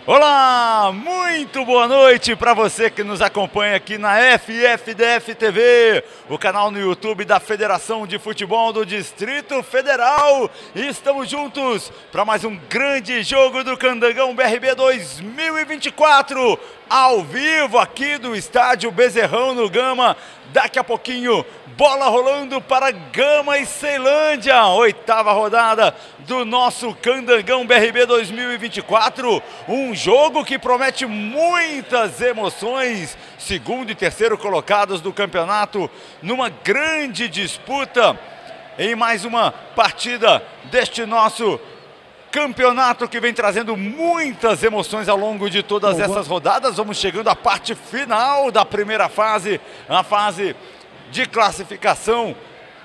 Olá, muito boa noite para você que nos acompanha aqui na FFDF TV, o canal no YouTube da Federação de Futebol do Distrito Federal. E estamos juntos para mais um grande jogo do Candangão BRB 2024, ao vivo aqui do estádio Bezerrão no Gama. Daqui a pouquinho, bola rolando para Gama e Ceilândia, oitava rodada do nosso Candangão BRB 2024, um jogo que promete muitas emoções, segundo e terceiro colocados do campeonato, numa grande disputa, em mais uma partida deste nosso campeonato que vem trazendo muitas emoções ao longo de todas essas rodadas. Vamos chegando à parte final da primeira fase, a fase de classificação.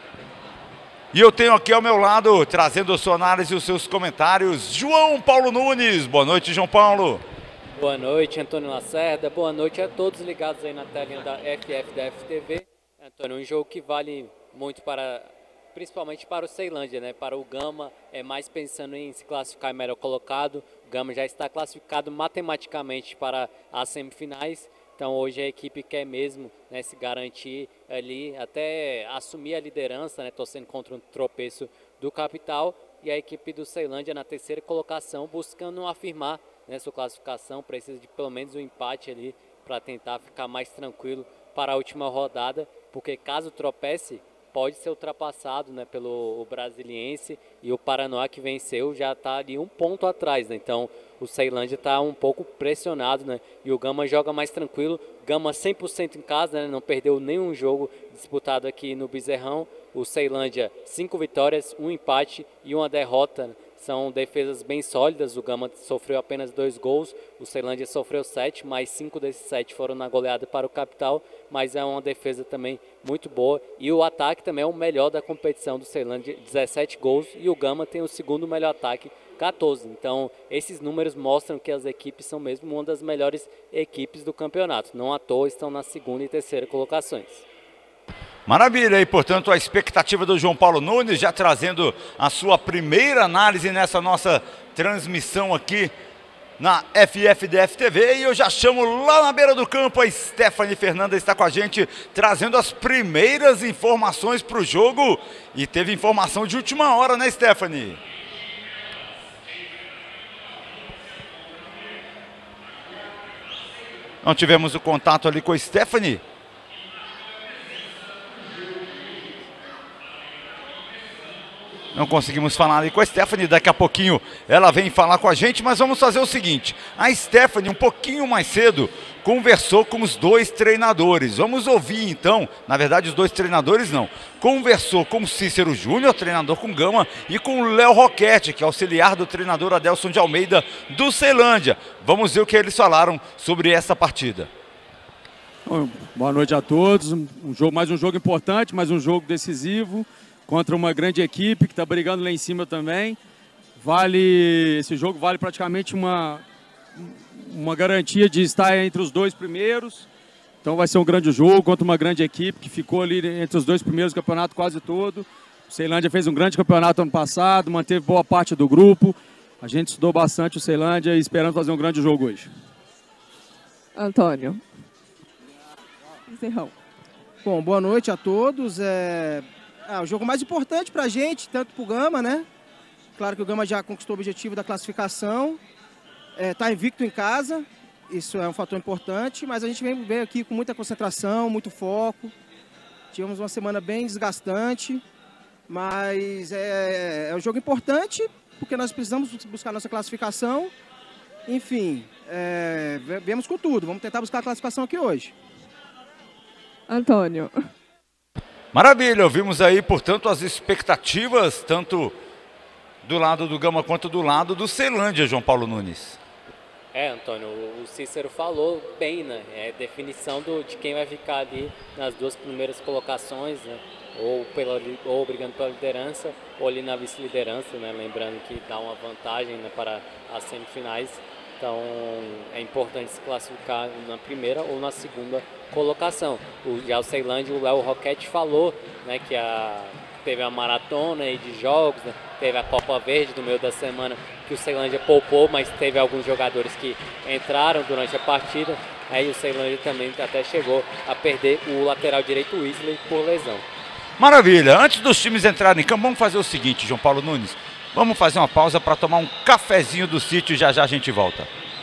E eu tenho aqui ao meu lado, trazendo a sua análise e os seus comentários, João Paulo Nunes. Boa noite, João Paulo. Boa noite, Antônio Lacerda. Boa noite a todos ligados aí na telinha da FFDF TV. Antônio, um jogo que vale muito principalmente para o Ceilândia, né? Para o Gama, mais pensando em se classificar melhor colocado. O Gama já está classificado matematicamente para as semifinais. Então hoje a equipe quer mesmo, né, se garantir ali, até assumir a liderança, né, torcendo contra um tropeço do Capital. E a equipe do Ceilândia na terceira colocação, buscando afirmar, né, sua classificação. Precisa de pelo menos um empate ali para tentar ficar mais tranquilo para a última rodada, porque caso tropece, pode ser ultrapassado, né, pelo Brasiliense, e o Paranoá, que venceu, já está ali um ponto atrás, né? Então o Ceilândia está um pouco pressionado, né? E o Gama joga mais tranquilo. Gama 100% em casa, né? Não perdeu nenhum jogo disputado aqui no Bezerrão. O Ceilândia 5 vitórias, 1 empate e 1 derrota, né? São defesas bem sólidas. O Gama sofreu apenas 2 gols, o Ceilândia sofreu 7, mas 5 desses 7 foram na goleada para o Capital, mas é uma defesa também muito boa. E o ataque também é o melhor da competição do Ceilândia, 17 gols, e o Gama tem o segundo melhor ataque, 14. Então esses números mostram que as equipes são mesmo uma das melhores equipes do campeonato. Não à toa estão na segunda e terceira colocações. Maravilha, e portanto a expectativa do João Paulo Nunes, já trazendo a sua primeira análise nessa nossa transmissão aqui na FFDF TV. E eu já chamo lá na beira do campo a Stephanie Fernanda, está com a gente, trazendo as primeiras informações para o jogo. E teve informação de última hora, né, Stephanie? Não tivemos o contato ali com a Stephanie. Não conseguimos falar ali com a Stephanie, daqui a pouquinho ela vem falar com a gente, mas vamos fazer o seguinte: a Stephanie, um pouquinho mais cedo, conversou com os 2 treinadores. Vamos ouvir então, na verdade os 2 treinadores não, conversou com o Cícero Júnior, treinador com Gama, e com o Léo Roquete, que é auxiliar do treinador Adelson de Almeida do Ceilândia. Vamos ver o que eles falaram sobre essa partida. Bom, boa noite a todos, mais um jogo importante, mais um jogo decisivo, contra uma grande equipe que está brigando lá em cima também. Esse jogo vale praticamente uma garantia de estar entre os 2 primeiros. Então vai ser um grande jogo contra uma grande equipe que ficou ali entre os 2 primeiros do campeonato quase todo. O Ceilândia fez um grande campeonato ano passado, manteve boa parte do grupo. A gente estudou bastante o Ceilândia e esperamos fazer um grande jogo hoje. Antônio. Encerrão. Bom, boa noite a todos. O jogo mais importante para a gente, tanto para o Gama, né? Claro que o Gama já conquistou o objetivo da classificação, está invicto em casa, isso é um fator importante, mas a gente vem aqui com muita concentração, muito foco. Tivemos uma semana bem desgastante, mas é um jogo importante, porque nós precisamos buscar nossa classificação. Enfim, viemos com tudo, vamos tentar buscar a classificação aqui hoje. Antônio. Maravilha, ouvimos aí, portanto, as expectativas, tanto do lado do Gama quanto do lado do Ceilândia, João Paulo Nunes. Antônio, o Cícero falou bem, né? Definição de quem vai ficar ali nas 2 primeiras colocações, né? Ou brigando pela liderança, ou ali na vice-liderança, né? Lembrando que dá uma vantagem, né, para as semifinais. Então é importante se classificar na primeira ou na segunda colocação. Já o Ceilândia, o Léo Roquete falou, né, que teve a maratona aí de jogos, né? Teve a Copa Verde no meio da semana que o Ceilândia poupou, mas teve alguns jogadores que entraram durante a partida. Aí o Ceilândia também até chegou a perder o lateral direito Wesley por lesão. Maravilha, antes dos times entrarem em campo, vamos fazer o seguinte, João Paulo Nunes. Vamos fazer uma pausa para tomar um cafezinho do sítio e já já a gente volta.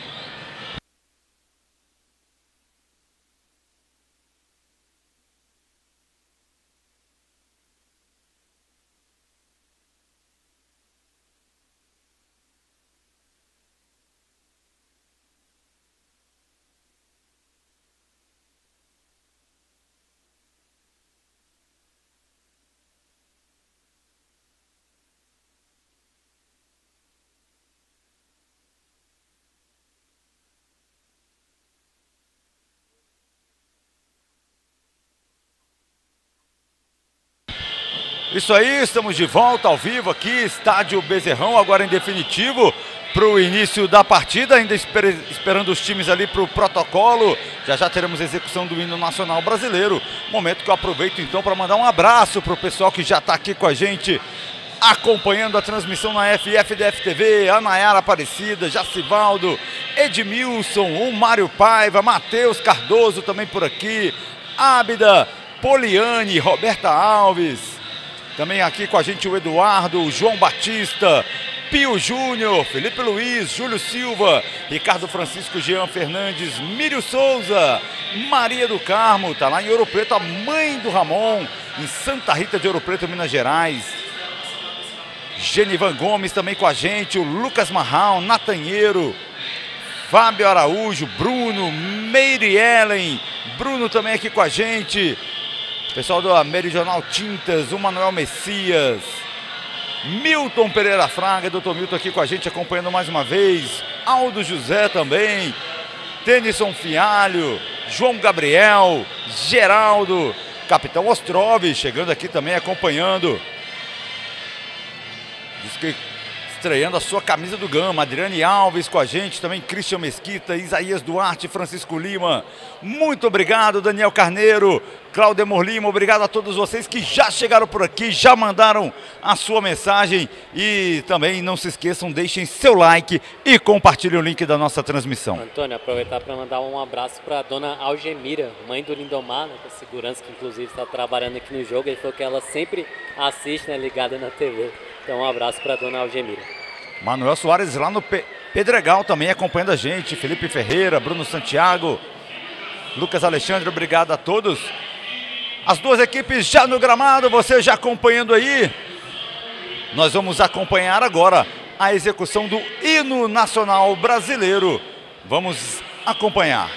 Isso aí, estamos de volta ao vivo aqui, estádio Bezerrão, agora em definitivo para o início da partida, ainda esperando os times ali para o protocolo. Já já teremos a execução do hino nacional brasileiro, momento que eu aproveito então para mandar um abraço para o pessoal que já está aqui com a gente, acompanhando a transmissão na FFDF TV, a Nayara Aparecida, Jacivaldo, Edmilson, o Mário Paiva, Matheus Cardoso também por aqui, Ábida, Poliane, Roberta Alves. Também aqui com a gente o Eduardo, o João Batista, Pio Júnior, Felipe Luiz, Júlio Silva, Ricardo Francisco, Jean Fernandes, Mírio Souza, Maria do Carmo, tá lá em Ouro Preto, a mãe do Ramon, em Santa Rita de Ouro Preto, Minas Gerais. Genivan Gomes também com a gente, o Lucas Marral, Natanheiro, Fábio Araújo, Bruno, Meire Ellen, Bruno também aqui com a gente. Pessoal do Meridional Tintas, o Manuel Messias, Milton Pereira Fraga, Dr. Milton aqui com a gente acompanhando mais uma vez, Aldo José também, Tennyson Fialho, João Gabriel, Geraldo, Capitão Ostrov chegando aqui também acompanhando. Diz que estreando a sua camisa do Gama, Adriane Alves com a gente, também Christian Mesquita, Isaías Duarte, Francisco Lima. Muito obrigado, Daniel Carneiro, Claudemor Lima, obrigado a todos vocês que já chegaram por aqui, já mandaram a sua mensagem e também não se esqueçam, deixem seu like e compartilhem o link da nossa transmissão. Antônio, aproveitar para mandar um abraço para a dona Algemira, mãe do Lindomar, né, que é segurança que inclusive está trabalhando aqui no jogo. Ele falou que ela sempre assiste, né, ligada na TV. Então um abraço para a dona Algemira. Manuel Soares lá no Pedregal também acompanhando a gente, Felipe Ferreira, Bruno Santiago, Lucas Alexandre, obrigado a todos. As duas equipes já no gramado, você já acompanhando aí. Nós vamos acompanhar agora a execução do hino nacional brasileiro. Vamos acompanhar.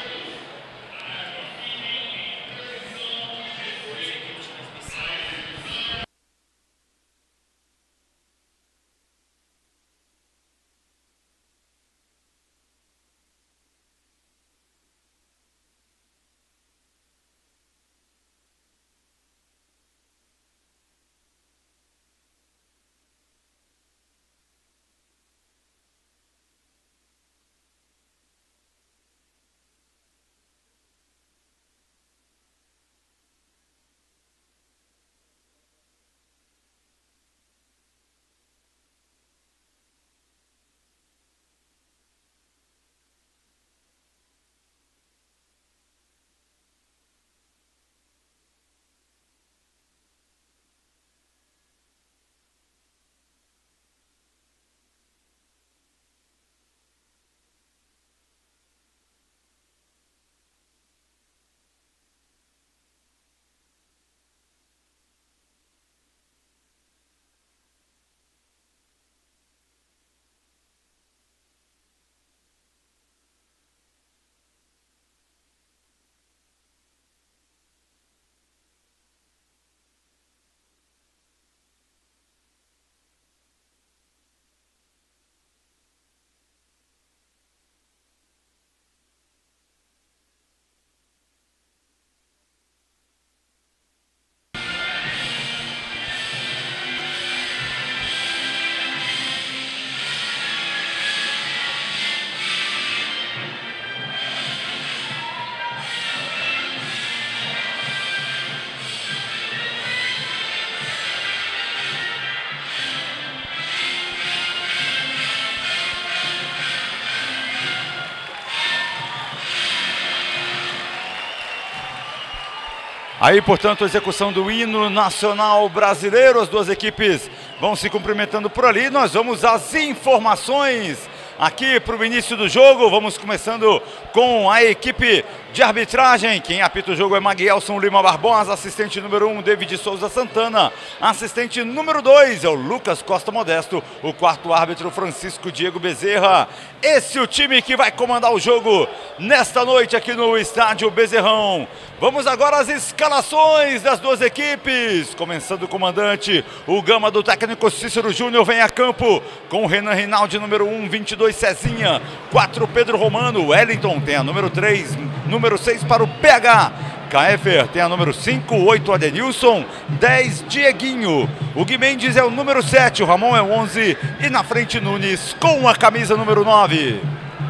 Aí, portanto, a execução do hino nacional brasileiro. As duas equipes vão se cumprimentando por ali. Nós vamos às informações aqui para o início do jogo. Vamos começando com a equipe de arbitragem. Quem apita o jogo é Maguielson Lima Barbosa, assistente número 1, David Souza Santana, assistente número 2 é o Lucas Costa Modesto, o quarto árbitro Francisco Diego Bezerra. Esse é o time que vai comandar o jogo nesta noite aqui no estádio Bezerrão. Vamos agora às escalações das duas equipes. Começando o comandante, o Gama do técnico Cícero Júnior vem a campo com o Renan Rinaldi, número 1, 22 Cezinha, 4 Pedro Romano, Wellington tem a número 3, número 6 para o PH. Kaefer tem a número 5, 8 Adenilson, 10 Dieguinho. O Gui Mendes é o número 7, o Ramon é o 11 e na frente Nunes com a camisa número 9.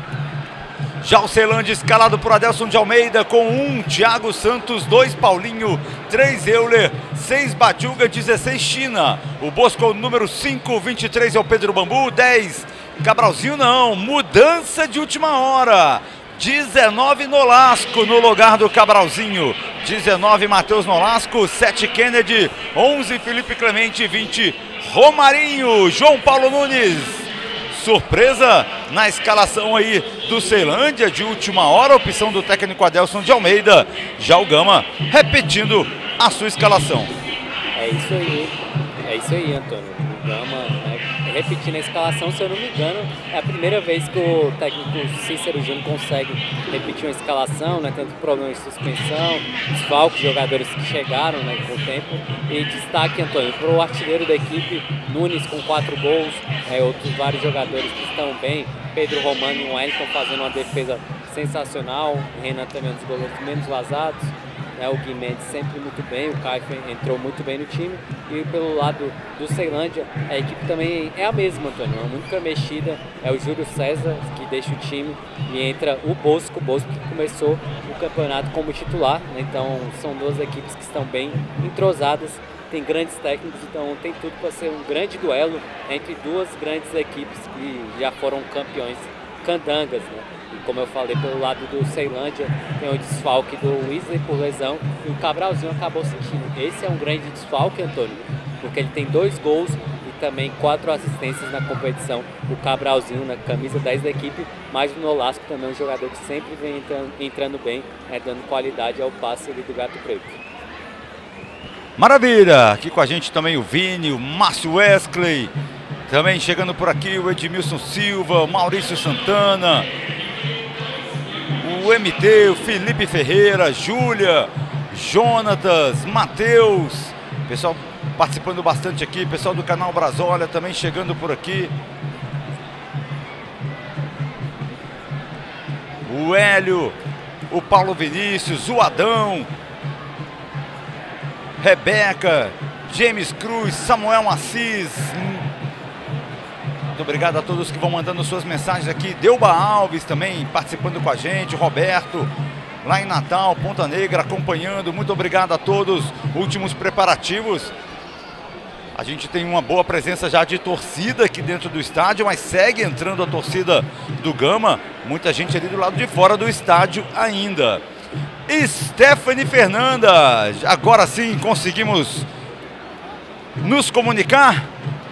Já o Ceilândia escalado por Adelson de Almeida com 1 Thiago Santos, 2 Paulinho, 3 Euler, 6 Badiuga, 16 China. O Bosco é o número 5, 23 é o Pedro Bambu, 10 Cabralzinho não, mudança de última hora. 19 Nolasco no lugar do Cabralzinho, 19 Matheus Nolasco, 7 Kennedy, 11 Felipe Clemente, 20 Romarinho. João Paulo Nunes, surpresa na escalação aí do Ceilândia de última hora, opção do técnico Adelson de Almeida. Já o Gama repetindo a sua escalação. É isso aí, Antônio. O Gama, repetindo a escalação, se eu não me engano, é a primeira vez que o técnico Cícero Júnior consegue repetir uma escalação, né? Tanto problema de suspensão, desfalques, jogadores que chegaram, né, com o tempo. E destaque, Antônio, para o artilheiro da equipe, Nunes com 4 gols, outros vários jogadores que estão bem, Pedro Romano e o Wellington fazendo uma defesa sensacional, o Renan também um dos goleiros menos vazados. O Gui Mendes sempre muito bem, o Kaefer entrou muito bem no time. E pelo lado do Ceilândia, a equipe também é a mesma, Antônio. A única mexida é o Júlio César, que deixa o time, e entra o Bosco que começou o campeonato como titular, né? Então são duas equipes que estão bem entrosadas, tem grandes técnicos, então tem tudo para ser um grande duelo entre duas grandes equipes que já foram campeões candangas, né? E como eu falei, pelo lado do Ceilândia, tem o desfalque do Wesley por lesão e o Cabralzinho acabou sentindo. Esse é um grande desfalque, Antônio, porque ele tem 2 gols e também 4 assistências na competição. O Cabralzinho na camisa 10 da equipe, mas o Nolasco também é um jogador que sempre vem entrando bem, dando qualidade ao passe ali do Gato Preto. Maravilha! Aqui com a gente também o Vini, o Márcio Wesley, também chegando por aqui o Edmilson Silva, o Maurício Santana, o MT, o Felipe Ferreira, Júlia, Jonatas, Matheus, pessoal participando bastante aqui, pessoal do canal Brasólia também chegando por aqui. O Hélio, o Paulo Vinícius, o Adão, Rebeca, James Cruz, Samuel Assis. Muito obrigado a todos que vão mandando suas mensagens aqui. Delba Alves também participando com a gente. Roberto, lá em Natal, Ponta Negra, acompanhando. Muito obrigado a todos. Últimos preparativos. A gente tem uma boa presença já de torcida aqui dentro do estádio, mas segue entrando a torcida do Gama. Muita gente ali do lado de fora do estádio ainda. Stephanie Fernanda, agora sim conseguimos nos comunicar.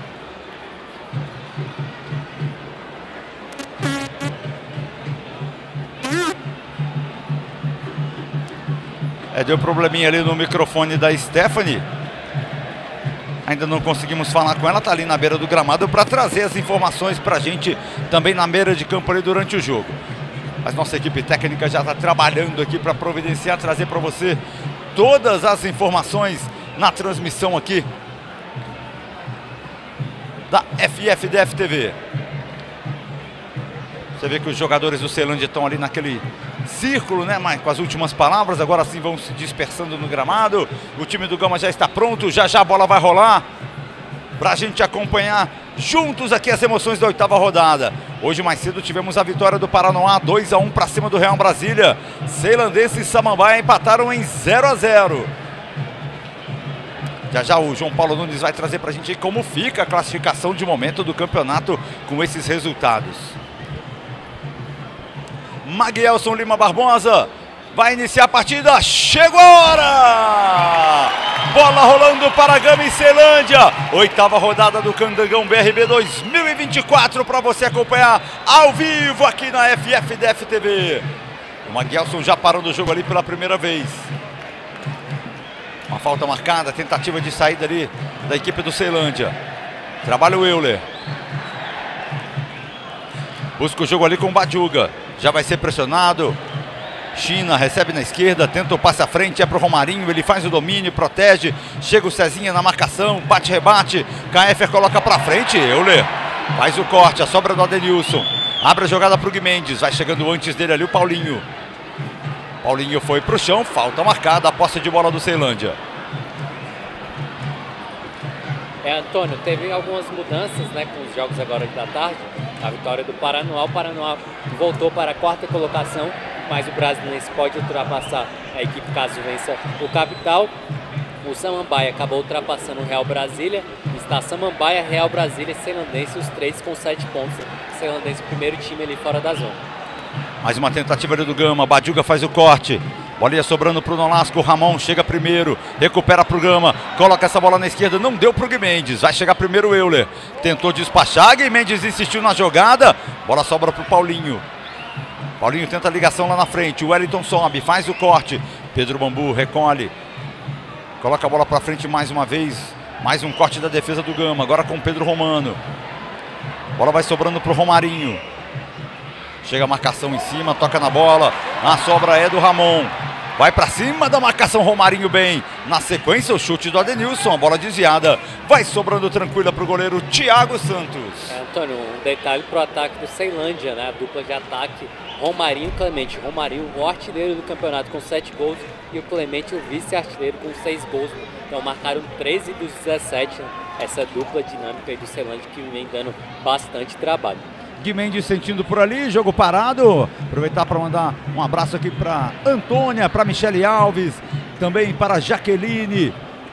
Deu probleminha ali no microfone da Stephanie. Ainda não conseguimos falar com ela, tá ali na beira do gramado para trazer as informações para a gente também na beira de campo ali durante o jogo. Mas nossa equipe técnica já está trabalhando aqui para providenciar, trazer para você todas as informações na transmissão aqui da FFDF TV. Você vê que os jogadores do Ceilândia estão ali naquele círculo, né? Mas com as últimas palavras, agora sim vão se dispersando no gramado. O time do Gama já está pronto, já a bola vai rolar para a gente acompanhar juntos aqui as emoções da 8ª rodada. Hoje mais cedo tivemos a vitória do Paranoá, 2-1 para cima do Real Brasília. Ceilandense e Samambaia empataram em 0-0. Já o João Paulo Nunes vai trazer para a gente aí como fica a classificação de momento do campeonato com esses resultados. Maguielson Lima Barbosa, Vai iniciar a partida, chegou a hora! Bola rolando para Gama e Ceilândia. 8ª rodada do Candangão BRB 2024 para você acompanhar ao vivo aqui na FFDF TV. O Maguelson já parando o jogo ali pela primeira vez. Uma falta marcada, tentativa de saída ali da equipe do Ceilândia. Trabalha o Euler. Busca o jogo ali com o Badiuga. Já vai ser pressionado. China recebe na esquerda, tenta o passe à frente, é para o Romarinho, ele faz o domínio, protege, chega o Cezinha na marcação, bate, rebate, Kaefer coloca para frente, Euler faz o corte, a sobra do Adenilson, abre a jogada para o Gui Mendes, vai chegando antes dele ali o Paulinho. Paulinho foi para o chão, falta marcada, a posse de bola do Ceilândia. Antônio, teve algumas mudanças, né, com os jogos agora da tarde, a vitória do Paranoá, o Paranoá voltou para a 4ª colocação, mas o Brasiliense pode ultrapassar a equipe caso vença o Capital. O Samambaia acabou ultrapassando o Real Brasília. Está Samambaia, Real Brasília e Ceilandense, os 3 com 7 pontos. Ceilandense, o primeiro time ali fora da zona. Mais uma tentativa ali do Gama, Badiuga faz o corte. Bolinha sobrando para o Nolasco, o Ramon chega primeiro, recupera para o Gama, coloca essa bola na esquerda, não deu para o Gui Mendes, vai chegar primeiro o Euler. Tentou despachar, Gui Mendes insistiu na jogada, bola sobra para o Paulinho. Paulinho tenta a ligação lá na frente, o Wellington sobe, faz o corte, Pedro Bambu recolhe, coloca a bola para frente mais uma vez, mais um corte da defesa do Gama, agora com o Pedro Romano. Bola vai sobrando para o Romarinho, chega a marcação em cima, toca na bola, a sobra é do Ramon, vai para cima da marcação Romarinho bem, na sequência o chute do Adenilson, a bola desviada, vai sobrando tranquila para o goleiro Thiago Santos. Antônio, um detalhe para o ataque do Ceilândia, né? A dupla de ataque Romarinho e Clemente. Romarinho, o artilheiro do campeonato com 7 gols e o Clemente, o vice-artilheiro com 6 gols. Então marcaram 13 dos 17, né? Essa dupla dinâmica aí do Ceilândia que vem dando bastante trabalho. Gui Mendes sentindo por ali, jogo parado. Aproveitar para mandar um abraço aqui para Antônia, para Michele Alves, também para Jaqueline,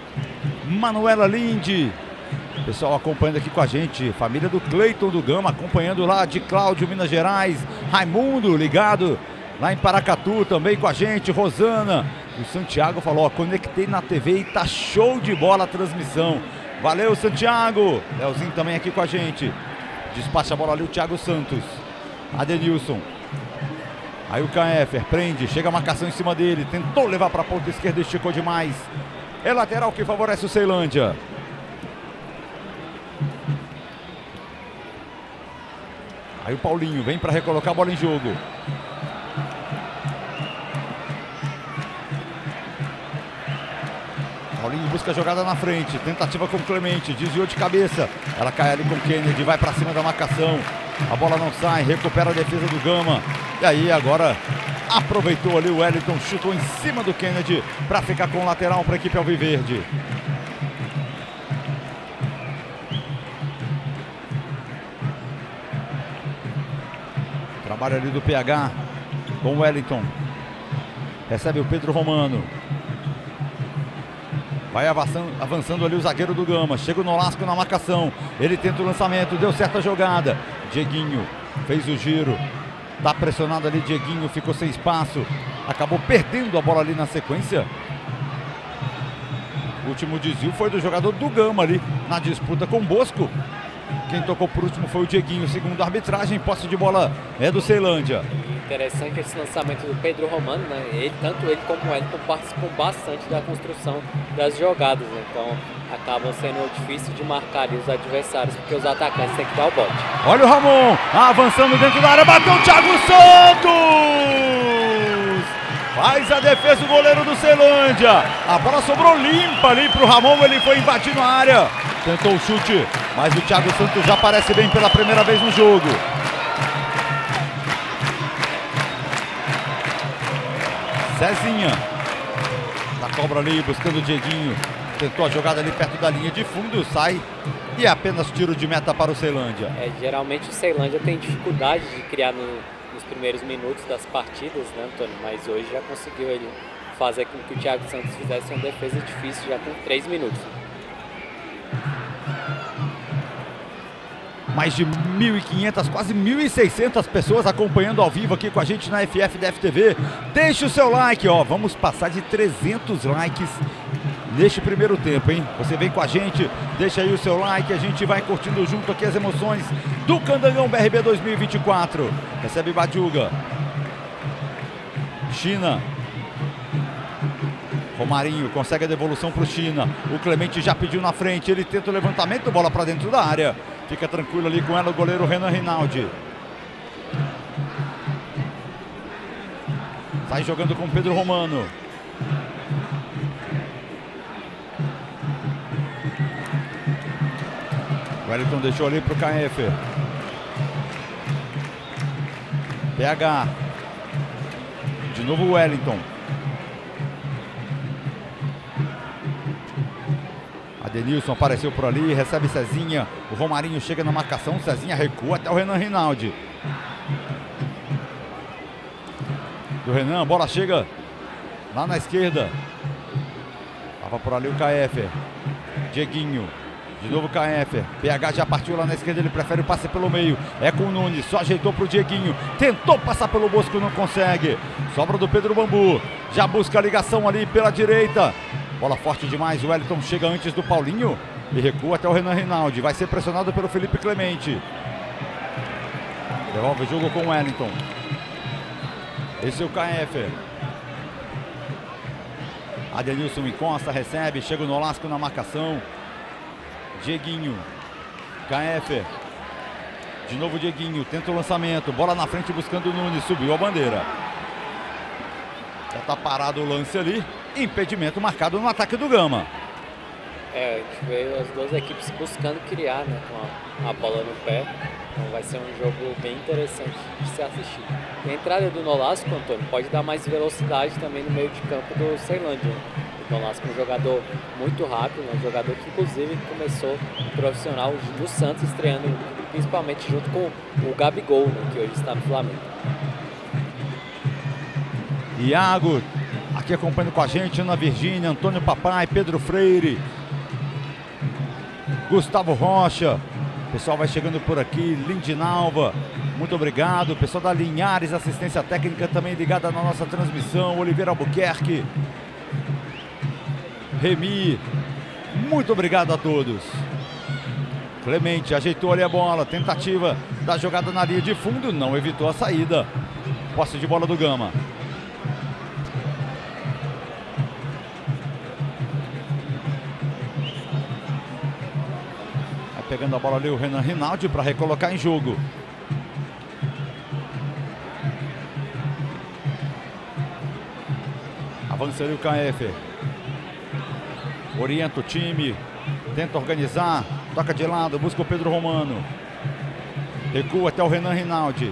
Manuela Linde. Pessoal acompanhando aqui com a gente, família do Cleiton do Gama, acompanhando lá de Cláudio, Minas Gerais, Raimundo ligado lá em Paracatu também com a gente, Rosana. O Santiago falou, ó, conectei na TV e tá show de bola a transmissão. Valeu, Santiago. Leozinho também aqui com a gente. Despacha a bola ali o Thiago Santos. Adenilson. Aí o Kaefer prende, chega a marcação em cima dele, tentou levar para a ponta esquerda, esticou demais. É lateral que favorece o Ceilândia. Aí o Paulinho vem para recolocar a bola em jogo. Paulinho busca a jogada na frente, tentativa com o Clemente, desviou de cabeça. Ela cai ali com o Kennedy, vai para cima da marcação. A bola não sai, recupera a defesa do Gama. E aí agora aproveitou ali o Wellington, chutou em cima do Kennedy para ficar com o lateral para a equipe alviverde. Trabalho ali do PH com o Wellington. Recebe o Pedro Romano. Vai avançando ali o zagueiro do Gama. Chega o Nolasco na marcação. Ele tenta o lançamento. Deu certa jogada. Dieguinho fez o giro. Tá pressionado ali. Dieguinho ficou sem espaço. Acabou perdendo a bola ali na sequência. O último desvio foi do jogador do Gama ali na disputa com o Bosco. Quem tocou por último foi o Dieguinho. Segundo a arbitragem, posse de bola é do Ceilândia. Interessante esse lançamento do Pedro Romano, né? Tanto ele como o Elton participam bastante da construção das jogadas, né? Então acaba sendo difícil de marcar ali os adversários, porque os atacantes têm que dar o bote. Olha o Ramon avançando dentro da área, bateu o Thiago Santos! Faz a defesa o goleiro do Ceilândia. A bola sobrou limpa ali para o Ramon, ele foi invadindo a área. Tentou o chute, mas o Thiago Santos já aparece bem pela primeira vez no jogo. Cezinha. Na cobra ali, buscando o Dieguinho. Tentou a jogada ali perto da linha de fundo, sai. E é apenas tiro de meta para o Ceilândia. Geralmente o Ceilândia tem dificuldade de criar nos primeiros minutos das partidas, né, Antônio? Mas hoje já conseguiu ele fazer com que o Thiago Santos fizesse uma defesa difícil já com 3 minutos. Mais de 1.500, quase 1.600 pessoas acompanhando ao vivo aqui com a gente na FFDF TV. Deixe o seu like, ó. Vamos passar de 300 likes neste primeiro tempo, hein? Você vem com a gente, deixa aí o seu like, a gente vai curtindo junto aqui as emoções do Candangão BRB 2024. Recebe Badiuga. China. Romarinho consegue a devolução para o China. O Clemente já pediu na frente, ele tenta o levantamento, bola para dentro da área. Fica tranquilo ali com ela o goleiro Renan Rinaldi. Sai jogando com Pedro Romano. O Wellington deixou ali para o KF. PH. De novo o Wellington. Adenilson apareceu por ali, recebe Cezinha. O Romarinho chega na marcação, Cezinha recua até o Renan Rinaldi. Do Renan, a bola chega lá na esquerda. Tava por ali o KF. Dieguinho. De novo o KF. PH já partiu lá na esquerda, ele prefere o passe pelo meio. É com o Nunes, só ajeitou pro Dieguinho. Tentou passar pelo Bosco, não consegue. Sobra do Pedro Bambu. Já busca a ligação ali pela direita. Bola forte demais, o Wellington chega antes do Paulinho e recua até o Renan Rinaldi. Vai ser pressionado pelo Felipe Clemente. Devolve o jogo com o Wellington. Esse é o KF. Adenilson encosta, recebe, chega o Nolasco na marcação. Dieguinho. KF. De novo o Dieguinho, tenta o lançamento. Bola na frente buscando o Nunes, subiu a bandeira. Já está parado o lance ali. Impedimento marcado no ataque do Gama. A gente veio as duas equipes buscando criar, né, com a bola no pé. Então vai ser um jogo bem interessante de se assistir. E a entrada do Nolasco, Antônio, pode dar mais velocidade também no meio de campo do Ceilândia. O Nolasco é um jogador muito rápido, um jogador que inclusive começou profissional do Santos, estreando principalmente junto com o Gabigol, né, que hoje está no Flamengo. Iago, aqui acompanhando com a gente, Ana Virgínia, Antônio Papai, Pedro Freire, Gustavo Rocha, o pessoal vai chegando por aqui, Lindinalva, muito obrigado, o pessoal da Linhares, assistência técnica também ligada na nossa transmissão, Oliveira Albuquerque, Remi, muito obrigado a todos. Clemente ajeitou ali a bola, tentativa da jogada na linha de fundo, não evitou a saída, posse de bola do Gama. Pegando a bola ali o Renan Rinaldi para recolocar em jogo. Avança ali o KF. Orienta o time. Tenta organizar. Toca de lado. Busca o Pedro Romano. Recua até o Renan Rinaldi.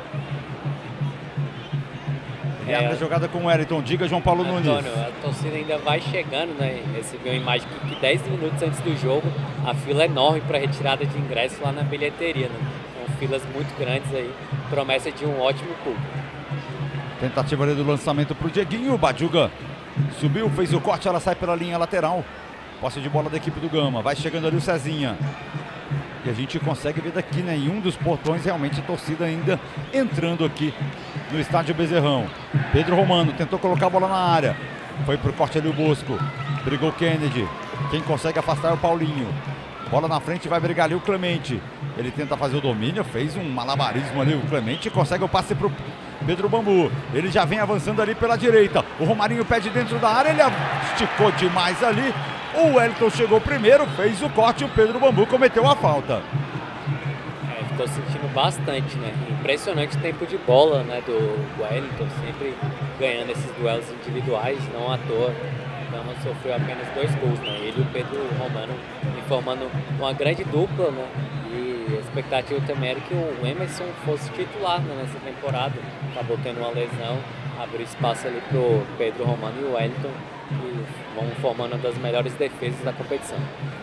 E abre a jogada com o Wellington. Diga, João Paulo Nunes. Antônio, a torcida ainda vai chegando, né? Recebeu uma imagem que 10 minutos antes do jogo, a fila é enorme para retirada de ingressos lá na bilheteria, né? São filas muito grandes aí, promessa de um ótimo público. Tentativa ali do lançamento para o Dieguinho. O Badiuga subiu, fez o corte, ela sai pela linha lateral. Posse de bola da equipe do Gama. Vai chegando ali o Cezinha. E a gente consegue ver daqui, né? Em um dos portões, realmente a torcida ainda entrando aqui no estádio Bezerrão. Pedro Romano tentou colocar a bola na área. Foi pro corte ali o Bosco. Brigou Kennedy. Quem consegue afastar é o Paulinho. Bola na frente, vai brigar ali o Clemente. Ele tenta fazer o domínio, fez um malabarismo ali. O Clemente consegue o passe pro Pedro Bambu. Ele já vem avançando ali pela direita. O Romarinho pede dentro da área, ele esticou demais ali. O Wellington chegou primeiro, fez o corte e o Pedro Bambu cometeu a falta. Estou sentindo bastante, né? Impressionante o tempo de bola, né, do Wellington, sempre ganhando esses duelos individuais, não à toa. O Gama sofreu apenas 2 gols, né? Ele e o Pedro Romano formando uma grande dupla, né? E a expectativa também era que o Emerson fosse titular, né, nessa temporada. Acabou tendo uma lesão, abriu espaço ali pro Pedro Romano e o Wellington, que vão formando uma das melhores defesas da competição.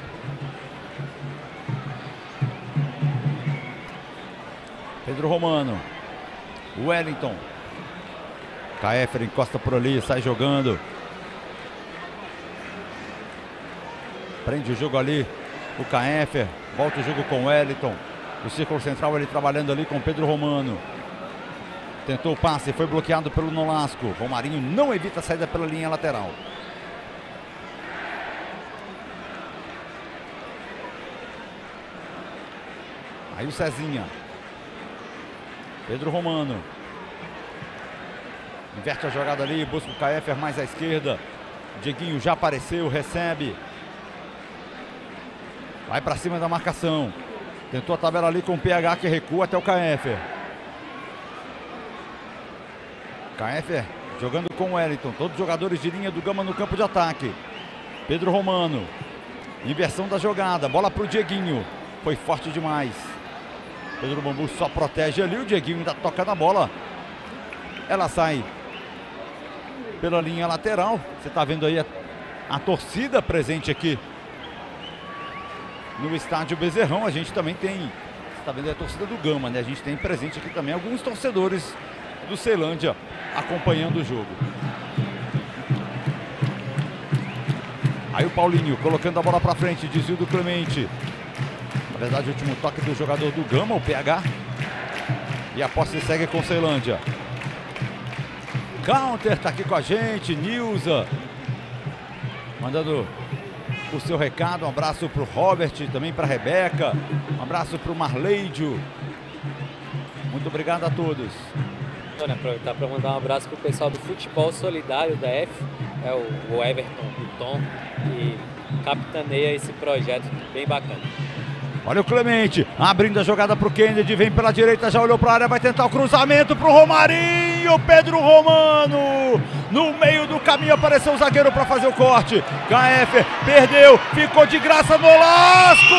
Pedro Romano, Wellington, Kaefer encosta por ali, sai jogando, prende o jogo ali, o Kaefer, volta o jogo com o Wellington, O círculo central ele trabalhando ali com Pedro Romano. Tentou o passe, foi bloqueado pelo Nolasco. Romarinho não evita a saída pela linha lateral. Aí o Cezinha. Pedro Romano. Inverte a jogada ali, busca o Kaefer mais à esquerda. Dieguinho já apareceu, recebe. Vai para cima da marcação. Tentou a tabela ali com o PH que recua até o Kaefer. Kaefer jogando com o Wellington. Todos os jogadores de linha do Gama no campo de ataque. Pedro Romano. Inversão da jogada. Bola para o Dieguinho. Foi forte demais. Pedro Bambu só protege ali. O Dieguinho ainda toca na bola. Ela sai pela linha lateral. Você está vendo aí a torcida presente aqui no estádio Bezerrão. A gente também tem, você está vendo a torcida do Gama, né? A gente tem presente aqui também alguns torcedores do Ceilândia acompanhando o jogo. Aí o Paulinho colocando a bola para frente, desvio do Clemente. Na verdade, o último toque do jogador do Gama, o PH. E a posse segue com Ceilândia. Counter está aqui com a gente, Nilza. Mandando o seu recado. Um abraço para o Robert, também para a Rebeca. Um abraço para o Marleidio. Muito obrigado a todos. Vou aproveitar para mandar um abraço para o pessoal do Futebol Solidário da F. É o Everton, o Tom, que capitaneia esse projeto bem bacana. Olha o Clemente, abrindo a jogada para o Kennedy, vem pela direita, já olhou para a área, vai tentar o cruzamento para o Romarinho, Pedro Romano, no meio do caminho apareceu o zagueiro para fazer o corte, KF perdeu, ficou de graça no Nolasco,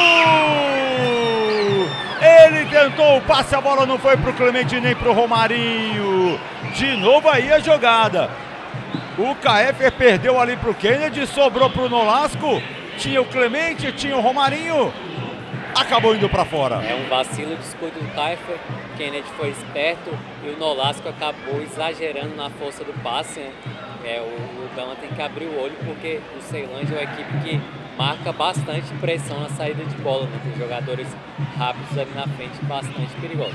ele tentou o passe, a bola não foi para o Clemente nem para o Romarinho, de novo aí a jogada, o KF perdeu ali para o Kennedy, sobrou para o Nolasco, tinha o Clemente, tinha o Romarinho, acabou indo para fora. É um vacilo, descuido do Kaefer, Kennedy foi esperto e o Nolasco acabou exagerando na força do passe, né? O Gama tem que abrir o olho porque o Ceilândia é uma equipe que marca bastante pressão na saída de bola, né? Tem jogadores rápidos ali na frente, bastante perigosos.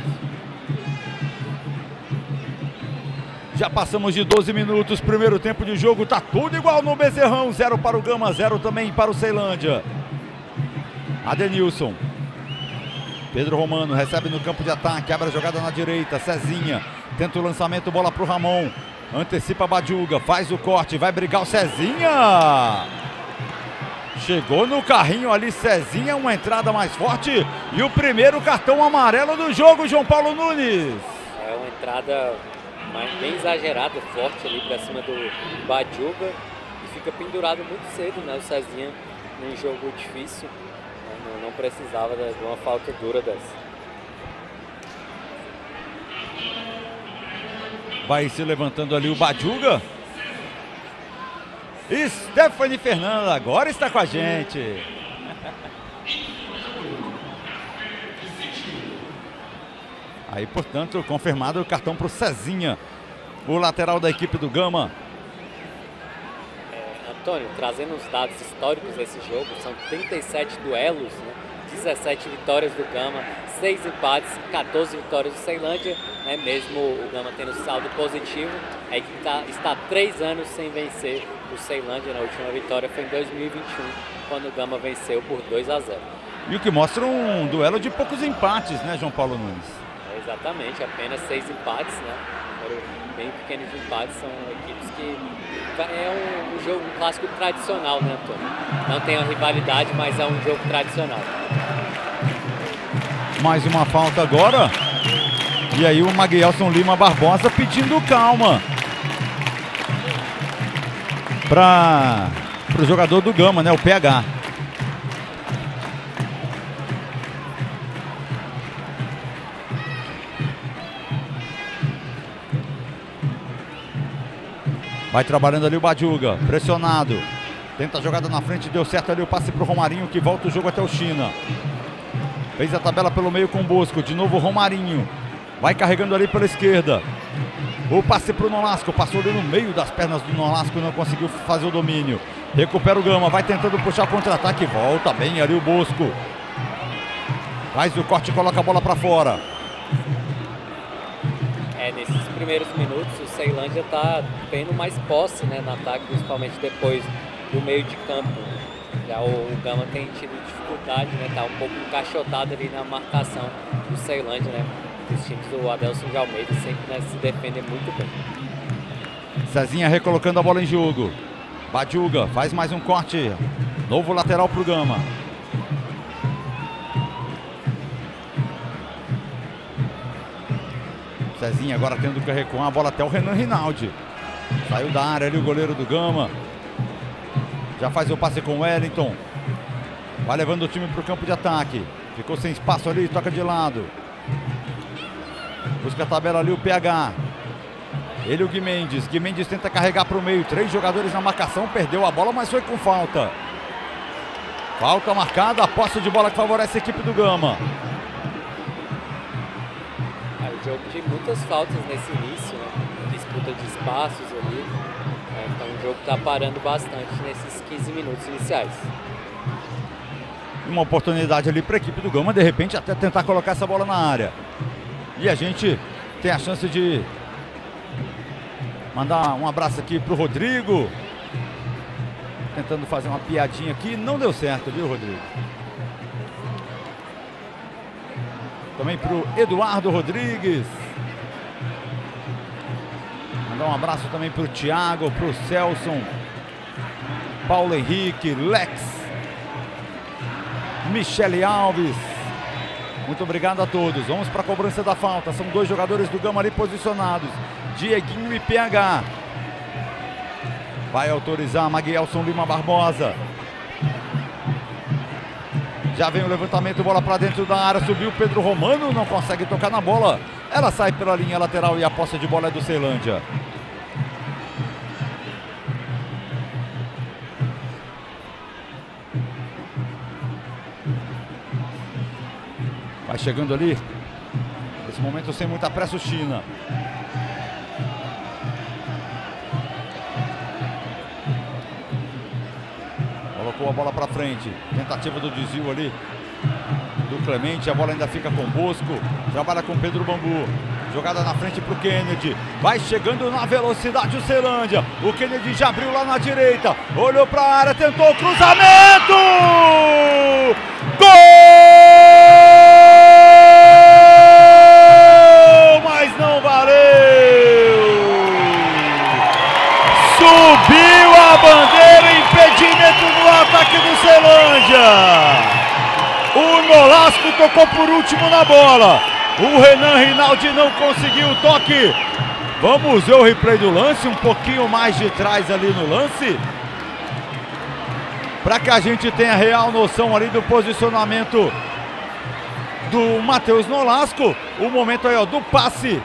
Já passamos de 12 minutos, primeiro tempo de jogo, tá tudo igual no Bezerrão, 0 para o Gama, 0 também para o Ceilândia. Adenilson. Pedro Romano recebe no campo de ataque, abre a jogada na direita, Cezinha, tenta o lançamento, bola para o Ramon, antecipa a Badiuga, faz o corte, vai brigar o Cezinha. Chegou no carrinho ali, Cezinha, uma entrada mais forte e o primeiro cartão amarelo do jogo, João Paulo Nunes. É uma entrada bem exagerada, forte ali para cima do Badiuga e fica pendurado muito cedo, né, o Cezinha num jogo difícil. Não precisava de uma falta dura dessa. Vai se levantando ali o Badiuga. Stephanie Fernanda agora está com a gente. Aí, portanto, confirmado o cartão para o Cezinha, o lateral da equipe do Gama. Antônio, trazendo os dados históricos desse jogo, são 37 duelos, né? 17 vitórias do Gama, 6 empates, 14 vitórias do Ceilândia, né? Mesmo o Gama tendo saldo positivo, a equipe está há 3 anos sem vencer o Ceilândia. Na última vitória foi em 2021, quando o Gama venceu por 2-0. E o que mostra um duelo de poucos empates, né, João Paulo Nunes? Exatamente, apenas 6 empates, né? Bem pequenos empates, são equipes que é um jogo, um clássico tradicional, né, Antônio? Não tem uma rivalidade, mas é um jogo tradicional. Mais uma falta agora. E aí o Maguielson Lima Barbosa pedindo calma para o jogador do Gama, né, o PH. Vai trabalhando ali o Badiuga, pressionado. Tenta a jogada na frente, deu certo ali o passe para o Romarinho, que volta o jogo até o China. Fez a tabela pelo meio com o Bosco, de novo o Romarinho. Vai carregando ali pela esquerda. O passe para o Nolasco, passou ali no meio das pernas do Nolasco, não conseguiu fazer o domínio. Recupera o Gama, vai tentando puxar o contra-ataque, volta bem ali o Bosco. Faz o corte e coloca a bola para fora. Nesses primeiros minutos o Ceilândia está tendo mais posse, né, no ataque, principalmente depois do meio de campo. Já o Gama tem tido dificuldade, né, tá um pouco encaixotado ali na marcação do Ceilândia, né. Os times do Adelson de Almeida sempre, né, se defendem muito bem. Cezinha recolocando a bola em jogo. Badiuga faz mais um corte. Novo lateral para o Gama. Cezinha agora tendo que recuar a bola até o Renan Rinaldi. Saiu da área ali o goleiro do Gama. Já faz o passe com o Wellington. Vai levando o time para o campo de ataque. Ficou sem espaço ali, toca de lado. Busca a tabela ali o PH. Ele e o Gui Mendes. Gui Mendes tenta carregar para o meio. 3 jogadores na marcação. Perdeu a bola, mas foi com falta. Falta marcada. A posse de bola que favorece a equipe do Gama. O jogo de muitas faltas nesse início, né? Disputa de espaços ali. Então o jogo está parando bastante nesses 15 minutos iniciais. Uma oportunidade ali para a equipe do Gama, de repente até tentar colocar essa bola na área. E a gente tem a chance de mandar um abraço aqui para o Rodrigo. Tentando fazer uma piadinha aqui, não deu certo, viu, Rodrigo? Também para o Eduardo Rodrigues. Mandar um abraço também para o Thiago, para o Celson, Paulo Henrique, Lex, Michele Alves. Muito obrigado a todos. Vamos para a cobrança da falta. São 2 jogadores do Gama ali posicionados. Dieguinho e PH. Vai autorizar Maguielson Lima Barbosa. Já vem o levantamento, bola para dentro da área. Subiu Pedro Romano, não consegue tocar na bola. Ela sai pela linha lateral e a posse de bola é do Ceilândia. Vai chegando ali. Nesse momento sem muita pressa o China. Colocou a bola para frente. Tentativa do desvio ali do Clemente. A bola ainda fica com o Bosco. Trabalha com Pedro Bambu. Jogada na frente para o Kennedy. Vai chegando na velocidade o Ceilândia. O Kennedy já abriu lá na direita. Olhou para a área, tentou o cruzamento! Gol! Mas não valeu! Subiu a bandeira, impedimento no ataque do Ceilândia. O Nolasco tocou por último na bola. O Renan Rinaldi não conseguiu o toque. Vamos ver o replay do lance, um pouquinho mais de trás ali no lance. Para que a gente tenha real noção ali do posicionamento do Matheus Nolasco. O momento aí, ó, do passe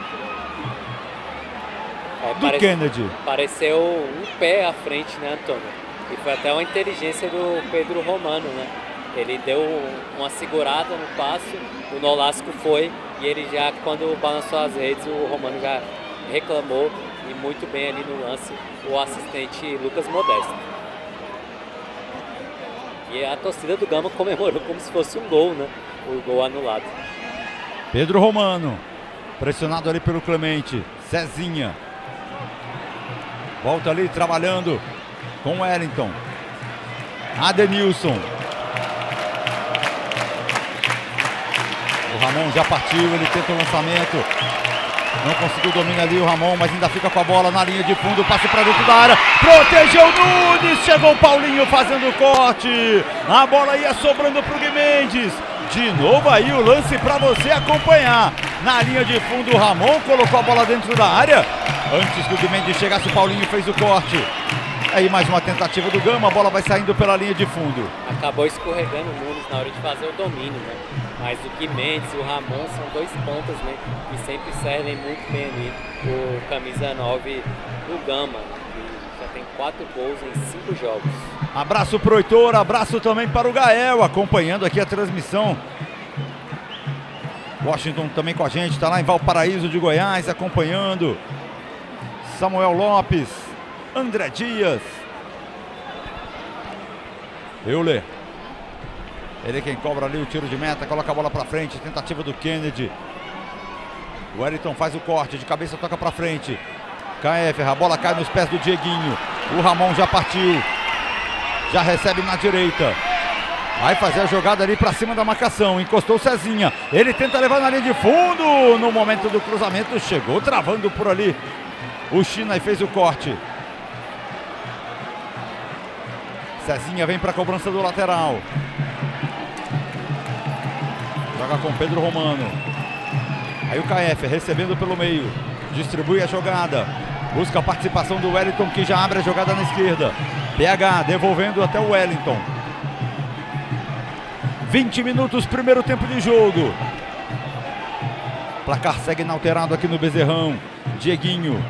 do Kennedy. Pareceu um pé à frente, né, Antônio? E foi até uma inteligência do Pedro Romano, né? Ele deu uma segurada no passe, o Nolasco foi, e ele já, quando balançou as redes, o Romano já reclamou, e muito bem ali no lance, o assistente Lucas Modesto. E a torcida do Gama comemorou como se fosse um gol, né? O gol anulado. Pedro Romano, pressionado ali pelo Clemente. Cezinha. Volta ali trabalhando com Wellington. Adenilson. O Ramon já partiu, ele tenta o lançamento. Não conseguiu dominar ali o Ramon, mas ainda fica com a bola na linha de fundo. Passe para dentro da área. Protegeu Nunes. Chegou o Paulinho fazendo o corte. A bola ia sobrando para o Gui Mendes. De novo aí o lance para você acompanhar. Na linha de fundo o Ramon colocou a bola dentro da área. Antes que o Gui Mendes chegasse, o Paulinho fez o corte. Aí mais uma tentativa do Gama, a bola vai saindo pela linha de fundo. Acabou escorregando o Nunes na hora de fazer o domínio, né? Mas o Gui Mendes e o Ramon são 2 pontas, né? Que sempre servem muito bem ali o camisa 9 do Gama, que já tem 4 gols em 5 jogos. Abraço pro Heitor, abraço também para o Gael, acompanhando aqui a transmissão. Washington também com a gente, tá lá em Valparaíso de Goiás, acompanhando. Samuel Lopes, André Dias, Euler. Ele quem cobra ali o tiro de meta, coloca a bola pra frente, tentativa do Kennedy. O Wellington faz o corte, de cabeça toca pra frente. Caéfer, a bola cai nos pés do Dieguinho. O Ramon já partiu. Já recebe na direita. Vai fazer a jogada ali pra cima da marcação. Encostou o Cezinha. Ele tenta levar na linha de fundo. No momento do cruzamento, chegou travando por ali. O China e fez o corte. Cezinha vem pra cobrança do lateral. Joga com Pedro Romano. Aí o Caéfer recebendo pelo meio. Distribui a jogada. Busca a participação do Wellington, que já abre a jogada na esquerda. PH devolvendo até o Wellington. 20 minutos, primeiro tempo de jogo. Placar segue inalterado aqui no Bezerrão. Dieguinho.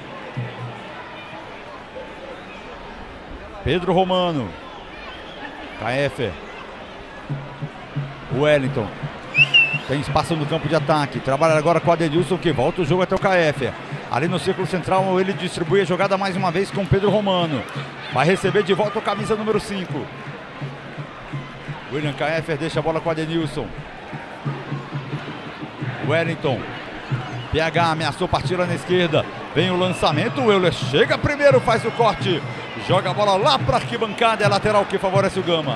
Pedro Romano. Caéfer. Wellington. Tem espaço no campo de ataque. Trabalha agora com o Adenilson, que volta o jogo até o Caéfer. Ali no círculo central, ele distribui a jogada mais uma vez com o Pedro Romano. Vai receber de volta o camisa número 5. William Caéfer deixa a bola com o Adenilson. Wellington. PH ameaçou partir lá na esquerda. Vem o lançamento, o Euler chega primeiro, faz o corte. Joga a bola lá para a arquibancada, é lateral que favorece o Gama.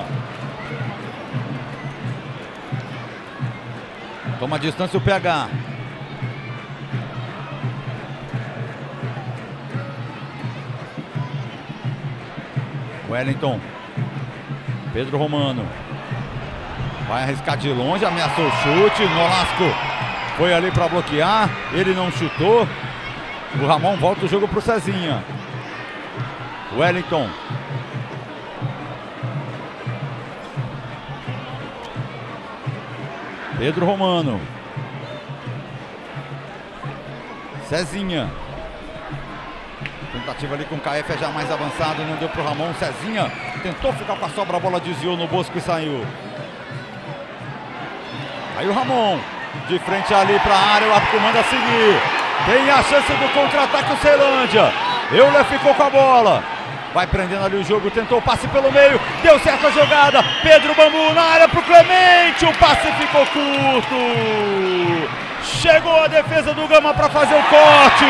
Toma a distância o PH. Wellington. Pedro Romano. Vai arriscar de longe, ameaçou o chute. Nolasco foi ali para bloquear. Ele não chutou. O Ramon volta o jogo para o Cezinha. Wellington. Pedro Romano. Cezinha. Tentativa ali com o Caéfer já mais avançado, não deu para o Ramon. Cezinha tentou ficar com a sobra, a bola desviou no Bosco e saiu. Aí o Ramon, de frente ali para a área, o árbitro manda seguir. Tem a chance do contra-ataque o Ceilândia. Euler ficou com a bola. Vai prendendo ali o jogo, tentou o passe pelo meio, deu certo a jogada. Pedro Bambu na área para o Clemente, o passe ficou curto. Chegou a defesa do Gama para fazer o corte.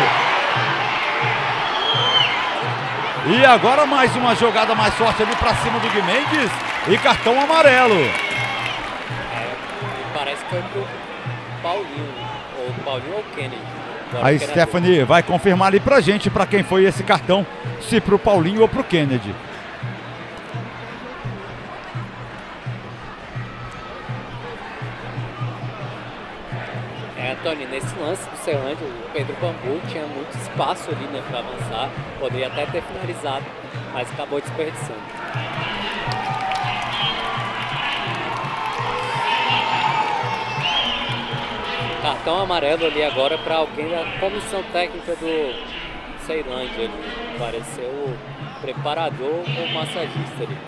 E agora mais uma jogada mais forte ali para cima do Guimendes e cartão amarelo. Parece que foi pro Paulinho ou o Kennedy. A Stephanie vai confirmar ali pra gente para quem foi esse cartão, se pro Paulinho ou pro Kennedy. Antônio, nesse lance do Ceilândia, o Pedro Bambu tinha muito espaço ali, né, para avançar. Poderia até ter finalizado, mas acabou desperdiçando. Cartão amarelo ali agora para alguém da comissão técnica do Ceilândia. Pareceu o preparador ou massagista ali.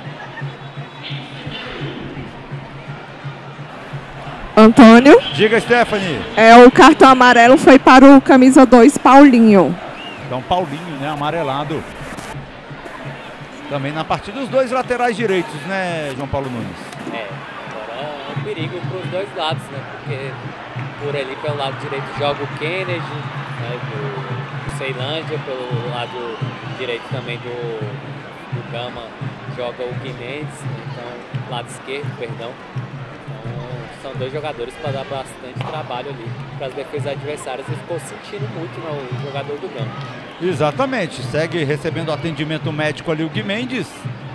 Antônio. Diga, Stephanie. O cartão amarelo foi para o camisa 2, Paulinho. Então Paulinho, né, amarelado. Também na partida dos dois laterais direitos, né, João Paulo Nunes? Agora é um perigo para os dois lados, né? Porque por ali pelo lado direito joga o Kennedy, né, do Ceilândia, pelo lado direito também do Gama joga o Guimendes, então lado esquerdo, perdão. São dois jogadores para dar bastante trabalho ali para as defesas adversárias e ficou sentindo muito, né, o jogador do Gama. Exatamente, segue recebendo atendimento médico ali o Guimendes.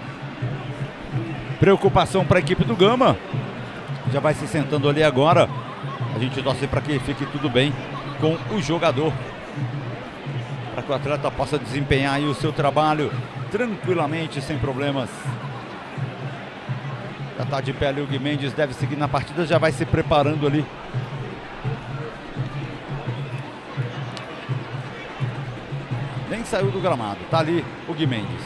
Preocupação para a equipe do Gama. Já vai se sentando ali agora. A gente torce para que fique tudo bem com o jogador, para que o atleta possa desempenhar aí o seu trabalho tranquilamente, sem problemas. Já está de pé ali o Guimendes, deve seguir na partida, já vai se preparando ali. Nem saiu do gramado, tá ali o Guimendes.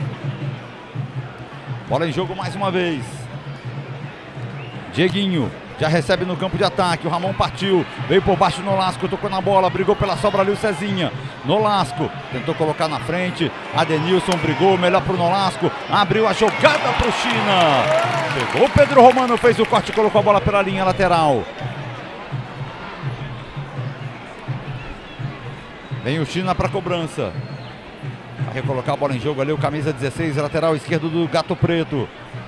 Bola em jogo mais uma vez. Dieguinho. Já recebe no campo de ataque, o Ramon partiu, veio por baixo no Nolasco, tocou na bola, brigou pela sobra ali o Cezinha. Nolasco tentou colocar na frente, Adenilson brigou, melhor pro Nolasco, abriu a jogada pro China. Pegou o Pedro Romano, fez o corte e colocou a bola pela linha lateral. Vem o China para cobrança. Vai recolocar a bola em jogo ali, o camisa 16, lateral esquerdo do Gato Preto.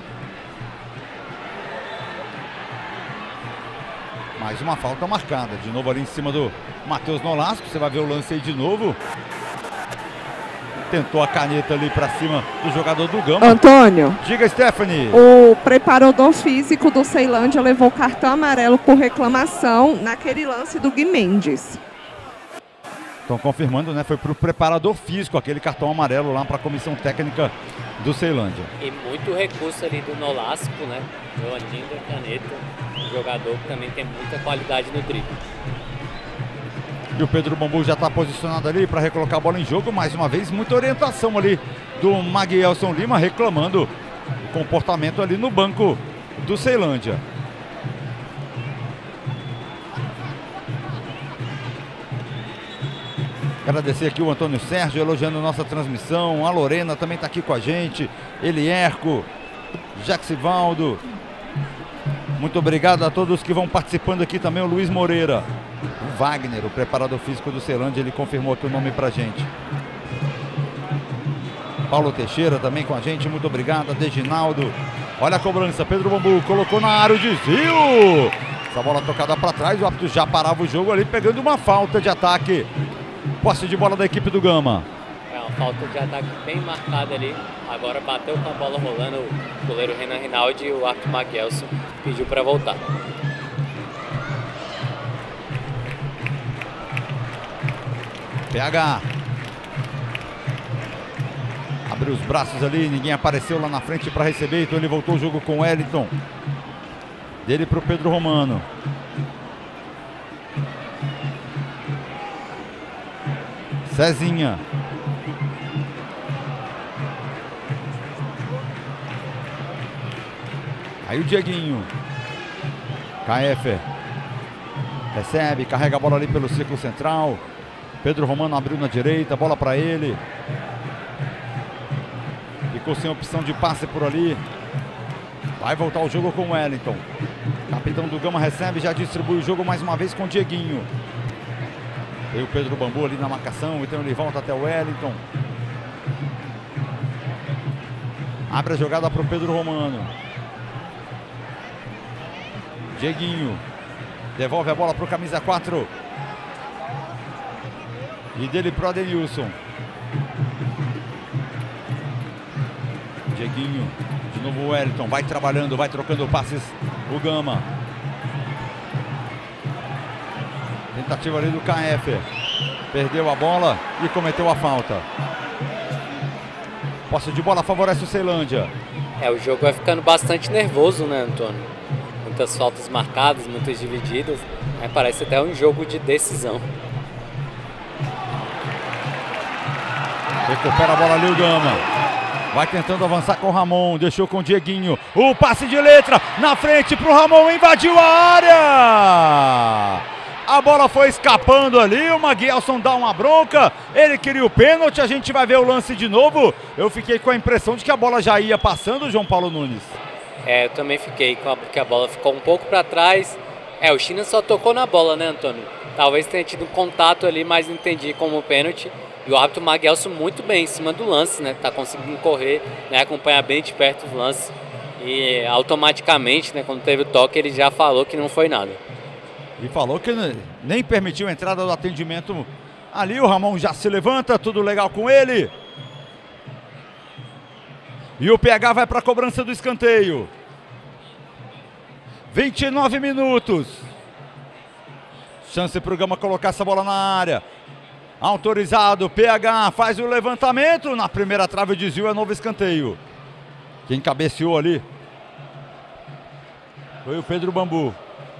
Mais uma falta marcada, de novo ali em cima do Matheus Nolasco, você vai ver o lance aí de novo. Tentou a caneta ali para cima do jogador do Gama. Antônio. Diga, Stephanie. O preparador físico do Ceilândia levou cartão amarelo por reclamação naquele lance do Gui Mendes. Estão confirmando, né? Foi para o preparador físico aquele cartão amarelo lá para a comissão técnica do Ceilândia. E muito recurso ali do Nolasco, né? Deu uma linda caneta. Um jogador que também tem muita qualidade no drible. E o Pedro Bambu já está posicionado ali para recolocar a bola em jogo. Mais uma vez, muita orientação ali do Maguielson Lima, reclamando o comportamento ali no banco do Ceilândia. Agradecer aqui o Antônio Sérgio, elogiando nossa transmissão. A Lorena também está aqui com a gente. Elierco, Jaxivaldo. Muito obrigado a todos que vão participando aqui também. O Luiz Moreira. O Wagner, o preparador físico do Ceilândia, ele confirmou aqui o nome pra gente. Paulo Teixeira também com a gente. Muito obrigado. Deginaldo. Olha a cobrança. Pedro Bambu colocou na área o desvio. Essa bola tocada para trás. O árbitro já parava o jogo ali, pegando uma falta de ataque. Posse de bola da equipe do Gama. É uma falta de ataque bem marcada ali. Agora bateu com a bola rolando o goleiro Renan Rinaldi e o árbitro Maguielson pediu para voltar. PH. Abriu os braços ali, ninguém apareceu lá na frente para receber, então ele voltou o jogo com o Wellington. Dele para o Pedro Romano. Cezinha. Aí o Dieguinho. Kaefer. Recebe, carrega a bola ali pelo círculo central. Pedro Romano abriu na direita, bola para ele. Ficou sem opção de passe por ali. Vai voltar o jogo com o Wellington. Capitão do Gama recebe, já distribui o jogo mais uma vez com o Dieguinho. Tem o Pedro Bambu ali na marcação, então ele volta até o Wellington. Abre a jogada para o Pedro Romano. Dieguinho. Devolve a bola para o camisa 4. E dele para o Adenilson. Dieguinho. De novo o Wellington. Vai trabalhando, vai trocando passes o Gama. Tentativa ali do KF. Perdeu a bola e cometeu a falta. Posse de bola favorece o Ceilândia. O jogo vai ficando bastante nervoso, né, Antônio? Muitas faltas marcadas, muitas divididas. Parece até um jogo de decisão. Recupera a bola ali o Gama. Vai tentando avançar com o Ramon. Deixou com o Dieguinho. O passe de letra na frente para o Ramon. Invadiu a área. A bola foi escapando ali. O Maguielson dá uma bronca. Ele queria o pênalti. A gente vai ver o lance de novo. Eu fiquei com a impressão de que a bola já ia passando, João Paulo Nunes. Eu também fiquei porque a bola ficou um pouco para trás. O China só tocou na bola, né, Antônio? Talvez tenha tido um contato ali, mas entendi como pênalti. E o árbitro Maguielson muito bem em cima do lance, né? Tá conseguindo correr, né? Acompanhar bem de perto os lances. E automaticamente, né, quando teve o toque, ele já falou que não foi nada. E falou que nem permitiu a entrada do atendimento ali. O Ramon já se levanta, tudo legal com ele. E o PH vai para a cobrança do escanteio. 29 minutos. Chance para o Gama colocar essa bola na área. Autorizado, PH faz o levantamento. Na primeira trave o desvio, é novo escanteio. Quem cabeceou ali foi o Pedro Bambu.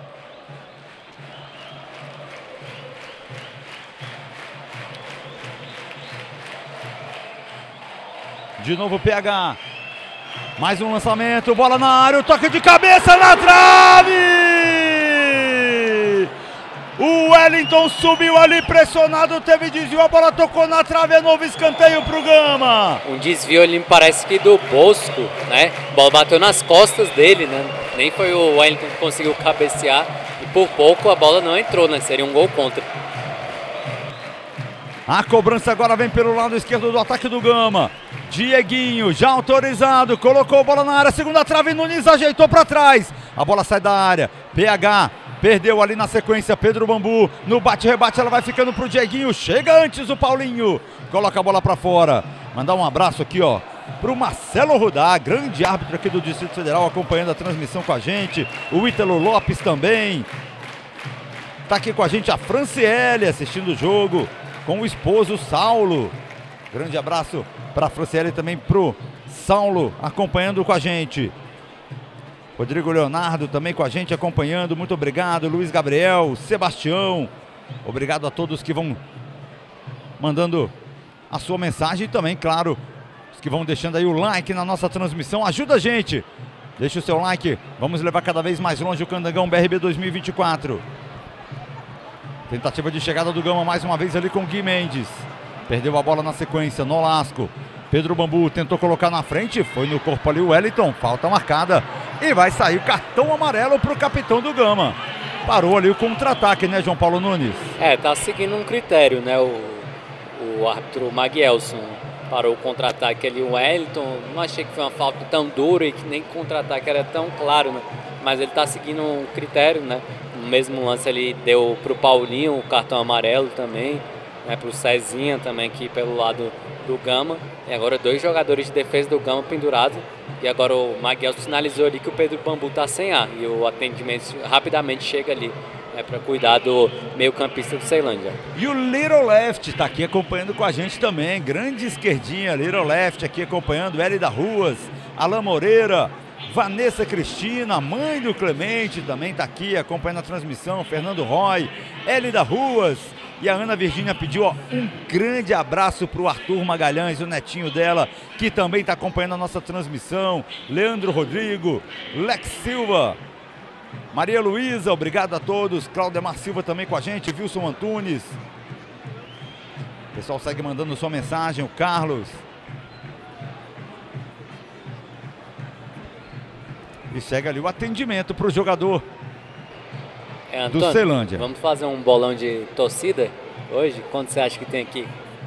De novo o PH. Mais um lançamento, bola na área, o toque de cabeça na trave! Wellington subiu ali pressionado, teve desvio, a bola tocou na trave, é novo escanteio pro Gama. Um desvio ali, me parece que do Bosco, né? A bola bateu nas costas dele, né? Nem foi o Wellington que conseguiu cabecear e por pouco a bola não entrou, né? Seria um gol contra. A cobrança agora vem pelo lado esquerdo do ataque do Gama. Dieguinho, já autorizado, colocou a bola na área, segunda trave, Nunes ajeitou para trás. A bola sai da área, PH perdeu ali na sequência, Pedro Bambu, no bate-rebate ela vai ficando pro Dieguinho, chega antes o Paulinho, coloca a bola para fora. Mandar um abraço aqui, ó, pro Marcelo Rudá, grande árbitro aqui do Distrito Federal, acompanhando a transmissão com a gente. O Ítalo Lopes também. Tá aqui com a gente a Franciele assistindo o jogo com o esposo Saulo. Grande abraço para a Franciele e também pro Saulo acompanhando com a gente. Rodrigo Leonardo também com a gente acompanhando, muito obrigado. Luiz Gabriel, Sebastião, obrigado a todos que vão mandando a sua mensagem e também, claro, os que vão deixando aí o like na nossa transmissão. Ajuda a gente, deixa o seu like, vamos levar cada vez mais longe o Candangão BRB 2024. Tentativa de chegada do Gama mais uma vez ali com o Gui Mendes. Perdeu a bola na sequência, Nolasco. Pedro Bambu tentou colocar na frente, foi no corpo ali o Wellington, falta marcada. E vai sair cartão amarelo para o capitão do Gama. Parou ali o contra-ataque, né, João Paulo Nunes? Tá seguindo um critério, né, o árbitro Maguelson. Parou o contra-ataque ali, o Wellington. Não achei que foi uma falta tão dura e que nem contra-ataque era tão claro, né? Mas ele tá seguindo um critério, né? No mesmo lance ele deu pro Paulinho o cartão amarelo também, né? Pro Cezinha também aqui pelo lado do Gama. E agora 2 jogadores de defesa do Gama pendurados. E agora o Maguel sinalizou ali que o Pedro Bambu tá sem ar. E o atendimento rapidamente chega ali, né, para cuidar do meio-campista do Ceilândia. E o Little Left está aqui acompanhando com a gente também. Grande esquerdinha, Little Left aqui acompanhando. Hélida Ruas, Alain Moreira, Vanessa Cristina, mãe do Clemente, também está aqui acompanhando a transmissão. Fernando Roy, Hélida Ruas. E a Ana Virgínia pediu, ó, um grande abraço para o Arthur Magalhães, o netinho dela, que também está acompanhando a nossa transmissão. Leandro Rodrigo, Lex Silva, Maria Luísa, obrigado a todos. Claudemar Silva também com a gente, Wilson Antunes. O pessoal segue mandando sua mensagem, o Carlos. E segue ali o atendimento para o jogador Antônio, do Ceilândia. Vamos fazer um bolão de torcida hoje? Quanto você acha que tem aqui?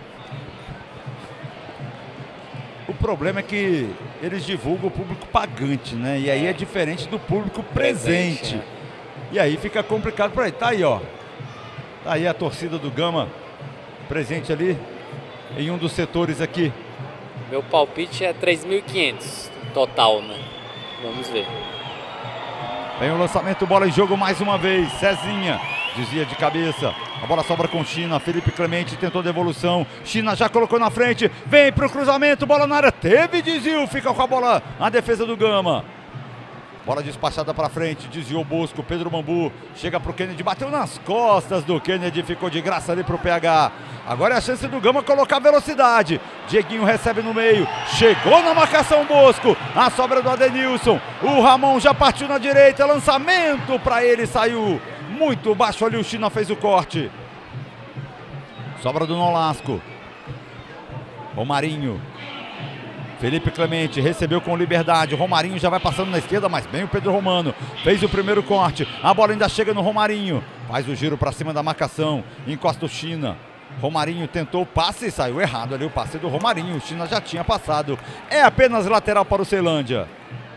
O problema é que eles divulgam o público pagante, né? E aí é diferente do público presente. E aí fica complicado para ele. Tá aí, ó. Tá aí a torcida do Gama presente ali em um dos setores aqui. Meu palpite é 3.500 total, né? Vamos ver. Vem o lançamento, bola em jogo mais uma vez. Cezinha desvia de cabeça. A bola sobra com China. Felipe Clemente tentou devolução. China já colocou na frente. Vem pro cruzamento. Bola na área. Teve desvio. Fica com a bola a defesa do Gama. Bola despachada para frente. Desviou o Bosco. Pedro Bambu chega pro Kennedy. Bateu nas costas do Kennedy. Ficou de graça ali pro PH. Agora é a chance do Gama colocar velocidade. Dieguinho recebe no meio. Chegou na marcação Bosco. A sobra do Adenilson. O Ramon já partiu na direita. Lançamento para ele. Saiu muito baixo ali. O China fez o corte. Sobra do Nolasco. Romarinho. Felipe Clemente recebeu com liberdade. O Romarinho já vai passando na esquerda, mas bem o Pedro Romano. Fez o primeiro corte. A bola ainda chega no Romarinho. Faz o giro para cima da marcação. Encosta o China. Romarinho tentou o passe e saiu errado ali o passe do Romarinho. O China já tinha passado. É apenas lateral para o Ceilândia.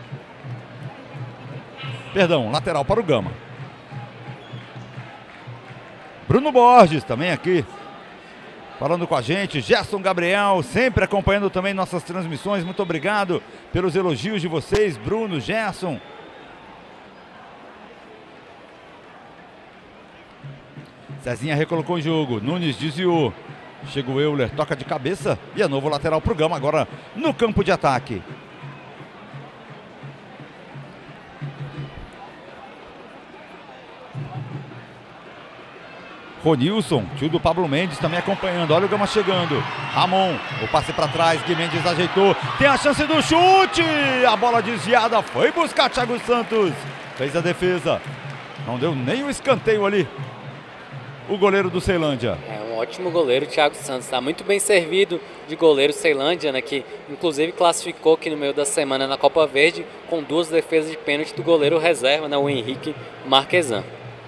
Perdão, lateral para o Gama. Bruno Borges também aqui falando com a gente. Gerson Gabriel sempre acompanhando também nossas transmissões. Muito obrigado pelos elogios de vocês, Bruno, Gerson. Cezinha recolocou o jogo. Nunes desviou. Chega o Euler, toca de cabeça. E é novo lateral para o Gama agora no campo de ataque. Ronilson, tio do Pablo Mendes também acompanhando. Olha o Gama chegando. Ramon, o passe para trás. Gui Mendes ajeitou. Tem a chance do chute. A bola desviada. Foi buscar Thiago Santos. Fez a defesa. Não deu nem o escanteio ali. o goleiro do Ceilândia. É um ótimo goleiro, o Thiago Santos. Está muito bem servido de goleiro Ceilândia, né, que inclusive classificou aqui no meio da semana na Copa Verde com 2 defesas de pênalti do goleiro reserva, né, o Henrique Marquesan.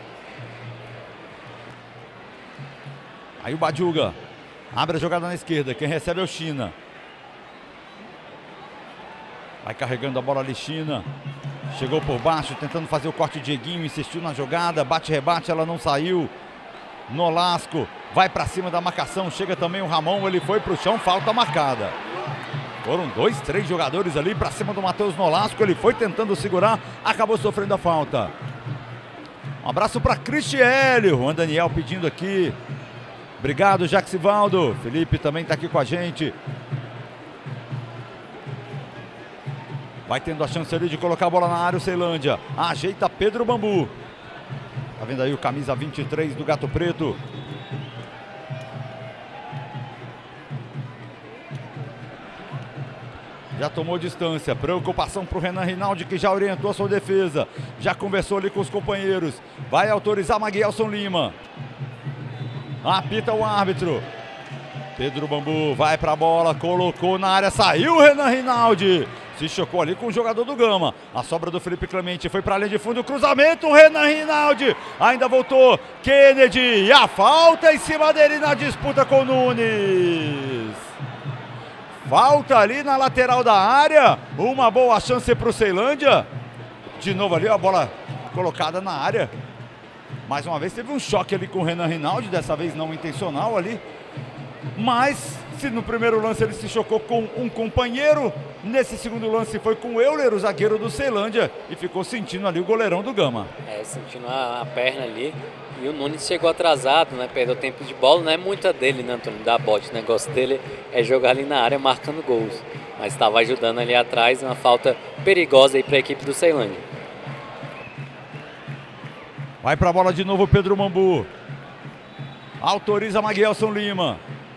Aí o Badiuga abre a jogada na esquerda, quem recebe é o China. Vai carregando a bola ali, China. Chegou por baixo, tentando fazer o corte. Dieguinho insistiu na jogada, bate-rebate, ela não saiu. Nolasco vai para cima da marcação, chega também o Ramon, ele foi para o chão, falta marcada. Foram 2, 3 jogadores ali para cima do Matheus Nolasco, ele foi tentando segurar, acabou sofrendo a falta. Um abraço para Cristiélio, Juan Daniel pedindo aqui. Obrigado, Jaxivaldo. Felipe também está aqui com a gente. Vai tendo a chance ali de colocar a bola na área o Ceilândia. Ajeita Pedro Bambu. Tá vendo aí o camisa 23 do Gato Preto. Já tomou distância. Preocupação para o Renan Rinaldi, que já orientou a sua defesa. Já conversou ali com os companheiros. Vai autorizar Maguielson Lima. Apita o árbitro. Pedro Bambu vai para a bola, colocou na área, saiu o Renan Rinaldi. Se chocou ali com o jogador do Gama. A sobra do Felipe Clemente foi para a linha de fundo, cruzamento, o Renan Rinaldi. Ainda voltou Kennedy. E a falta em cima dele na disputa com o Nunes. Falta ali na lateral da área. Uma boa chance para o Ceilândia. De novo ali a bola colocada na área. Mais uma vez teve um choque ali com o Renan Rinaldi, dessa vez não intencional ali. Mas, se no primeiro lance ele se chocou com um companheiro, nesse segundo lance foi com o Euler, o zagueiro do Ceilândia, e ficou sentindo ali o goleirão do Gama. Sentindo a perna ali. E o Nunes chegou atrasado, né? Perdeu tempo de bola, não é muita dele, né, Antônio? Da bote. O negócio dele é jogar ali na área marcando gols. Mas estava ajudando ali atrás, uma falta perigosa aí para a equipe do Ceilândia. Vai para a bola de novo o Pedro Bambu. Autoriza Maguielson Lima.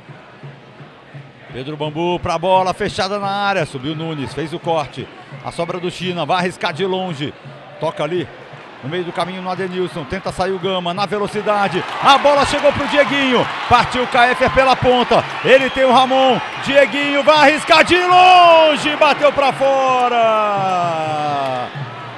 Pedro Bambu para a bola, fechada na área. Subiu Nunes, fez o corte. A sobra do China, vai arriscar de longe. Toca ali no meio do caminho no Adenilson. Tenta sair o Gama na velocidade. A bola chegou para o Dieguinho. Partiu o KF pela ponta. Ele tem o Ramon. Dieguinho vai arriscar de longe. Bateu para fora.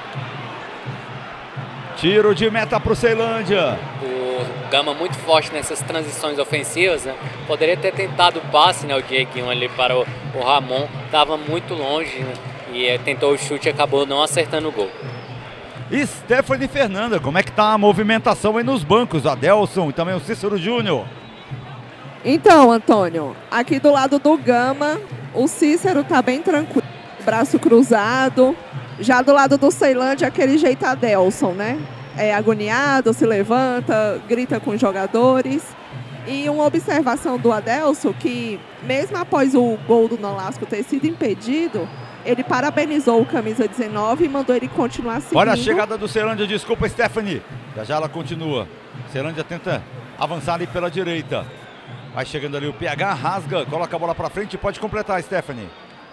Tiro de meta para o Ceilândia. O Gama muito forte nessas transições ofensivas, né? Poderia ter tentado o passe, né? O Dieguinho ali para o Ramon. Estava muito longe, né? E tentou o chute e acabou não acertando o gol. Stephanie Fernanda, como é que tá a movimentação aí nos bancos? Adelson e também o Cícero Júnior. Então, Antônio, aqui do lado do Gama, o Cícero tá bem tranquilo, braço cruzado. Já do lado do Ceilândia, aquele jeito Adelson, né? É agoniado, se levanta, grita com os jogadores. E uma observação do Adelson, que mesmo após o gol do Nolasco ter sido impedido, ele parabenizou o camisa 19 e mandou ele continuar seguindo. Olha a chegada do Ceilândia, desculpa, Stephanie. Já ela continua. Ceilândia tenta avançar ali pela direita. Vai chegando ali o PH, rasga, coloca a bola pra frente e pode completar, Stephanie.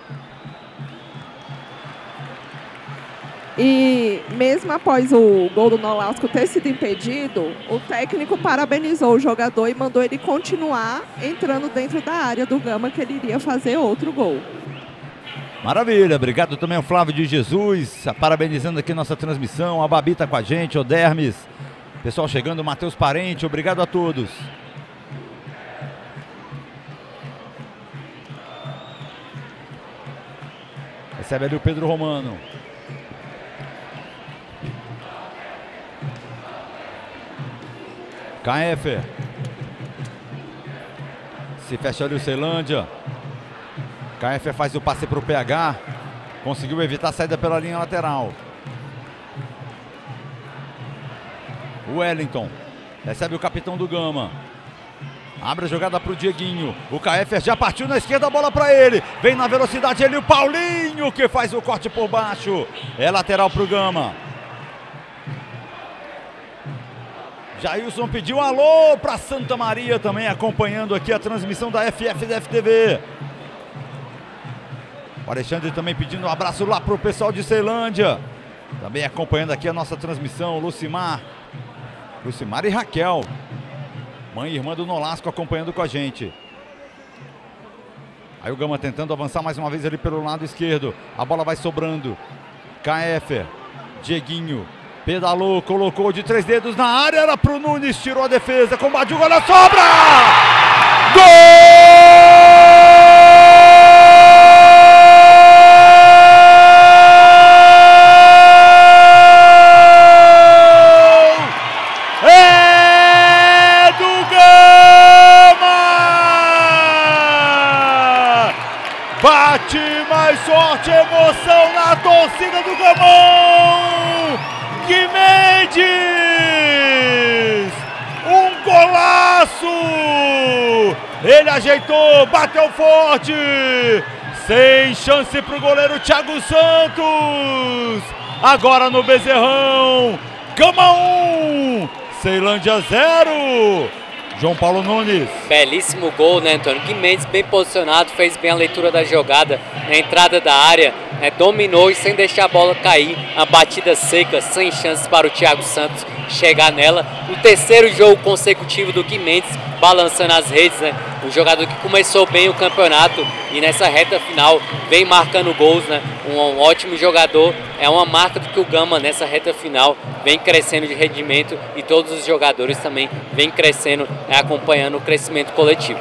E mesmo após o gol do Nolasco ter sido impedido, o técnico parabenizou o jogador e mandou ele continuar entrando dentro da área do Gama, que ele iria fazer outro gol. Maravilha, obrigado também ao Flávio de Jesus, parabenizando aqui nossa transmissão, a Babi tá com a gente, o Dermes, pessoal chegando, o Matheus Parente, obrigado a todos. Recebe ali o Pedro Romano. KF. Se fecha ali o Ceilândia. KF faz o passe para o PH. Conseguiu evitar a saída pela linha lateral. O Wellington. Recebe o capitão do Gama. Abre a jogada para o Dieguinho. O KF já partiu na esquerda, a bola para ele. Vem na velocidade ele, o Paulinho, que faz o corte por baixo. É lateral para o Gama. Jailson pediu alô para Santa Maria também, acompanhando aqui a transmissão da FFDF TV. O Alexandre também pedindo um abraço lá para o pessoal de Ceilândia. Também acompanhando aqui a nossa transmissão, Lucimar e Raquel. Mãe e irmã do Nolasco acompanhando com a gente. Aí o Gama tentando avançar mais uma vez ali pelo lado esquerdo. A bola vai sobrando. Kaefer, Dieguinho, pedalou, colocou de 3 dedos na área. Era pro Nunes, tirou a defesa, combate o gol, a sobra! Gol! Bate mais sorte, emoção na torcida do Gamão! Guimendes! Um golaço! Ele ajeitou, bateu forte! Sem chance para o goleiro Thiago Santos! Agora no Bezerrão! Gama 1! Ceilândia 0! João Paulo Nunes. Belíssimo gol, né, Antônio? Guimendes bem posicionado, fez bem a leitura da jogada na entrada da área, né, dominou e sem deixar a bola cair. A batida seca, sem chances para o Thiago Santos chegar nela. O terceiro jogo consecutivo do Guimendes balançando as redes, né? Um jogador que começou bem o campeonato e nessa reta final vem marcando gols, né? Um ótimo jogador, é uma marca do que o Gama nessa reta final vem crescendo de rendimento e todos os jogadores também vêm crescendo, né, acompanhando o crescimento coletivo.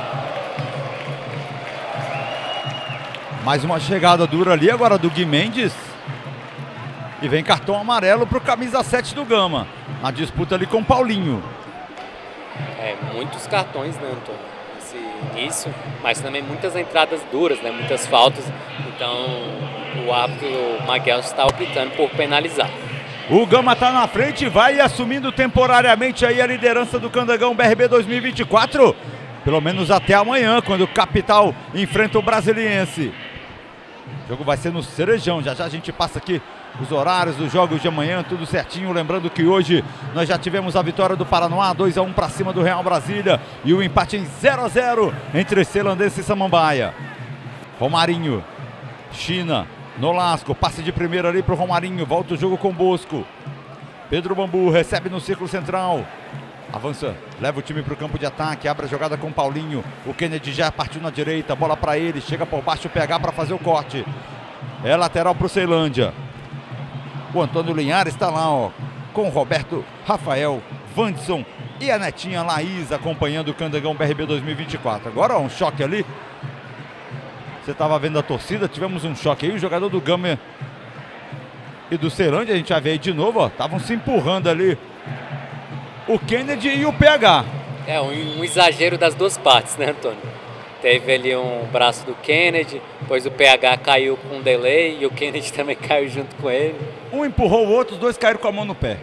Mais uma chegada dura ali agora do Guimendes. E vem cartão amarelo para o camisa 7 do Gama. Na disputa ali com o Paulinho. Muitos cartões, né, Antônio? Esse início, mas também muitas entradas duras, né? Muitas faltas. Então o árbitro Maguel está optando por penalizar. O Gama está na frente, vai assumindo temporariamente aí a liderança do Candangão BRB 2024. Pelo menos até amanhã, quando o Capital enfrenta o Brasiliense. O jogo vai ser no Cerejão. Já já a gente passa aqui os horários dos jogos de amanhã, tudo certinho. Lembrando que hoje nós já tivemos a vitória do Paranoá, 2-1 para cima do Real Brasília. E o empate em 0-0 entre Celandense e Samambaia. Romarinho, China, Nolasco, passe de primeira ali para o Romarinho. Volta o jogo com Bosco. Pedro Bambu recebe no círculo central. Avança, leva o time para o campo de ataque, abre a jogada com Paulinho. O Kennedy já partiu na direita, bola para ele, chega por baixo, PH para fazer o corte. É lateral para o Ceilândia. O Antônio Linhares está lá, ó, com o Roberto, Rafael, Vandson e a netinha Laís acompanhando o Candangão BRB 2024. Agora, ó, um choque ali. Você estava vendo a torcida, tivemos um choque aí. O jogador do Gama e do Ceilândia, a gente já vê aí de novo, ó, estavam se empurrando ali. O Kennedy e o PH. É um exagero das duas partes, né, Antônio? Teve ali um braço do Kennedy, depois o PH caiu com um delay e o Kennedy também caiu junto com ele. Um empurrou o outro, os dois caíram com a mão no pé.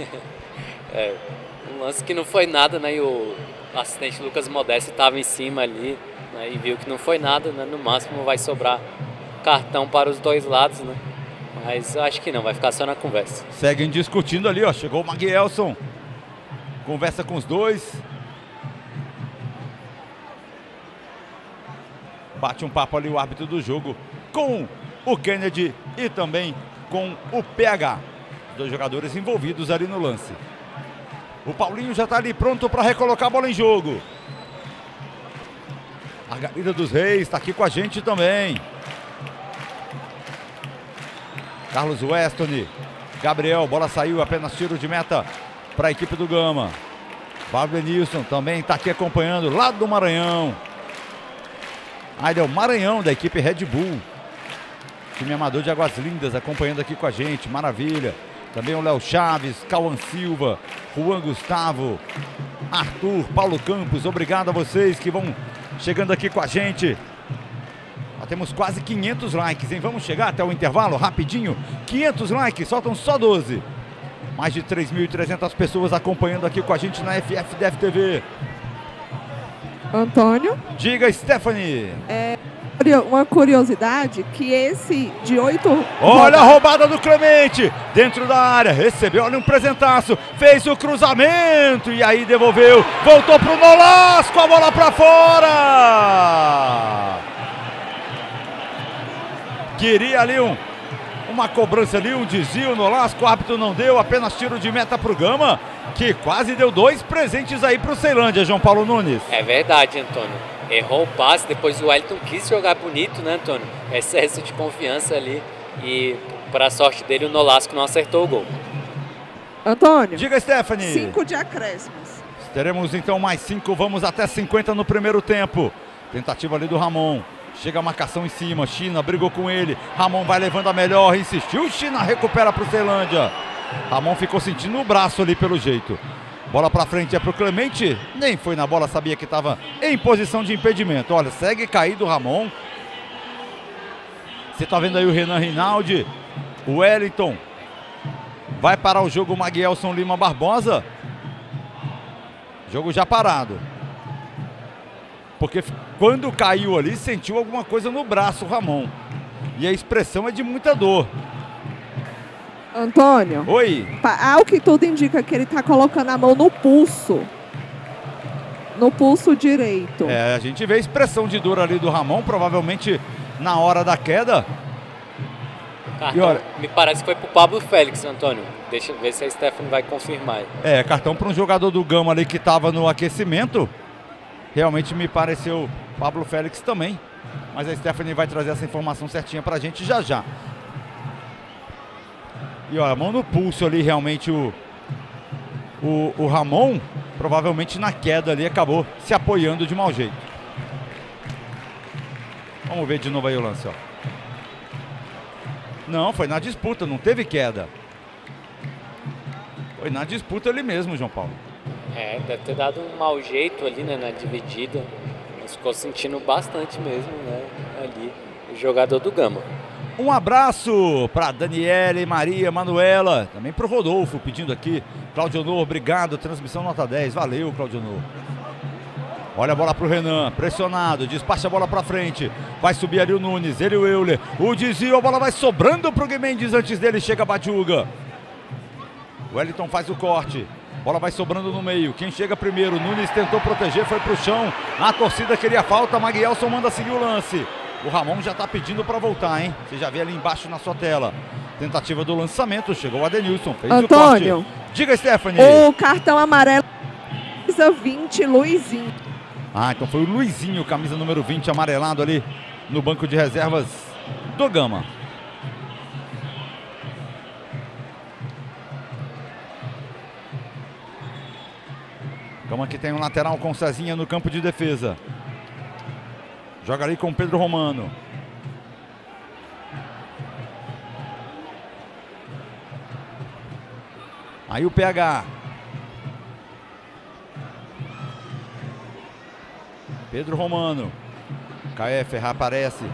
Um lance que não foi nada, né? E o assistente Lucas Modesto estava em cima ali, né, e viu que não foi nada, né? No máximo vai sobrar cartão para os dois lados, né? Mas eu acho que não, vai ficar só na conversa. Seguem discutindo ali, ó. Chegou o Maguielson. Conversa com os dois. Bate um papo ali o árbitro do jogo com o Kennedy e também com o PH. Os dois jogadores envolvidos ali no lance. O Paulinho já está ali pronto para recolocar a bola em jogo. Margarida dos Reis está aqui com a gente também. Carlos Weston, Gabriel, bola saiu, apenas tiro de meta para a equipe do Gama. Pablo Nilson também está aqui acompanhando, lá do Maranhão. Aidel Maranhão, da equipe Red Bull. Time amador de Águas Lindas acompanhando aqui com a gente, maravilha. Também o Léo Chaves, Cauã Silva, Juan Gustavo, Arthur, Paulo Campos. Obrigado a vocês que vão chegando aqui com a gente. Já temos quase 500 likes, hein? Vamos chegar até o intervalo rapidinho. 500 likes, faltam só 12. Mais de 3.300 pessoas acompanhando aqui com a gente na FFDF TV. Antônio? Diga, Stephanie. Uma curiosidade, que esse de 8... Olha a roubada do Clemente, dentro da área, recebeu, olha um presentaço, fez o cruzamento e aí devolveu, voltou pro Nolasco, a bola pra fora. Queria ali um Uma cobrança ali, um desvio no lasco, o árbitro não deu, apenas tiro de meta pro Gama, que quase deu 2 presentes aí pro Ceilândia, João Paulo Nunes. É verdade, Antônio. Errou o passe, depois o Wellington quis jogar bonito, né, Antônio? Excesso de confiança ali e, para a sorte dele, o Nolasco não acertou o gol. Antônio. Diga, Stephanie. 5 de acréscimos. Teremos então mais 5, vamos até 50 no primeiro tempo. Tentativa ali do Ramon. Chega a marcação em cima, China brigou com ele. Ramon vai levando a melhor, insistiu. China recupera para o Ceilândia. Ramon ficou sentindo o braço ali pelo jeito. Bola para frente é para o Clemente. Nem foi na bola, sabia que estava em posição de impedimento. Olha, segue caído o Ramon. Você está vendo aí o Renan Rinaldi. O Wellington. Vai parar o jogo o Maguielson Lima Barbosa. Jogo já parado. Porque quando caiu ali, sentiu alguma coisa no braço, Ramon. E a expressão é de muita dor. Antônio. Oi. Ao que tudo indica que ele está colocando a mão no pulso. No pulso direito. É, a gente vê a expressão de dor ali do Ramon, provavelmente na hora da queda. Cartão, E olha, me parece que foi pro Pablo Félix, Antônio. Deixa eu ver se a Stephanie vai confirmar. É, cartão para um jogador do Gama ali que estava no aquecimento. Realmente me pareceu Pablo Félix também. Mas a Stephanie vai trazer essa informação certinha pra gente já já. E olha, a mão no pulso ali, realmente o Ramon, provavelmente na queda ali, acabou se apoiando de mau jeito. Vamos ver de novo aí o lance, ó. Não, foi na disputa, não teve queda. Foi na disputa ali mesmo, João Paulo. É, deve ter dado um mau jeito ali, né, na dividida. Mas ficou sentindo bastante mesmo, né, ali, o jogador do Gama. Um abraço para Daniele, Maria, Manuela, também para o Rodolfo, pedindo aqui. Claudionor, obrigado, transmissão nota 10, valeu, Claudionor. Olha a bola para o Renan, pressionado, despacha a bola para frente. Vai subir ali o Nunes, ele e o Euler. O desvio, a bola vai sobrando para o Gui Mendes, antes dele chega a Badiuga. O Wellington faz o corte. Bola vai sobrando no meio. Quem chega primeiro? Nunes tentou proteger, foi pro chão. A torcida queria falta. Maguielson manda seguir o lance. O Ramon já tá pedindo para voltar, hein? Você já vê ali embaixo na sua tela. Tentativa do lançamento. Chegou o Adenilson. Fez Antônio, o corte. Diga, Stephanie. O cartão amarelo, camisa 20, Luizinho. Ah, então foi o Luizinho, camisa número 20, amarelado ali no banco de reservas do Gama. Gama que tem um lateral com Cezinha no campo de defesa. Joga ali com o Pedro Romano. Aí o PH. Pedro Romano. KF reaparece.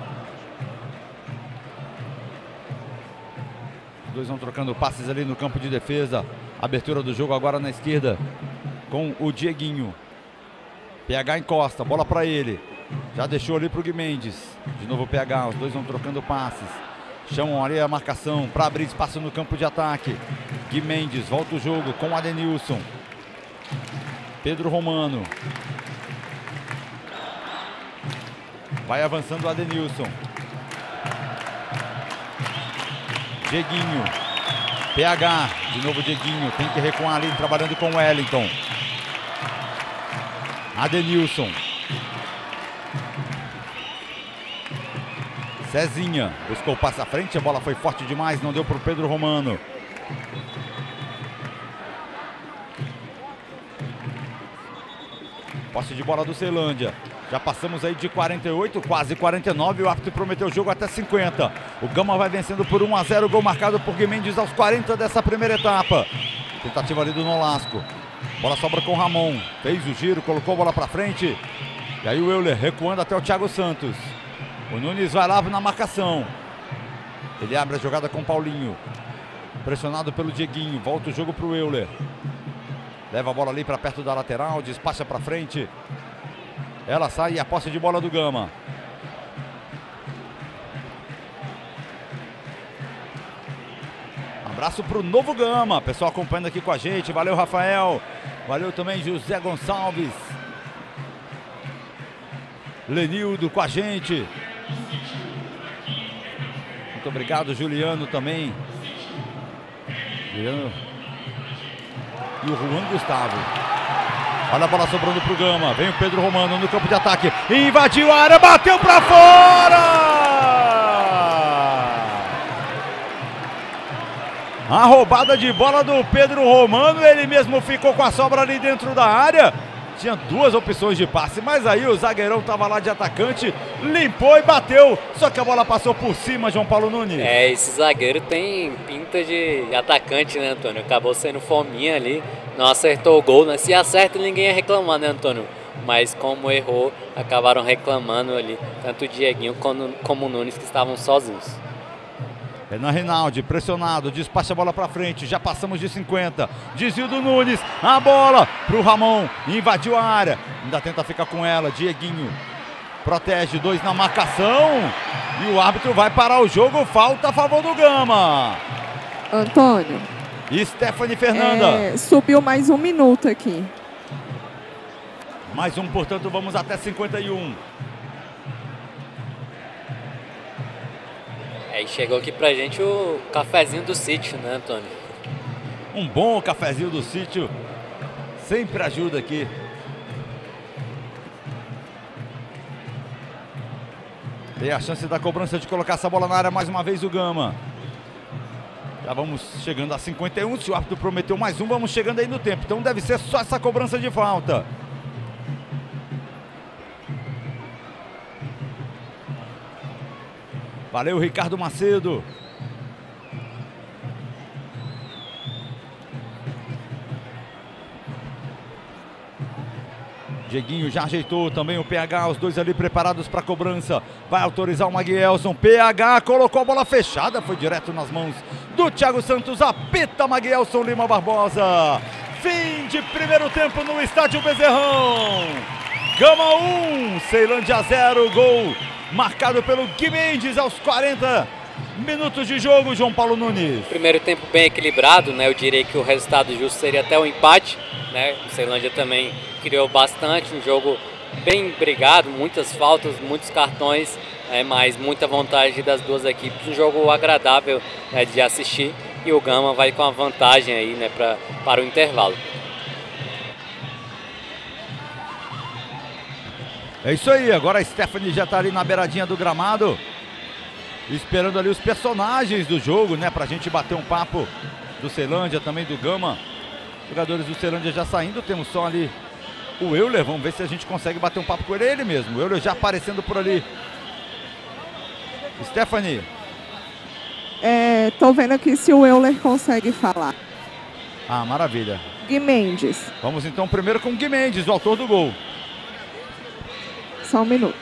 Os dois vão trocando passes ali no campo de defesa. Abertura do jogo agora na esquerda com o Dieguinho. PH encosta, bola para ele. Já deixou ali pro Gui Mendes. De novo o PH, os dois vão trocando passes. Chamam ali a marcação para abrir espaço no campo de ataque. Gui Mendes volta o jogo com o Adenilson. Pedro Romano. Vai avançando o Adenilson. Dieguinho. PH. De novo Dieguinho. Tem que recuar ali, trabalhando com o Wellington. Adenilson. Cezinha. Buscou o passe à frente. A bola foi forte demais. Não deu para o Pedro Romano. Posse de bola do Ceilândia. Já passamos aí de 48, quase 49. O árbitro prometeu o jogo até 50. O Gama vai vencendo por 1-0. Gol marcado por Gui Mendes aos 40 dessa primeira etapa. Tentativa ali do Nolasco. Bola sobra com o Ramon. Fez o giro, colocou a bola para frente. E aí o Euler recuando até o Thiago Santos. O Nunes vai lá na marcação. Ele abre a jogada com o Paulinho. Pressionado pelo Dieguinho. Volta o jogo para o Euler. Leva a bola ali para perto da lateral. Despacha para frente. Ela sai e a posse de bola do Gama. Abraço para o novo Gama. Pessoal acompanhando aqui com a gente. Valeu, Rafael. Valeu também, José Gonçalves. Lenildo com a gente. Muito obrigado, Juliano também. Juliano. E o Juan Gustavo. Olha a bola sobrando pro Gama. Vem o Pedro Romano no campo de ataque. Invadiu a área, bateu pra fora! A roubada de bola do Pedro Romano. Ele mesmo ficou com a sobra ali dentro da área. Tinha duas opções de passe, mas aí o zagueirão estava lá de atacante, limpou e bateu. Só que a bola passou por cima, João Paulo Nunes. Esse zagueiro tem pinta de atacante, né, Antônio? Acabou sendo fominha ali, não acertou o gol, né? Se acerta, ninguém ia reclamar, né, Antônio? Mas como errou, acabaram reclamando ali, tanto o Dieguinho como o Nunes, que estavam sozinhos. Renan Rinaldi, pressionado, despacha a bola pra frente, já passamos de 50, desvio do Nunes, a bola pro Ramon, invadiu a área, ainda tenta ficar com ela, Dieguinho, protege, 2 na marcação, e o árbitro vai parar o jogo, falta a favor do Gama. Antônio. E Stephanie Fernanda. Subiu mais 1 minuto aqui. Mais um, portanto, vamos até 51. Aí chegou aqui pra gente o cafezinho do sítio, né, Antônio? Um bom cafezinho do sítio sempre ajuda aqui. Tem a chance da cobrança de colocar essa bola na área mais uma vez o Gama. Já vamos chegando a 51, se o árbitro prometeu mais um, vamos chegando aí no tempo. Então deve ser só essa cobrança de falta. Valeu, Ricardo Macedo. Dieguinho já ajeitou também o PH, os dois ali preparados para a cobrança. Vai autorizar o Maguielson. PH colocou a bola fechada, foi direto nas mãos do Thiago Santos. Apita Maguielson Lima Barbosa. Fim de primeiro tempo no estádio Bezerrão. Gama 1, Ceilândia 0, gol marcado pelo Gui Mendes aos 40 minutos de jogo, João Paulo Nunes. Primeiro tempo bem equilibrado, né? Eu diria que o resultado justo seria até o empate, né? O Ceilândia também criou bastante, um jogo bem brigado, muitas faltas, muitos cartões, mas muita vontade das duas equipes, um jogo agradável, né, de assistir, e o Gama vai com a vantagem aí, né, para o intervalo. É isso aí, agora a Stephanie já está ali na beiradinha do gramado, esperando ali os personagens do jogo, né, pra gente bater um papo do Ceilândia, também do Gama. Jogadores do Ceilândia já saindo, temos só ali o Euler, vamos ver se a gente consegue bater um papo com ele mesmo. O Euler já aparecendo por ali. Stephanie. Tô vendo aqui se o Euler consegue falar. Ah, maravilha. Gui Mendes. Vamos então primeiro com o Gui Mendes, o autor do gol. Só um minuto.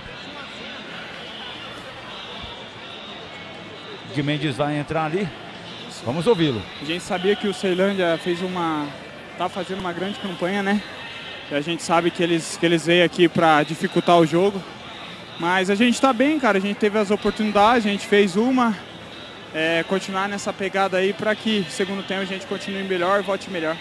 Gui Mendes vai entrar ali. Vamos ouvi-lo. A gente sabia que o Ceilândia tá fazendo uma grande campanha, né? E a gente sabe que eles veio aqui para dificultar o jogo. Mas a gente está bem, cara. A gente teve as oportunidades, a gente fez uma. Continuar nessa pegada aí para que segundo tempo a gente continue melhor e volte melhor.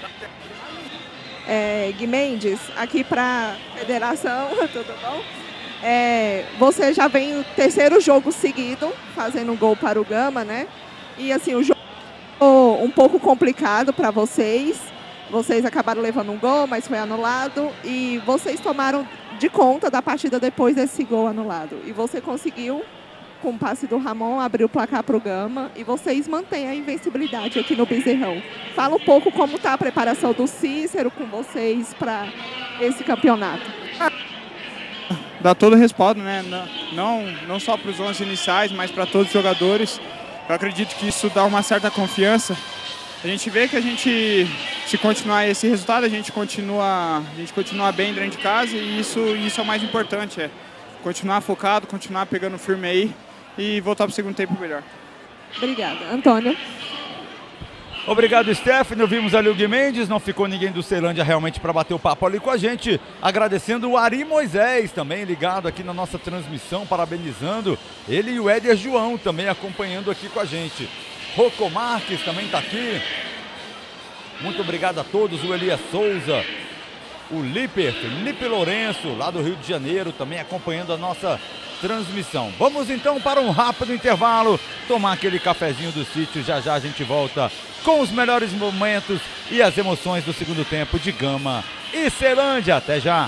Gui Mendes, aqui para a federação, tudo bom? Você já vem o 3º jogo seguido fazendo um gol para o Gama, né? E assim, o jogo um pouco complicado para vocês. Vocês acabaram levando um gol, mas foi anulado. E vocês tomaram de conta da partida depois desse gol anulado. E você conseguiu, com o passe do Ramon, abrir o placar para o Gama. E vocês mantêm a invencibilidade aqui no Bezerrão. Fala um pouco como está a preparação do Cícero com vocês para esse campeonato. Dá todo o respaldo, né? Não só para os 11 iniciais, mas para todos os jogadores. Eu acredito que isso dá uma certa confiança. A gente vê que se continuar esse resultado, a gente continua bem dentro de casa, e isso é o mais importante, continuar focado, continuar pegando firme aí e voltar para o segundo tempo melhor. Obrigada. Antônio. Obrigado, Stephanie. Vimos ali o Gui Mendes, não ficou ninguém do Ceilândia realmente para bater o papo ali com a gente. Agradecendo o Ari Moisés, também ligado aqui na nossa transmissão, parabenizando. Ele e o Éder João também acompanhando aqui com a gente. Rocco Marques também está aqui. Muito obrigado a todos. O Elias Souza, o Felipe Lourenço, lá do Rio de Janeiro, também acompanhando a nossa transmissão. Vamos então para um rápido intervalo, tomar aquele cafezinho do sítio. Já já a gente volta com os melhores momentos e as emoções do segundo tempo de Gama e Ceilândia. Até já!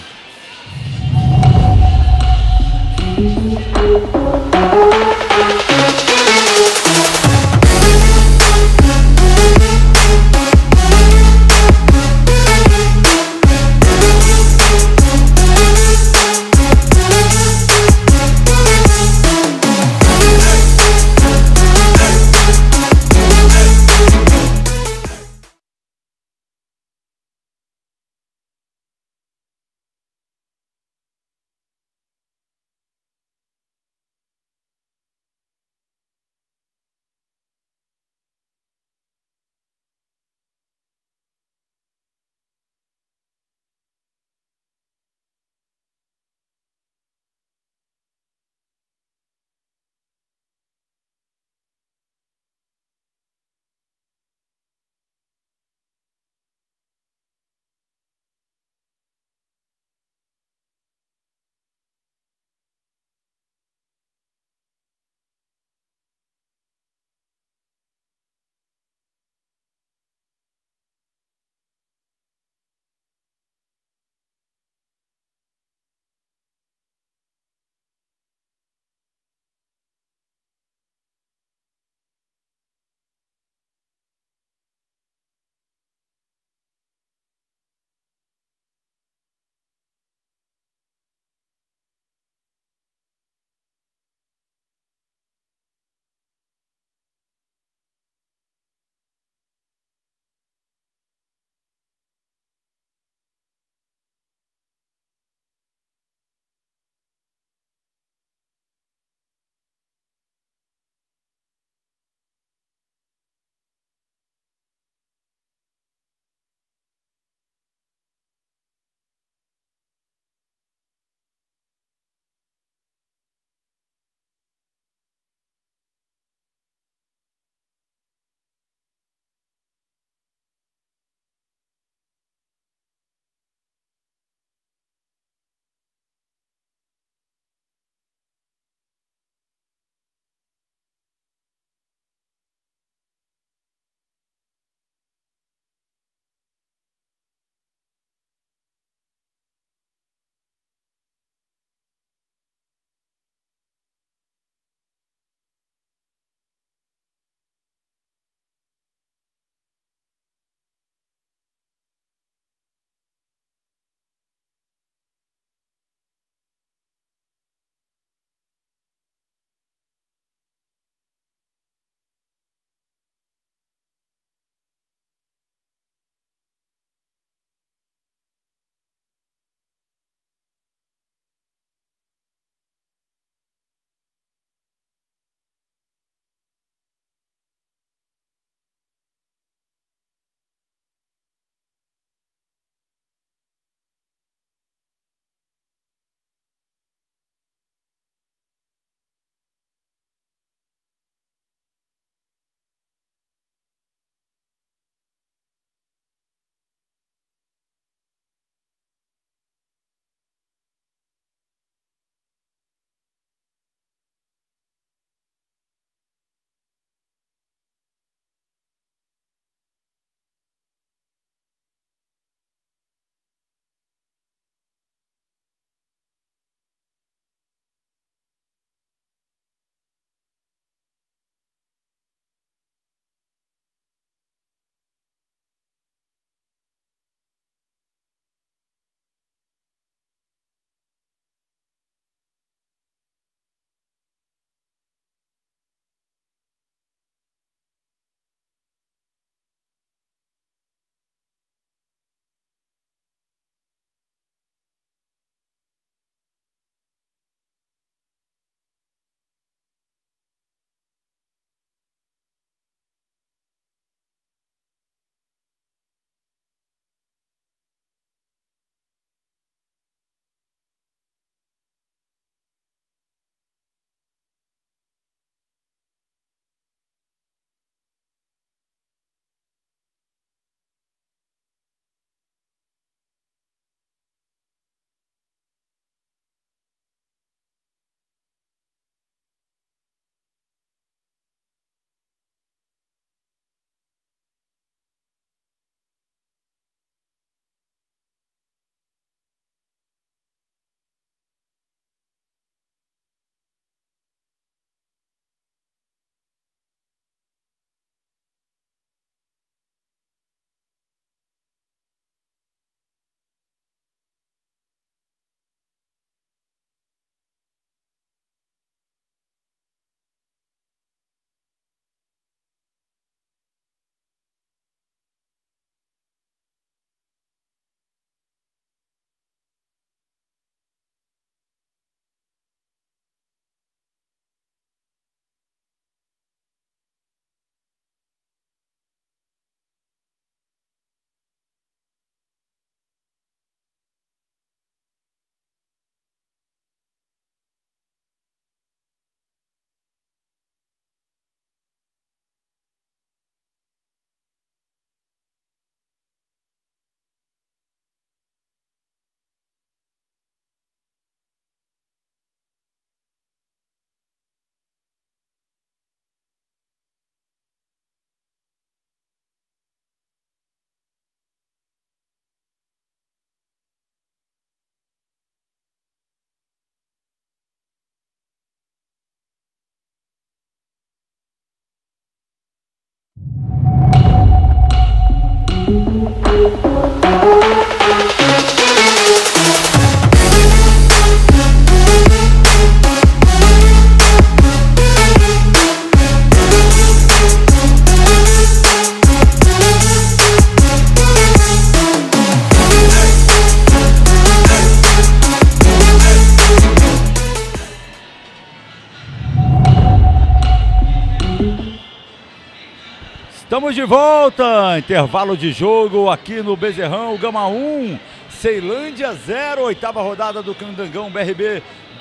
Estamos de volta, intervalo de jogo aqui no Bezerrão, Gama 1, Ceilândia 0, oitava rodada do Candangão BRB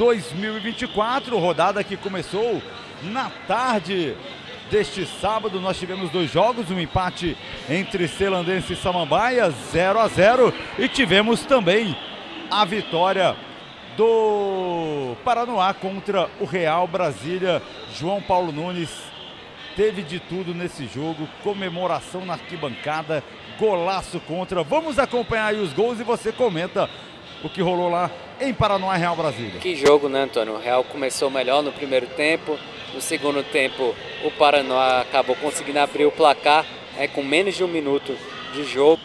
2024, rodada que começou na tarde deste sábado. Nós tivemos 2 jogos, um empate entre Ceilandense e Samambaia, 0-0, e tivemos também a vitória do Paranoá contra o Real Brasília. João Paulo Nunes teve de tudo nesse jogo, comemoração na arquibancada, golaço contra. Vamos acompanhar aí os gols e você comenta o que rolou lá em Paranoá e Real Brasília. Que jogo, né, Antônio? O Real começou melhor no primeiro tempo, no segundo tempo o Paranoá acabou conseguindo abrir o placar com menos de 1 minuto de jogo.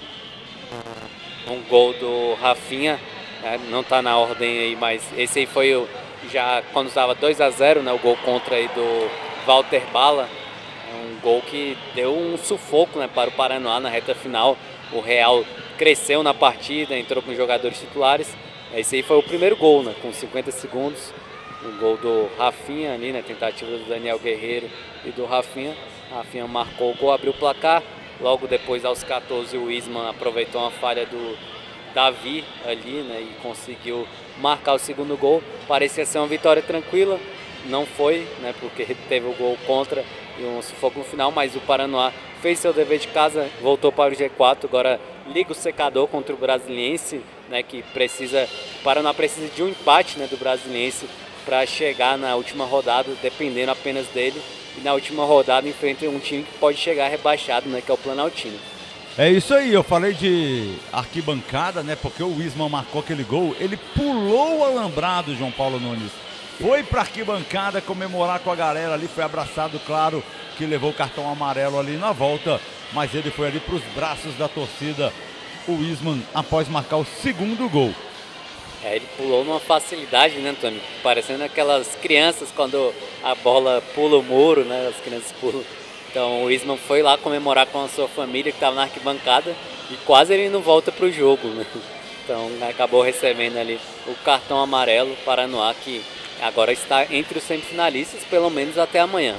Um gol do Rafinha, não está na ordem aí, mas esse aí foi já quando estava 2-0, né, o gol contra aí do Walter Bala. Um gol que deu um sufoco, né, para o Paranoá na reta final. O Real cresceu na partida, entrou com jogadores titulares. Esse aí foi o primeiro gol, né, com 50 segundos. O gol do Rafinha ali, né, tentativa do Daniel Guerreiro e do Rafinha. Rafinha marcou o gol, abriu o placar. Logo depois, aos 14, o Isman aproveitou uma falha do Davi ali, né, e conseguiu marcar o segundo gol. Parecia ser uma vitória tranquila, não foi, né, porque teve o gol contra e um sufoco no final, mas o Paranoá fez seu dever de casa, voltou para o G4, agora liga o secador contra o Brasiliense, né, que precisa, o Paranoá precisa de um empate, né, do Brasiliense para chegar na última rodada, dependendo apenas dele, e na última rodada enfrenta um time que pode chegar rebaixado, né, que é o Planaltino. É isso aí, eu falei de arquibancada, né, porque o Isman marcou aquele gol, ele pulou o alambrado, João Paulo Nunes. Foi para a arquibancada comemorar com a galera ali, foi abraçado, claro, que levou o cartão amarelo ali na volta, mas ele foi ali para os braços da torcida, o Isman, após marcar o segundo gol. Ele pulou numa facilidade, né, Antônio? Parecendo aquelas crianças quando a bola pula o muro, né, as crianças pulam. Então o Isman foi lá comemorar com a sua família que estava na arquibancada e quase ele não volta para o jogo, né? Então acabou recebendo ali o cartão amarelo. Paranoá, que agora está entre os semifinalistas, pelo menos até amanhã.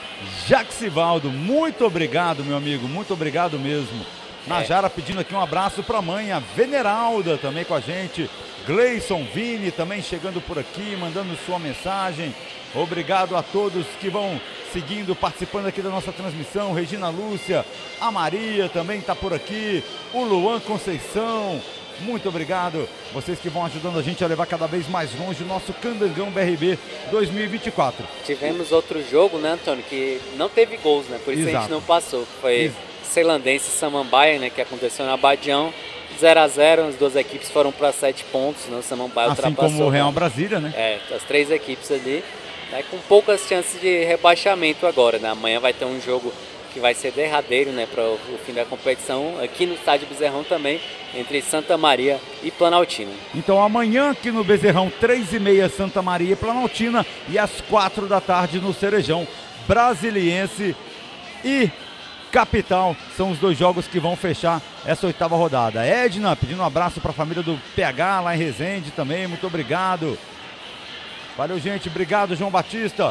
Jaxivaldo, muito obrigado, meu amigo, muito obrigado mesmo. Najara pedindo aqui um abraço para a mãe, a Veneralda também com a gente. Gleison Vini também chegando por aqui, mandando sua mensagem. Obrigado a todos que vão seguindo, participando aqui da nossa transmissão. Regina Lúcia, a Maria também está por aqui. O Luan Conceição. Muito obrigado, vocês que vão ajudando a gente a levar cada vez mais longe o nosso Candangão BRB 2024. Tivemos outro jogo, né, Antônio, que não teve gols, né, por isso a gente não passou. Foi Ceilandense e Samambaia, né, que aconteceu na Abadião, 0-0, as duas equipes foram para 7 pontos, né, o Samambaia ultrapassou. Assim como o Real Brasília, né? As 3 equipes ali, né, com poucas chances de rebaixamento agora, né, amanhã vai ter um jogo que vai ser derradeiro, né, para o fim da competição, aqui no estádio Bezerrão também, entre Santa Maria e Planaltina. Então amanhã aqui no Bezerrão, 3h30, Santa Maria e Planaltina, e às 4 da tarde no Cerejão, Brasiliense e Capital. São os 2 jogos que vão fechar essa 8ª rodada. Edna pedindo um abraço para a família do PH lá em Resende também, muito obrigado. Valeu, gente, obrigado, João Batista.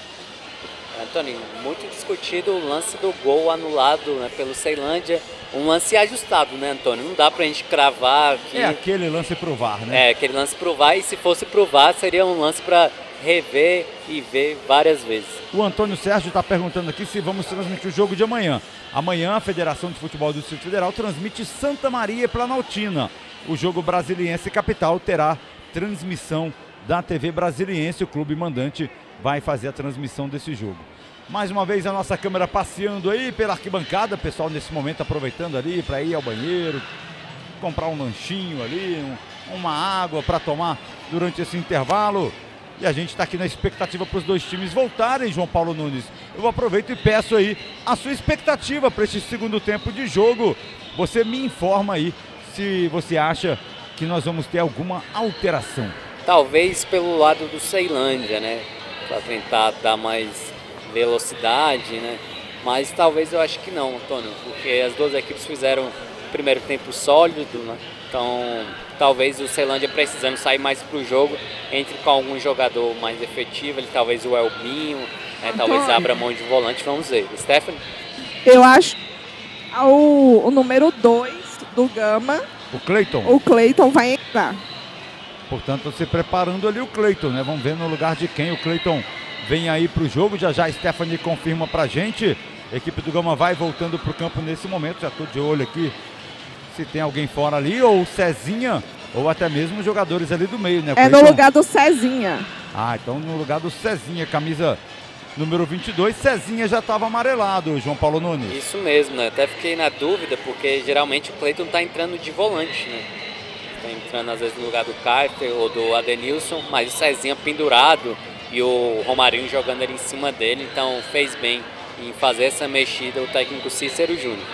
Antônio, muito discutido o lance do gol anulado, né, pelo Ceilândia, um lance ajustado, né, Antônio? Não dá pra gente cravar aqui. É aquele lance pro VAR, né? É, aquele lance pro VAR, e se fosse pro VAR seria um lance para rever e ver várias vezes. O Antônio Sérgio está perguntando aqui se vamos transmitir o jogo de amanhã. Amanhã a Federação de Futebol do Distrito Federal transmite Santa Maria e Planaltina. O jogo Brasiliense Capital terá transmissão da TV Brasiliense, o clube mandante vai fazer a transmissão desse jogo. Mais uma vez a nossa câmera passeando aí pela arquibancada, pessoal nesse momento aproveitando ali para ir ao banheiro, comprar um lanchinho ali, uma água para tomar durante esse intervalo. E a gente está aqui na expectativa para os 2 times voltarem, João Paulo Nunes. Eu aproveito e peço aí a sua expectativa para esse segundo tempo de jogo. Você me informa aí se você acha que nós vamos ter alguma alteração. Talvez pelo lado do Ceilândia, né? Para tentar dar mais velocidade, né? Mas talvez eu acho que não, Antônio, porque as 2 equipes fizeram o primeiro tempo sólido, né? Então talvez o Ceilândia precisando sair mais para o jogo, entre com algum jogador mais efetivo, ele, talvez o Elbinho, né? Talvez abra mão de volante, vamos ver. Stephanie? Eu acho o número 2 do Gama, O Cleiton. o Cleiton, vai entrar. Portanto, se preparando ali o Cleiton, né? Vamos ver no lugar de quem o Cleiton vem aí para o jogo. Já já a Stephanie confirma pra gente. A equipe do Gama vai voltando para o campo nesse momento. Já estou de olho aqui se tem alguém fora ali, ou o Cezinha, ou até mesmo os jogadores ali do meio, né? É no lugar do Cezinha. Ah, então no lugar do Cezinha, camisa número 22. Cezinha já estava amarelado, João Paulo Nunes. Isso mesmo, né? Até fiquei na dúvida, porque geralmente o Cleiton tá entrando de volante, né? Tá entrando às vezes no lugar do Kaifer ou do Adenilson, mas o Cezinha pendurado e o Romarinho jogando ali em cima dele, então fez bem em fazer essa mexida o técnico Cícero Júnior.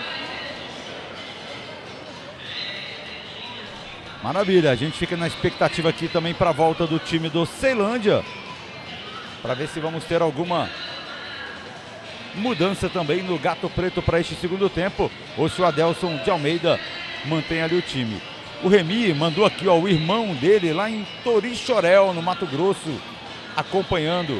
Maravilha, a gente fica na expectativa aqui também para a volta do time do Ceilândia, para ver se vamos ter alguma mudança também no Gato Preto para este segundo tempo, ou se o Adelson de Almeida mantém ali o time. O Remy mandou aqui, ó, o irmão dele lá em Torixoréu, no Mato Grosso, acompanhando.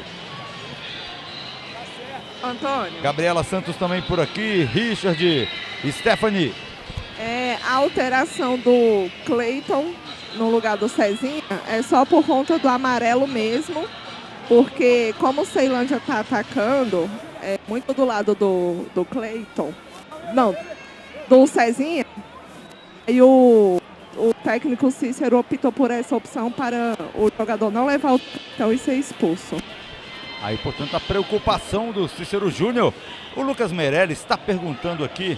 Antônio. Gabriela Santos também por aqui, Richard, Stephanie. A alteração do Cleiton no lugar do Cezinha é só por conta do amarelo mesmo, porque como o Ceilândia está atacando, muito do lado do Cleiton, não, do Cezinha, e o técnico Cícero optou por essa opção para o jogador não levar o cartão e ser expulso. Aí, portanto, a preocupação do Cícero Júnior. O Lucas Meirelles está perguntando aqui,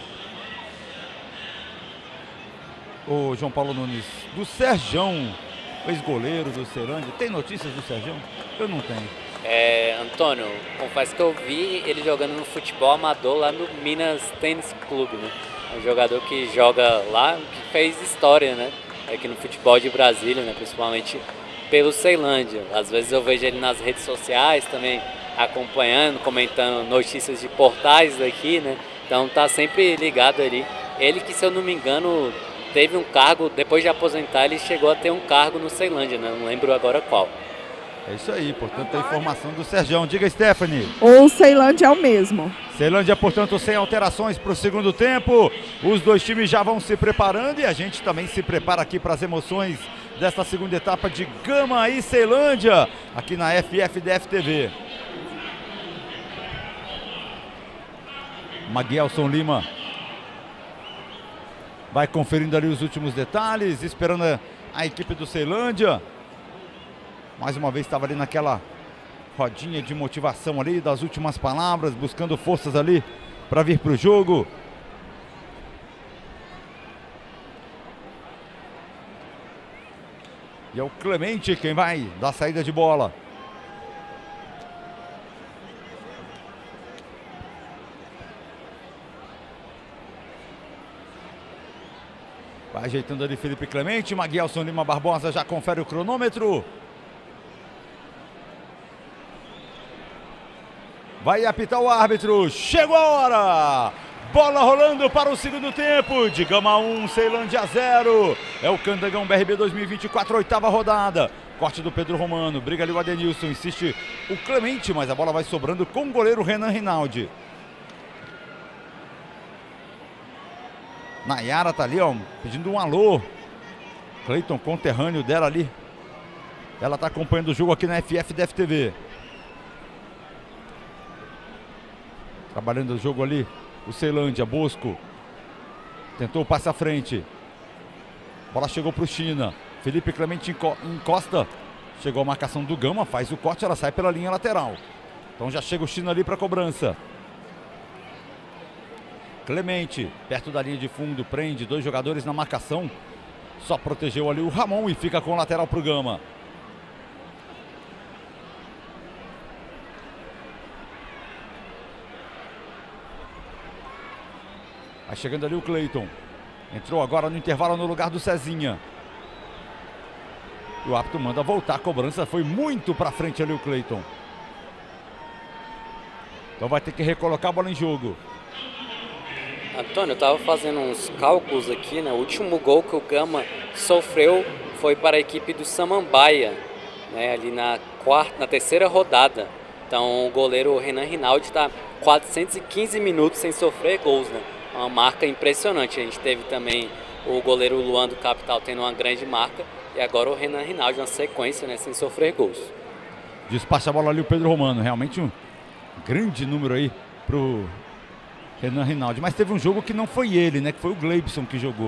o João Paulo Nunes, do Serjão, ex-goleiro do Ceilândia. Tem notícias do Serjão? Eu não tenho. Antônio, confesso que eu vi ele jogando no futebol amador lá no Minas Tênis Clube, né? É um jogador que joga lá, que fez história, né? Aqui no futebol de Brasília, né? Principalmente pelo Ceilândia. Às vezes eu vejo ele nas redes sociais também acompanhando, comentando notícias de portais daqui, né? Então tá sempre ligado ali. Ele que, se eu não me engano, teve um cargo, depois de aposentar, ele chegou a ter um cargo no Ceilândia, né? Não lembro agora qual. É isso aí, portanto, a informação do Serjão. Diga, Stephanie. O Ceilândia é o mesmo. Ceilândia, portanto, sem alterações para o segundo tempo. Os dois times já vão se preparando e a gente também se prepara aqui para as emoções desta segunda etapa de Gama e Ceilândia, aqui na FFDF TV. Maguelson Lima vai conferindo ali os últimos detalhes, esperando a equipe do Ceilândia. Mais uma vez estava ali naquela rodinha de motivação ali, das últimas palavras, buscando forças ali para vir para o jogo. E é o Clemente quem vai dar saída de bola. Vai ajeitando ali Felipe Clemente. Maguelson Lima Barbosa já confere o cronômetro. Vai apitar o árbitro. Chegou a hora. Bola rolando para o segundo tempo. De Gama 1, Ceilândia 0. É o Candangão BRB 2024, oitava rodada. Corte do Pedro Romano. Briga ali o Adenilson. Insiste o Clemente, mas a bola vai sobrando com o goleiro Renan Rinaldi. Nayara tá ali, ó, pedindo um alô. Cleiton, conterrâneo dela ali. Ela tá acompanhando o jogo aqui na FFDF TV. Trabalhando o jogo ali, o Ceilândia, Bosco. Tentou o passe à frente. Bola chegou pro China. Felipe Clemente encosta. Chegou a marcação do Gama, faz o corte, ela sai pela linha lateral. Então já chega o China ali pra cobrança. Clemente, perto da linha de fundo, prende dois jogadores na marcação. Só protegeu ali o Ramon e fica com o lateral pro Gama. Vai chegando ali o Cleiton. Entrou agora no intervalo no lugar do Cezinha. E o árbitro manda voltar. A cobrança foi muito pra frente ali o Cleiton. Então vai ter que recolocar a bola em jogo. Antônio, eu estava fazendo uns cálculos aqui, né? O último gol que o Gama sofreu foi para a equipe do Samambaia, né? Ali na terceira rodada. Então o goleiro Renan Rinaldi está 415 minutos sem sofrer gols, né? Uma marca impressionante. A gente teve também o goleiro Luan do Capital tendo uma grande marca e agora o Renan Rinaldi na sequência, né, sem sofrer gols. Despacha a bola ali o Pedro Romano, realmente um grande número aí pro Renan Rinaldi. Mas teve um jogo que não foi ele, né, que foi o Gleibson que jogou.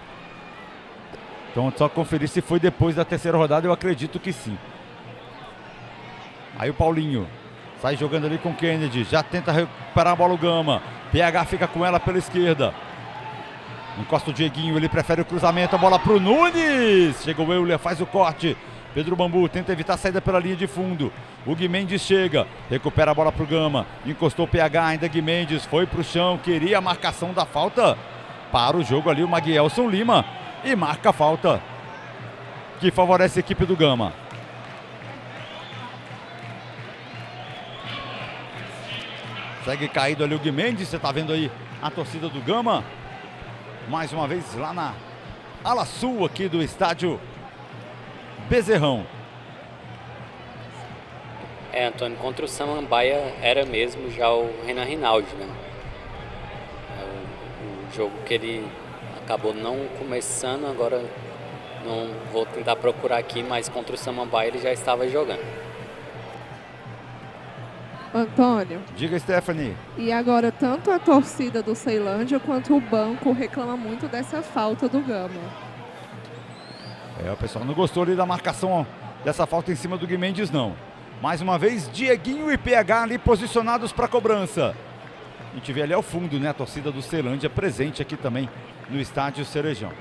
Então só conferir se foi depois da terceira rodada, eu acredito que sim. Aí o Paulinho sai jogando ali com o Kennedy, já tenta recuperar a bola o Gama. PH fica com ela pela esquerda. Encosta o Dieguinho, ele prefere o cruzamento, a bola pro Nunes. Chega o Euler, faz o corte. Pedro Bambu tenta evitar a saída pela linha de fundo. O Gui Mendes chega, recupera a bola pro Gama. Encostou o PH, ainda Gui Mendes, foi pro chão, queria a marcação da falta. Para o jogo ali o Maguielson Lima e marca a falta que favorece a equipe do Gama. Segue caído ali o Gui Mendes, você tá vendo aí a torcida do Gama. Mais uma vez lá na ala sul aqui do estádio Bezerrão. Antônio, contra o Samambaia era mesmo já o Renan Rinaldi, né? O jogo que ele acabou não começando, agora não vou tentar procurar aqui, mas contra o Samambaia ele já estava jogando. Antônio. Diga, Stephanie. E agora tanto a torcida do Ceilândia quanto o banco reclama muito dessa falta do Gama. O pessoal não gostou ali da marcação dessa falta em cima do Gui Mendes, não. Mais uma vez, Dieguinho e PH ali posicionados para cobrança. A gente vê ali ao fundo, né, a torcida do Ceilândia presente aqui também no estádio Cerejão.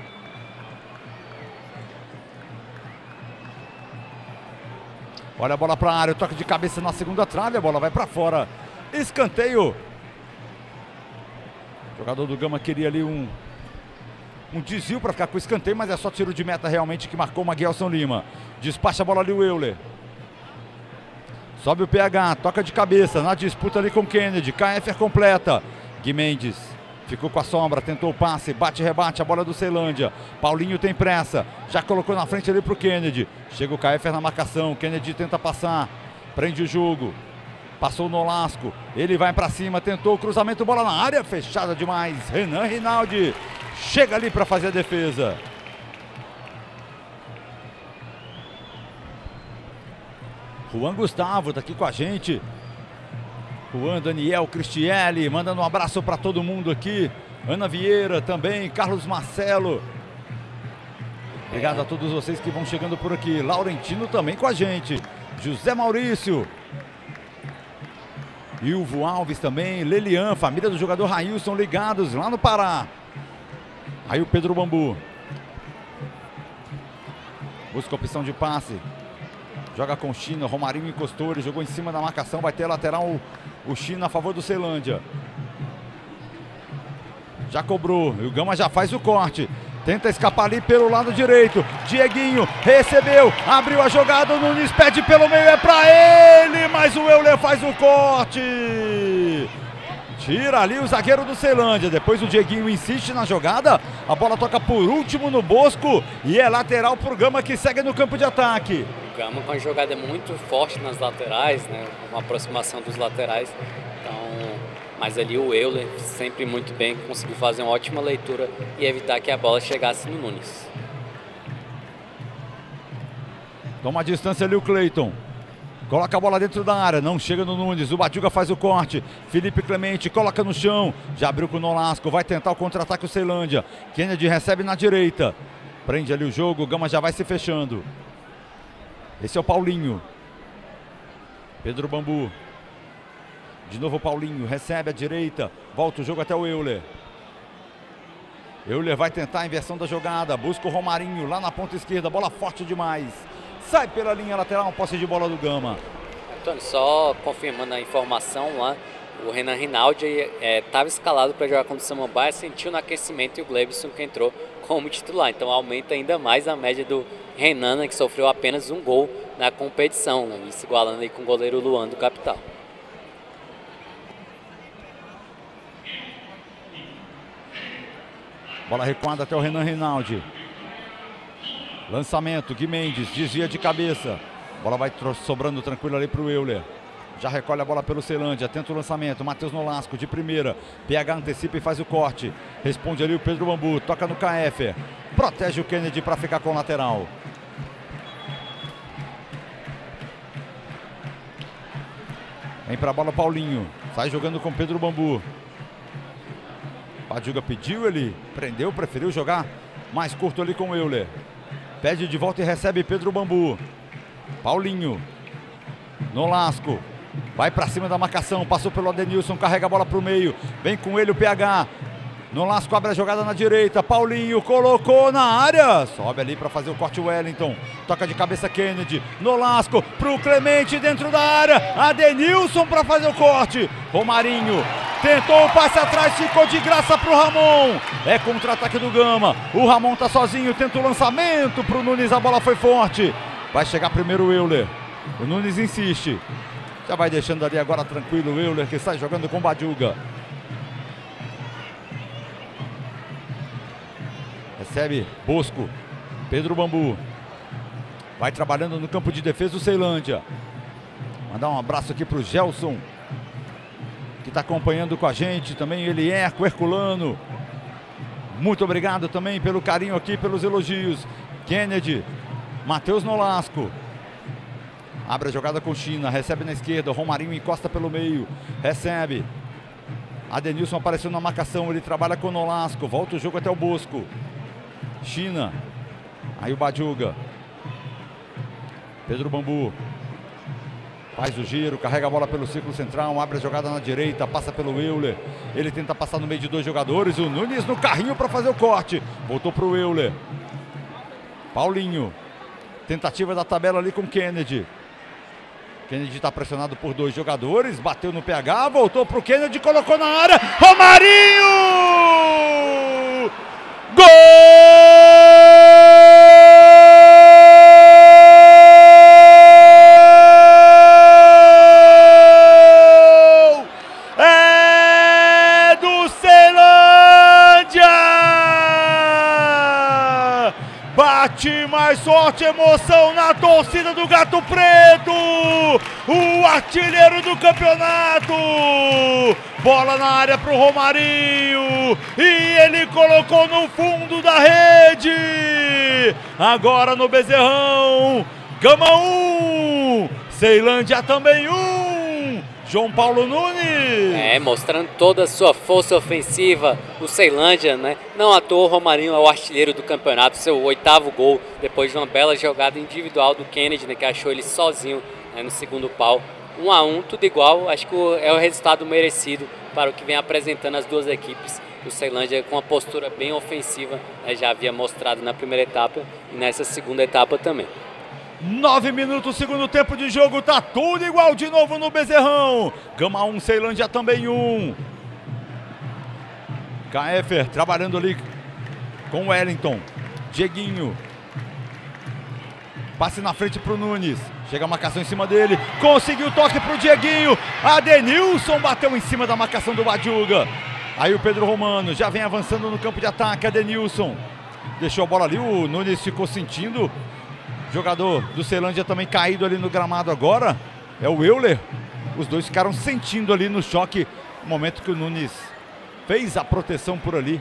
Olha a bola para a área, toque de cabeça na segunda trave, a bola vai para fora. Escanteio. O jogador do Gama queria ali um desvio para ficar com o escanteio, mas é só tiro de meta realmente que marcou o Maguielson Lima. Despacha a bola ali o Euler. Sobe o PH, toca de cabeça na disputa ali com o Kennedy. KF completa. Gui Mendes ficou com a sombra, tentou o passe, bate e rebate a bola do Ceilândia. Paulinho tem pressa, já colocou na frente ali pro Kennedy. Chega o KF na marcação, Kennedy tenta passar, prende o jogo. Passou no Nolasco, ele vai pra cima, tentou o cruzamento, bola na área, fechada demais. Renan Rinaldi chega ali para fazer a defesa. Juan Gustavo tá aqui com a gente. Juan, Daniel, Cristiele, mandando um abraço para todo mundo aqui. Ana Vieira também, Carlos Marcelo. Obrigado a todos vocês que vão chegando por aqui. Laurentino também com a gente. José Maurício. Ilvo Alves também. Lelian, família do jogador Railson ligados lá no Pará. Aí o Pedro Bambu. Busca a opção de passe. Joga com o China, Romarinho encostou, ele jogou em cima da marcação, vai ter lateral o China a favor do Ceilândia. Já cobrou, e o Gama já faz o corte. Tenta escapar ali pelo lado direito. Dieguinho recebeu, abriu a jogada, o Nunes pede pelo meio, é pra ele, mas o Euler faz o corte. Tira ali o zagueiro do Ceilândia, depois o Dieguinho insiste na jogada, a bola toca por último no Bosco e é lateral pro Gama que segue no campo de ataque. O Gama com a jogada muito forte nas laterais, né, uma aproximação dos laterais, então, mas ali o Euler sempre muito bem, conseguiu fazer uma ótima leitura e evitar que a bola chegasse no Nunes. Toma a distância ali o Cleiton. Coloca a bola dentro da área, não chega no Nunes, o Badiuga faz o corte, Felipe Clemente coloca no chão, já abriu com o Nolasco, vai tentar o contra-ataque o Ceilândia, Kennedy recebe na direita, prende ali o jogo, o Gama já vai se fechando. Esse é o Paulinho, Pedro Bambu, de novo o Paulinho, recebe à direita, volta o jogo até o Euler. Euler vai tentar a inversão da jogada, busca o Romarinho lá na ponta esquerda, bola forte demais. Sai pela linha lateral, um posse de bola do Gama. Antônio, só confirmando a informação lá, o Renan Rinaldi estava escalado para jogar contra o Samambaia, sentiu no aquecimento e o Gleibson que entrou como titular. Então aumenta ainda mais a média do Renan, né, que sofreu apenas um gol na competição, né, e se igualando aí com o goleiro Luan do Capital. Bola recuada até o Renan Rinaldi. Lançamento, Gui Mendes, desvia de cabeça. Bola vai sobrando tranquilo ali para o Euler. Já recolhe a bola pelo Ceilândia, tenta o lançamento, Matheus Nolasco de primeira, PH antecipa e faz o corte, responde ali o Pedro Bambu, toca no KF, protege o Kennedy para ficar com o lateral. Vem para a bola Paulinho, sai jogando com Pedro Bambu. Badiuga pediu, ele prendeu, preferiu jogar mais curto ali com o Euler. Pede de volta e recebe Pedro Bambu. Paulinho, Nolasco. Vai para cima da marcação, passou pelo Adenilson, carrega a bola para o meio, vem com ele o PH. Nolasco abre a jogada na direita, Paulinho colocou na área, sobe ali para fazer o corte Wellington, toca de cabeça Kennedy, Nolasco para o Clemente dentro da área, Adenilson para fazer o corte, Romarinho tentou o passe atrás, ficou de graça para o Ramon, é contra-ataque do Gama, o Ramon tá sozinho, tenta o lançamento para o Nunes, a bola foi forte, vai chegar primeiro o Euler, o Nunes insiste. Já vai deixando ali agora tranquilo o Euler, que está jogando com Badiuga. Recebe Bosco. Pedro Bambu. Vai trabalhando no campo de defesa do Ceilândia. Mandar um abraço aqui para o Gelson, que está acompanhando com a gente. Também ele é Herculano. Muito obrigado também pelo carinho aqui, pelos elogios. Kennedy. Matheus Nolasco. Abre a jogada com China, recebe na esquerda, Romarinho encosta pelo meio, recebe. Adenilson apareceu na marcação, ele trabalha com o Nolasco, volta o jogo até o Bosco. China, aí o Badiuga. Pedro Bambu. Faz o giro, carrega a bola pelo círculo central, abre a jogada na direita, passa pelo Euler. Ele tenta passar no meio de dois jogadores, o Nunes no carrinho para fazer o corte. Voltou para o Euler. Paulinho. Tentativa da tabela ali com Kennedy. Kennedy está pressionado por dois jogadores, bateu no PH, voltou para o Kennedy, colocou na área, Romarinho! Gol! É do Ceilândia! Bate mais sorte, emoção na torcida do Gato Preto, o artilheiro do campeonato, bola na área para o Romarinho, e ele colocou no fundo da rede, agora no Bezerrão, Gama 1, Ceilândia também 1, João Paulo Nunes. Mostrando toda a sua força ofensiva, o Ceilândia, né? Não à toa o Romarinho é o artilheiro do campeonato, seu 8º gol, depois de uma bela jogada individual do Kennedy, né, que achou ele sozinho, né, no segundo pau. 1 a 1, tudo igual, acho que é o resultado merecido para o que vem apresentando as duas equipes. O Ceilândia com uma postura bem ofensiva, né, já havia mostrado na primeira etapa e nessa segunda etapa também. 9 minutos, segundo tempo de jogo, tá tudo igual de novo no Bezerrão. Gama 1, Ceilândia também 1. KF trabalhando ali com Wellington. Dieguinho. Passe na frente pro Nunes. Chega a marcação em cima dele. Conseguiu o toque pro Dieguinho. Adenilson bateu em cima da marcação do Badiuga. Aí o Pedro Romano já vem avançando no campo de ataque. Adenilson deixou a bola ali. O Nunes ficou sentindo. Jogador do Ceilândia também caído ali no gramado agora. É o Euler. Os dois ficaram sentindo ali no choque. No momento que o Nunes fez a proteção por ali.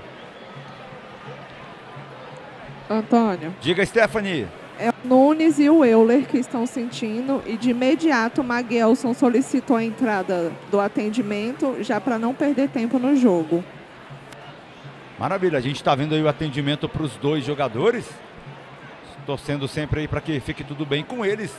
Antônio. Diga, Stephanie. É o Nunes e o Euler que estão sentindo. E de imediato o Maguelson solicitou a entrada do atendimento já para não perder tempo no jogo. Maravilha. A gente está vendo aí o atendimento para os dois jogadores. Torcendo sempre aí para que fique tudo bem com eles.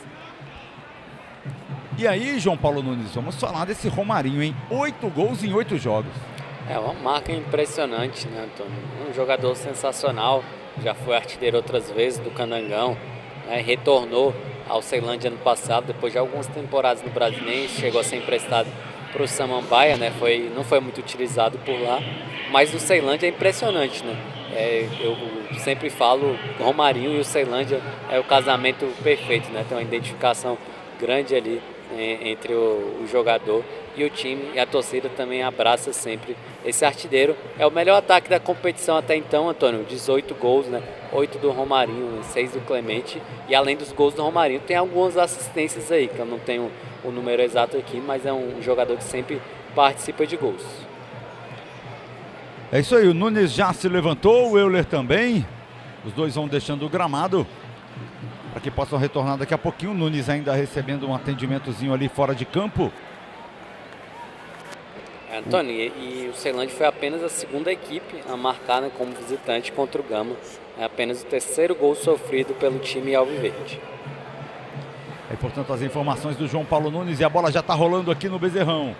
E aí, João Paulo Nunes, vamos falar desse Romarinho, hein? 8 gols em 8 jogos. É uma marca impressionante, né, Antônio? Um jogador sensacional, já foi artilheiro outras vezes do Candangão, né? Retornou ao Ceilândia ano passado, depois de algumas temporadas no Brasiliense, chegou a ser emprestado para o Samambaia, né? Não foi muito utilizado por lá, mas o Ceilândia é impressionante, né? Eu sempre falo, o Romarinho e o Ceilândia é o casamento perfeito, né? Tem uma identificação grande ali entre o jogador e o time e a torcida também abraça sempre esse artilheiro. É o melhor ataque da competição até então, Antônio, 18 gols, né? 8 do Romarinho, 6 do Clemente, e além dos gols do Romarinho tem algumas assistências aí, que eu não tenho o número exato aqui, mas é um jogador que sempre participa de gols. É isso aí, o Nunes já se levantou, o Euler também. Os dois vão deixando o gramado para que possam retornar daqui a pouquinho. O Nunes ainda recebendo um atendimentozinho ali fora de campo. Antônio, e o Ceilândia foi apenas a segunda equipe a marcar, né, como visitante contra o Gama. É apenas o terceiro gol sofrido pelo time alviverde. É, portanto, as informações do João Paulo Nunes, e a bola já está rolando aqui no Bezerrão.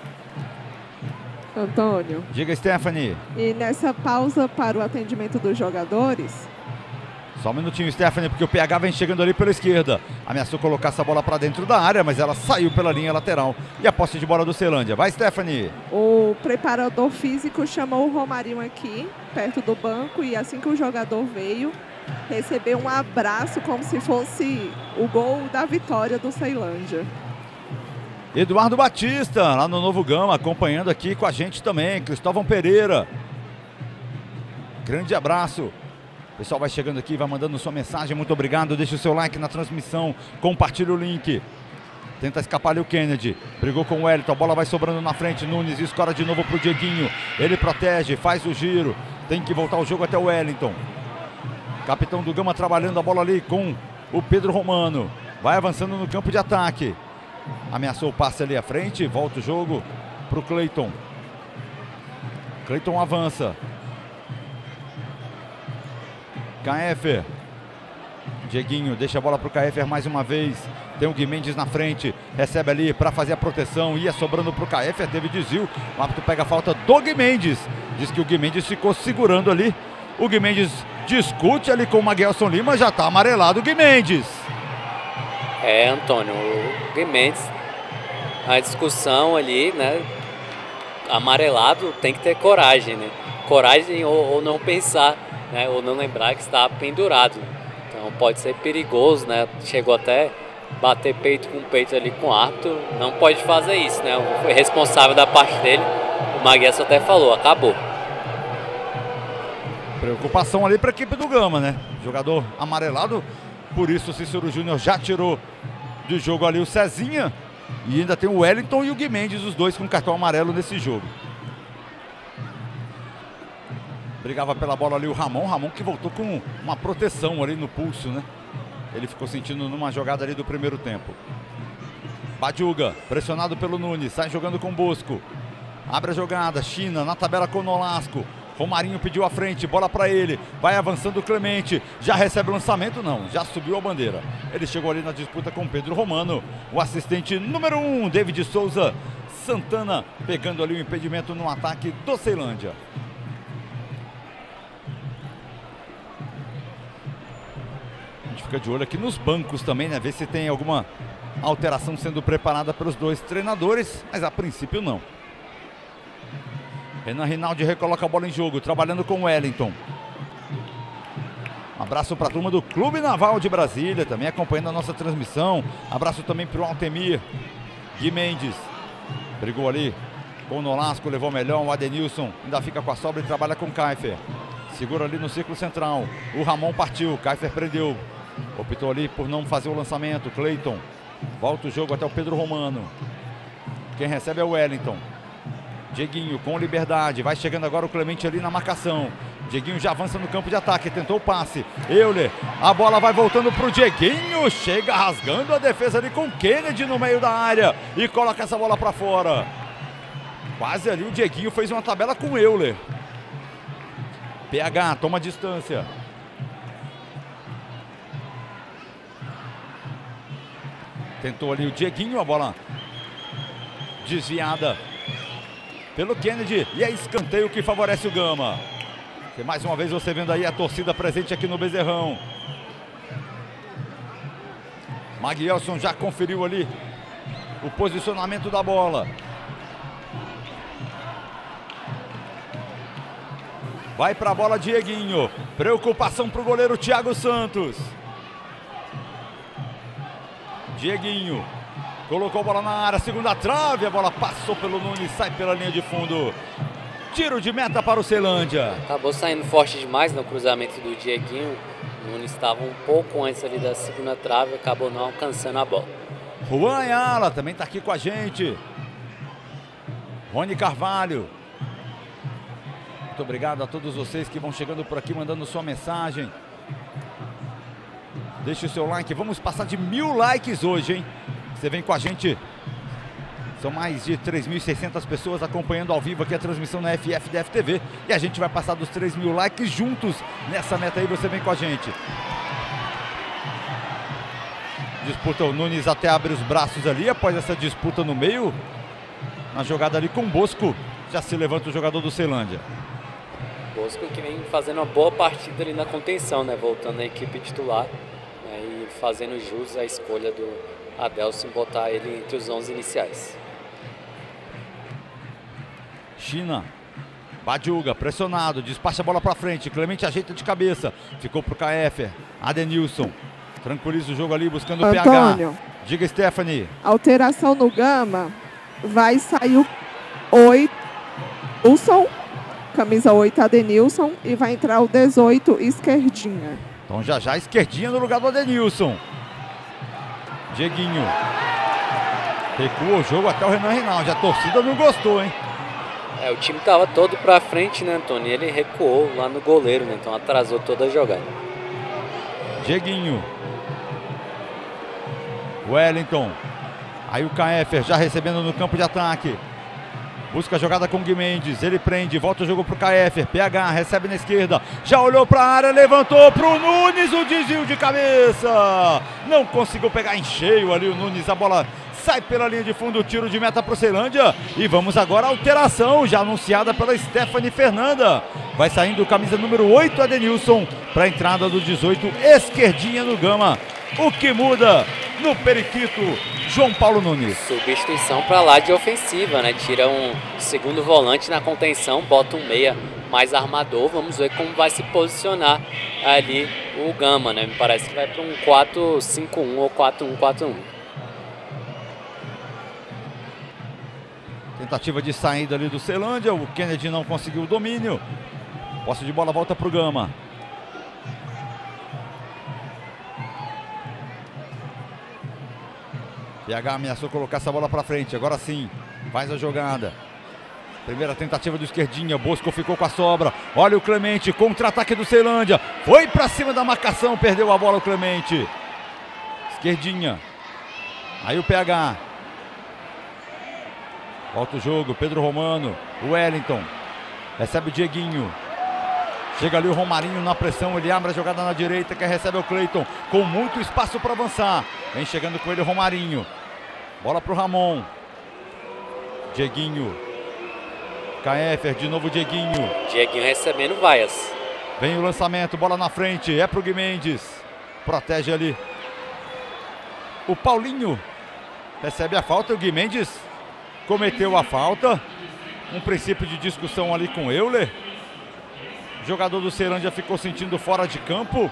Antônio. Diga, Stephanie. E nessa pausa para o atendimento dos jogadores... Só um minutinho, Stephanie, porque o PH vem chegando ali pela esquerda. Ameaçou colocar essa bola para dentro da área, mas ela saiu pela linha lateral. E a posse de bola do Ceilândia. Vai, Stephanie. O preparador físico chamou o Romarinho aqui, perto do banco, e assim que o jogador veio, recebeu um abraço como se fosse o gol da vitória do Ceilândia. Eduardo Batista, lá no Novo Gama, acompanhando aqui com a gente também. Cristóvão Pereira. Grande abraço. O pessoal vai chegando aqui, vai mandando sua mensagem. Muito obrigado. Deixa o seu like na transmissão. Compartilha o link. Tenta escapar ali o Kennedy. Brigou com o Wellington. A bola vai sobrando na frente. Nunes escora de novo para o Dieguinho. Ele protege, faz o giro. Tem que voltar o jogo até o Wellington. Capitão do Gama trabalhando a bola ali com o Pedro Romano. Vai avançando no campo de ataque. Ameaçou o passe ali à frente. Volta o jogo para o Cleiton. Cleiton avança. Kaefer. Dieguinho deixa a bola para o Kaefer mais uma vez. Tem o Gui Mendes na frente. Recebe ali para fazer a proteção. Ia sobrando para o Kaefer. Teve desvio. O árbitro pega a falta do Gui Mendes. Diz que o Gui Mendes ficou segurando ali. O Gui Mendes discute ali com o Maguelson Lima. Já está amarelado o Gui Mendes. É, Antônio, o Gui Mendes, a discussão ali, né? Amarelado tem que ter coragem, né? Coragem ou não pensar, né, ou não lembrar que está pendurado. Então pode ser perigoso, né? Chegou até bater peito com peito ali com o árbitro. Não pode fazer isso, né? Foi responsável da parte dele. O Maguelson até falou, acabou. Preocupação ali para a equipe do Gama, né? Jogador amarelado. Por isso o Cícero Júnior já tirou de jogo ali o Cezinha. E ainda tem o Wellington e o Gui Mendes, os dois com cartão amarelo nesse jogo. Brigava pela bola ali o Ramon. Ramon que voltou com uma proteção ali no pulso, né? Ele ficou sentindo numa jogada ali do primeiro tempo. Badiuga, pressionado pelo Nunes, sai jogando com o Bosco. Abre a jogada, China na tabela com o Nolasco. Romarinho pediu a frente, bola para ele. Vai avançando o Clemente. Já recebe o lançamento? Não, já subiu a bandeira. Ele chegou ali na disputa com o Pedro Romano. O assistente número 1, David Souza Santana, pegando ali o impedimento no ataque do Ceilândia. A gente fica de olho aqui nos bancos também, né? Ver se tem alguma alteração sendo preparada pelos dois treinadores, mas a princípio não. Renan Rinaldi recoloca a bola em jogo, trabalhando com o Wellington. Um abraço para a turma do Clube Naval de Brasília, também acompanhando a nossa transmissão. Abraço também para o Altemir. Gui Mendes brigou ali com o Nolasco, levou melhor. O Adenilson ainda fica com a sobra e trabalha com o Kaefer. Segura ali no círculo central. O Ramon partiu, o Kaefer prendeu. Optou ali por não fazer o lançamento. Cleiton volta o jogo até o Pedro Romano. Quem recebe é o Wellington. Dieguinho com liberdade, vai chegando agora o Clemente ali na marcação. Dieguinho já avança no campo de ataque, tentou o passe. Euler, a bola vai voltando para o Dieguinho, chega rasgando a defesa ali com o Kennedy no meio da área e coloca essa bola para fora. Quase ali o Dieguinho fez uma tabela com o Euler. PH toma distância. Tentou ali o Dieguinho, a bola desviada pelo Kennedy, e é escanteio que favorece o Gama. E mais uma vez você vendo aí a torcida presente aqui no Bezerrão. Maguelson já conferiu ali o posicionamento da bola. Vai para a bola Dieguinho. Preocupação para o goleiro Thiago Santos. Dieguinho Colocou a bola na área, segunda trave, a bola passou pelo Nunes, sai pela linha de fundo. Tiro de meta para o Ceilândia. Acabou saindo forte demais no cruzamento do Dieguinho. O Nunes estava um pouco antes ali da segunda trave, acabou não alcançando a bola. Juan Ayala também está aqui com a gente. Rony Carvalho. Muito obrigado a todos vocês que vão chegando por aqui, mandando sua mensagem. Deixe o seu like, vamos passar de 1000 likes hoje, hein? Você vem com a gente. São mais de 3.600 pessoas acompanhando ao vivo aqui a transmissão na FFDF TV. E a gente vai passar dos 3.000 likes juntos nessa meta aí, você vem com a gente. Disputa, o Nunes até abre os braços ali, após essa disputa no meio. Na jogada ali com o Bosco, já se levanta o jogador do Ceilândia. Bosco que vem fazendo uma boa partida ali na contenção, né? Voltando à equipe titular, né? E fazendo jus à escolha do Adelson botar ele entre os 11 iniciais. China, Badiuga, pressionado, despacha a bola para frente, Clemente ajeita de cabeça, ficou pro KF, Adenilson, tranquiliza o jogo ali, buscando o Antônio, PH. Diga, Stephanie. Alteração no Gama, vai sair o 8, Wilson, camisa 8, Adenilson, e vai entrar o 18, Esquerdinha. Então já Esquerdinha no lugar do Adenilson. Dieguinho. Recua o jogo até o Renan Reinaldi. A torcida não gostou, hein? O time estava todo pra frente, né, Antônio? E ele recuou lá no goleiro, né? Então atrasou toda a jogada. Dieguinho. Wellington. Aí o KF já recebendo no campo de ataque. Busca a jogada com o Gui Mendes. Ele prende, volta o jogo pro KF. PH recebe na esquerda. Já olhou pra área, levantou pro Nunes. O desvio de cabeça. Não conseguiu pegar em cheio ali o Nunes. A bola sai pela linha de fundo, tiro de meta pro Ceilândia. E vamos agora à alteração, já anunciada pela Stephanie Fernanda. Vai saindo camisa número 8, Adenilson, para a entrada do 18, Esquerdinha no Gama. O que muda no periquito, João Paulo Nunes. Substituição para lá de ofensiva, né? Tira um segundo volante na contenção, bota um meia mais armador. Vamos ver como vai se posicionar ali o Gama, né? Me parece que vai para um 4-5-1 ou 4-1-4-1. Tentativa de saída ali do Ceilândia, o Kennedy não conseguiu o domínio. Posse de bola volta para o Gama. PH ameaçou colocar essa bola para frente, agora sim, faz a jogada. Primeira tentativa do Esquerdinha, Bosco ficou com a sobra. Olha o Clemente, contra-ataque do Ceilândia. Foi para cima da marcação, perdeu a bola o Clemente. Esquerdinha. Aí o PH. Volta o jogo, Pedro Romano, o Wellington. Recebe o Dieguinho. Chega ali o Romarinho na pressão, ele abre a jogada na direita, quem recebe é o Cleiton, com muito espaço para avançar. Vem chegando com ele o Romarinho. Bola para o Ramon. Dieguinho. KF, de novo Dieguinho. Dieguinho recebendo vaias. Vem o lançamento, bola na frente, é para o Gui Mendes. Protege ali. O Paulinho. Recebe a falta, o Gui Mendes cometeu a falta. Um princípio de discussão ali com o Euler. O jogador do Ceilândia ficou sentindo fora de campo.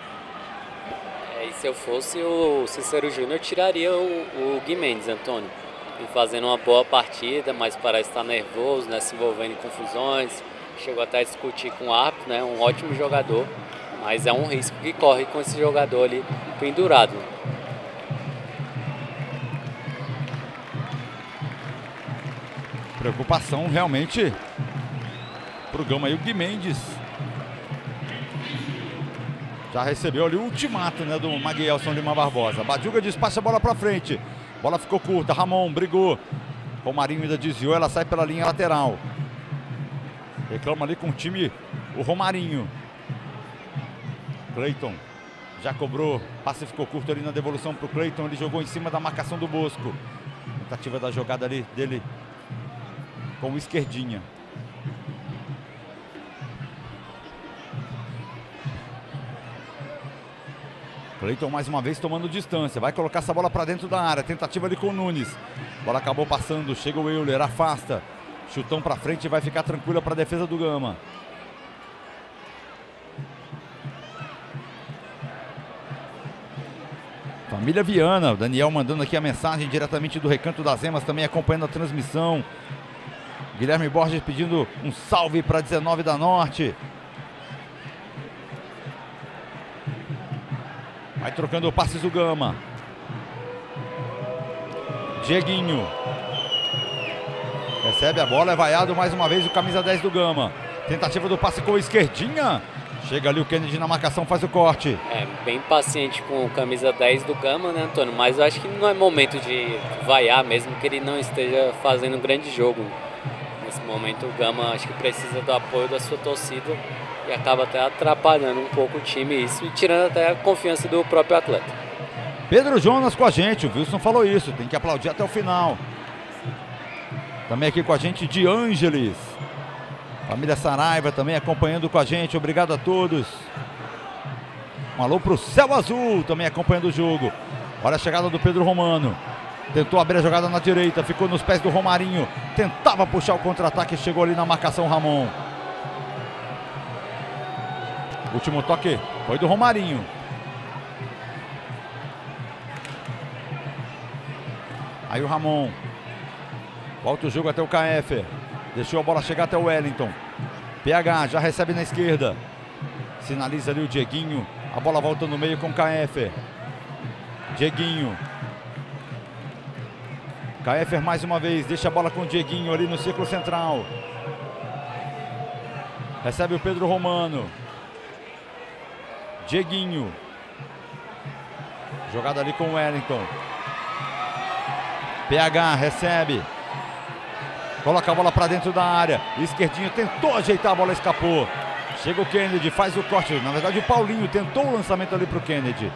E se eu fosse o Cícero Júnior, tiraria o Gui Mendes, Antônio. E fazendo uma boa partida, mas parece estar nervoso, né, se envolvendo em confusões. Chegou até a discutir com o árbitro, né, um ótimo jogador. Mas é um risco que corre com esse jogador ali pendurado. Preocupação realmente pro Gama aí o Gui Mendes. Já recebeu ali o ultimato, né, do Maguielson Lima Barbosa. Badiuga despacha a bola pra frente. Bola ficou curta, Ramon brigou. Romarinho ainda desviou, ela sai pela linha lateral. Reclama ali com o time o Romarinho. Cleiton já cobrou, passe ficou curto ali na devolução pro Cleiton. Ele jogou em cima da marcação do Bosco. Tentativa da jogada ali dele com o Esquerdinha. Cleiton mais uma vez tomando distância. Vai colocar essa bola para dentro da área. Tentativa ali com o Nunes. Bola acabou passando. Chega o Euler, afasta. Chutão para frente e vai ficar tranquila para a defesa do Gama. Família Viana, o Daniel mandando aqui a mensagem diretamente do Recanto das Emas, também acompanhando a transmissão. Guilherme Borges pedindo um salve para 19 da Norte. Vai trocando passes o Gama. Dieguinho. Recebe a bola, é vaiado mais uma vez o camisa 10 do Gama. Tentativa do passe com a esquerdinha. Chega ali o Kennedy na marcação, faz o corte. É, bem paciente com o camisa 10 do Gama, né, Antônio? Mas eu acho que não é momento de vaiar, mesmo que ele não esteja fazendo um grande jogo. Nesse momento o Gama acho que precisa do apoio da sua torcida e acaba até atrapalhando um pouco o time isso e tirando até a confiança do próprio atleta. Pedro Jonas com a gente, o Wilson falou isso, tem que aplaudir até o final. Também aqui com a gente de Ângeles. Família Saraiva também acompanhando com a gente, obrigado a todos. Um alô pro Céu Azul também acompanhando o jogo. Olha a chegada do Pedro Romano. Tentou abrir a jogada na direita, ficou nos pés do Romarinho. Tentava puxar o contra-ataque, chegou ali na marcação Ramon. Último toque foi do Romarinho. Aí o Ramon. Volta o jogo até o KF. Deixou a bola chegar até o Wellington. PH já recebe na esquerda. Sinaliza ali o Dieguinho. A bola volta no meio com o KF. Dieguinho. KF mais uma vez. Deixa a bola com o Dieguinho ali no círculo central. Recebe o Pedro Romano. Dieguinho. Jogada ali com o Wellington. PH recebe. Coloca a bola para dentro da área. Esquerdinho tentou ajeitar, a bola escapou. Chega o Kennedy, faz o corte. Na verdade o Paulinho tentou o lançamento ali para o Kennedy.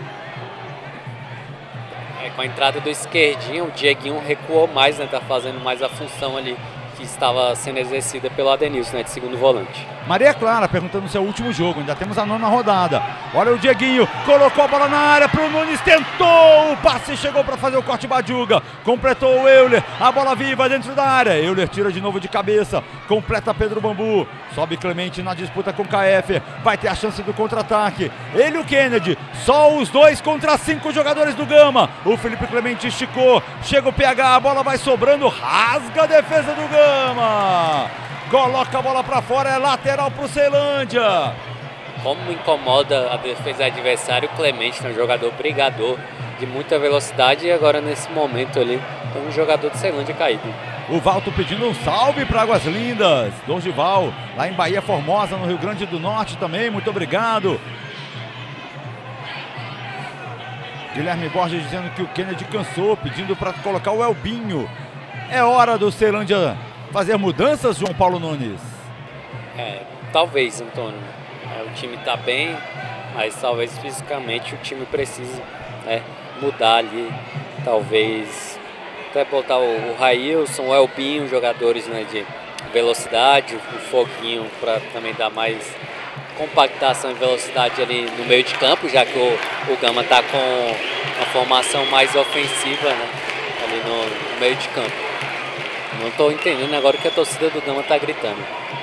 Com a entrada do esquerdinho, o Dieguinho recuou mais, né? Tá fazendo mais a função ali que estava sendo exercida pelo Adenilson, né? De segundo volante. Maria Clara perguntando se é o último jogo. Ainda temos a 9ª rodada. Olha o Dieguinho, colocou a bola na área pro Nunes, tentou o passe, chegou para fazer o corte Badiuga. Completou o Euler, a bola viva dentro da área. Euler tira de novo de cabeça, completa Pedro Bambu. Sobe Clemente na disputa com o KF. Vai ter a chance do contra-ataque. Ele e o Kennedy, só os dois contra 5 jogadores do Gama. O Felipe Clemente esticou, chega o PH, a bola vai sobrando, rasga a defesa do Gama. Coloca a bola para fora, é lateral para o Ceilândia. Como incomoda a defesa adversária, o Clemente é um jogador brigador de muita velocidade e agora nesse momento ali tem um jogador de Ceilândia caído. O Valto pedindo um salve para Águas Lindas. Dorival, lá em Bahia Formosa, no Rio Grande do Norte também, muito obrigado. Guilherme Borges dizendo que o Kennedy cansou, pedindo para colocar o Elbinho. É hora do Ceilândia fazer mudanças, João Paulo Nunes? Talvez, Antônio. O time está bem, mas talvez fisicamente o time precise mudar ali. Talvez até botar o Railson, o Elbinho, jogadores, né, de velocidade, o Foguinho para também dar mais compactação e velocidade ali no meio de campo, já que o Gama está com uma formação mais ofensiva, né, ali no meio de campo. Não estou entendendo agora o que a torcida do Gama está gritando.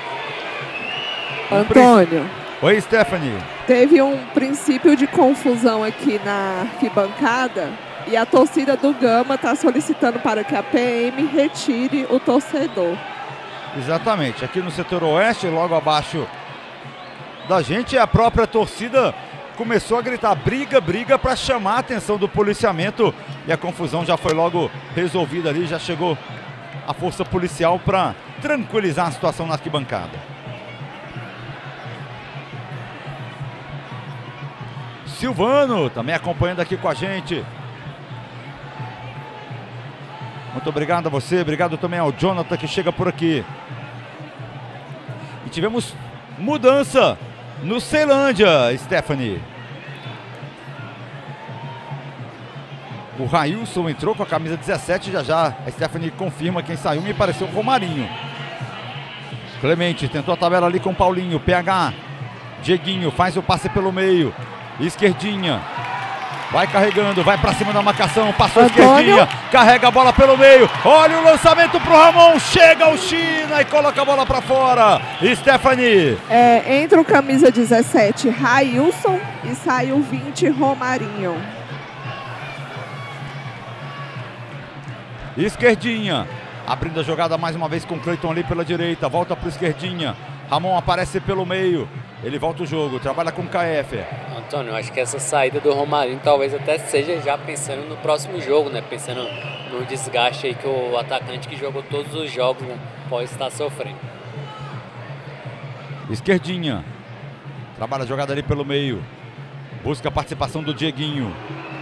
Antônio. Oi, Stephanie. Teve um princípio de confusão aqui na arquibancada e a torcida do Gama está solicitando para que a PM retire o torcedor. Exatamente. Aqui no setor oeste, logo abaixo da gente, a própria torcida começou a gritar briga, briga, para chamar a atenção do policiamento e a confusão já foi logo resolvida ali, já chegou a força policial para tranquilizar a situação na arquibancada. Silvano também acompanhando aqui com a gente. Muito obrigado a você, obrigado também ao Jonathan que chega por aqui. E tivemos mudança no Ceilândia, Stephanie. O Railson entrou com a camisa 17, já a Stephanie confirma quem saiu, me pareceu o Romarinho. Clemente tentou a tabela ali com o Paulinho, PH. Dieguinho faz o passe pelo meio. Esquerdinha, vai carregando, vai pra cima da marcação, passou a esquerdinha, carrega a bola pelo meio, olha o lançamento pro Ramon, chega o China e coloca a bola pra fora. Stephanie. Entra o camisa 17, Railson, e sai o 20, Romarinho. Esquerdinha. Abrindo a jogada mais uma vez com o Cleiton ali pela direita. Volta para o esquerdinha. Ramon aparece pelo meio. Ele volta o jogo. Trabalha com o KF. Antônio, acho que essa saída do Romarinho talvez até seja já pensando no próximo jogo, né? Pensando no desgaste aí que o atacante que jogou todos os jogos, né, pode estar sofrendo. Esquerdinha. Trabalha a jogada ali pelo meio. Busca a participação do Dieguinho.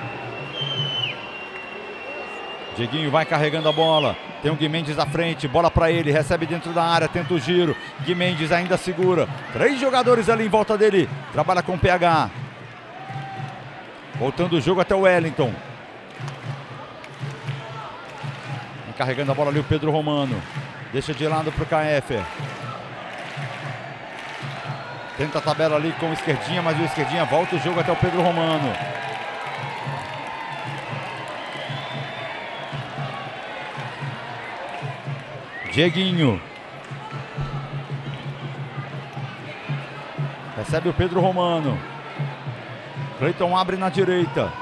Dieguinho vai carregando a bola. Tem o Gui Mendes à frente. Bola para ele. Recebe dentro da área. Tenta o giro. Gui Mendes ainda segura. 3 jogadores ali em volta dele. Trabalha com o PH. Voltando o jogo até o Wellington. Vem carregando a bola ali o Pedro Romano. Deixa de lado para o KF. Tenta a tabela ali com o esquerdinha, mas o esquerdinha volta o jogo até o Pedro Romano. Dieguinho. Recebe o Pedro Romano. Cleiton abre na direita.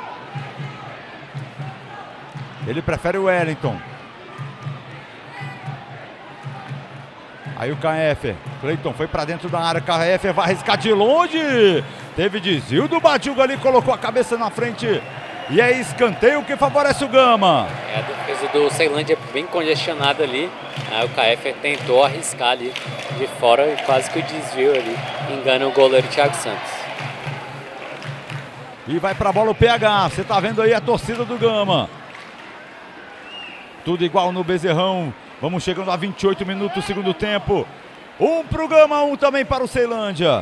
Ele prefere o Wellington. Aí o KF. Cleiton foi pra dentro da área. KF vai arriscar de longe. Teve desvio do Badiuga ali. Colocou a cabeça na frente. E é escanteio que favorece o Gama. A defesa do Ceilândia é bem congestionada ali. Aí o KF tentou arriscar ali de fora e quase que o desvio ali. Engana o goleiro Thiago Santos. E vai pra bola o PH. Você tá vendo aí a torcida do Gama. Tudo igual no Bezerrão. Vamos chegando a 28 minutos do segundo tempo. 1 pro Gama, 1 também para o Ceilândia.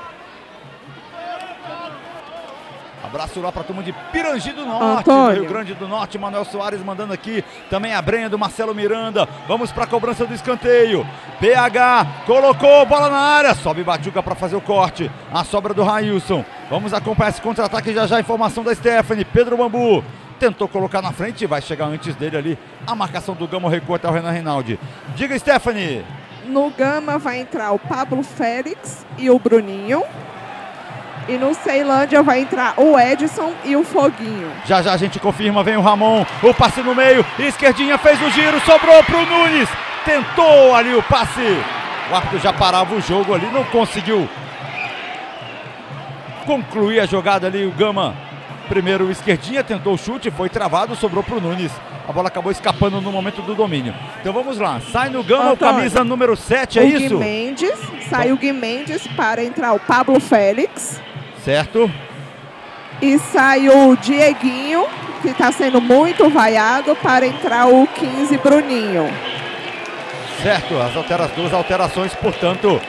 Abraço lá para a turma de Pirangi do Norte, do Rio Grande do Norte. Manuel Soares mandando aqui. Também a Brenha do Marcelo Miranda. Vamos para a cobrança do escanteio. PH colocou, bola na área. Sobe Badiuga para fazer o corte. A sobra do Railson. Vamos acompanhar esse contra-ataque já já. Informação da Stephanie. Pedro Bambu tentou colocar na frente. Vai chegar antes dele ali. A marcação do Gama recua até o Renan Rinaldi. Diga, Stephanie. No Gama vai entrar o Pablo Félix e o Bruninho. E no Ceilândia vai entrar o Edson e o Foguinho. Já já a gente confirma, vem o Ramon, o passe no meio, esquerdinha fez o giro, sobrou pro Nunes. Tentou ali o passe. O árbitro já parava o jogo ali, não conseguiu concluir a jogada ali o Gama. Primeiro o esquerdinha, tentou o chute, foi travado, sobrou pro Nunes. A bola acabou escapando no momento do domínio. Então vamos lá, sai no Gama o camisa número 7, é isso? Gui Mendes, sai o Gui Mendes para entrar o Pablo Félix. Certo. E sai o Dieguinho, que está sendo muito vaiado, para entrar o 15 Bruninho. Certo, as duas alterações, portanto,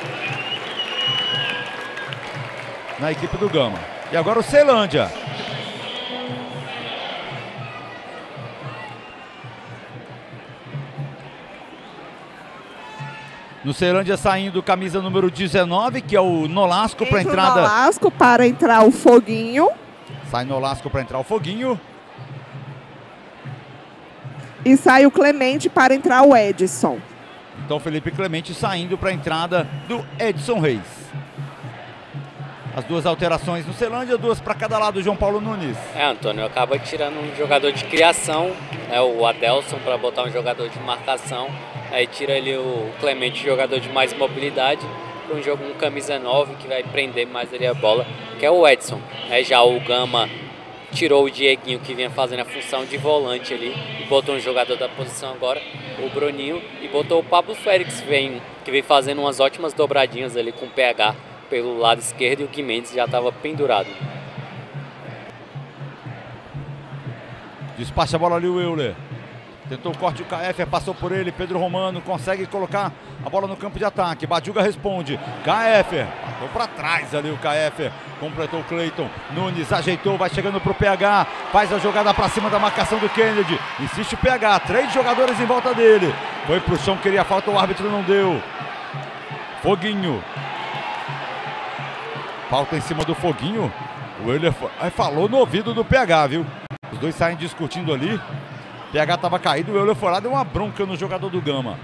na equipe do Gama. E agora o Ceilândia. No Ceilândia saindo camisa número 19, que é o Nolasco para entrada. Nolasco para entrar o Foguinho. Sai Nolasco para entrar o Foguinho. E sai o Clemente para entrar o Edson. Então Felipe Clemente saindo para a entrada do Edson Reis. As duas alterações no Ceilândia, 2 para cada lado, João Paulo Nunes. Antônio, acaba tirando um jogador de criação, né, o Adelson, para botar um jogador de marcação. Aí tira ali o Clemente, jogador de mais mobilidade, para um jogo com camisa 9, que vai prender mais ali a bola, que é o Edson. Já o Gama tirou o Dieguinho, que vinha fazendo a função de volante ali, e botou um jogador da posição agora, o Bruninho, e botou o Pablo Félix, que vem fazendo umas ótimas dobradinhas ali com o PH pelo lado esquerdo, e o Gui Mendes já estava pendurado. Despacha a bola ali o Euler. Tentou o corte, o KF passou por ele, Pedro Romano consegue colocar a bola no campo de ataque. Badiuga responde, KF, passou para trás ali o KF, completou o Cleiton, Nunes ajeitou, vai chegando pro PH, faz a jogada para cima da marcação do Kennedy, insiste o PH, 3 jogadores em volta dele, foi pro chão, queria falta, o árbitro não deu. Foguinho, falta em cima do Foguinho, o Euler falou no ouvido do PH, viu? Os dois saem discutindo ali. PH estava caído, o Euler foi lá, deu uma bronca no jogador do Gama.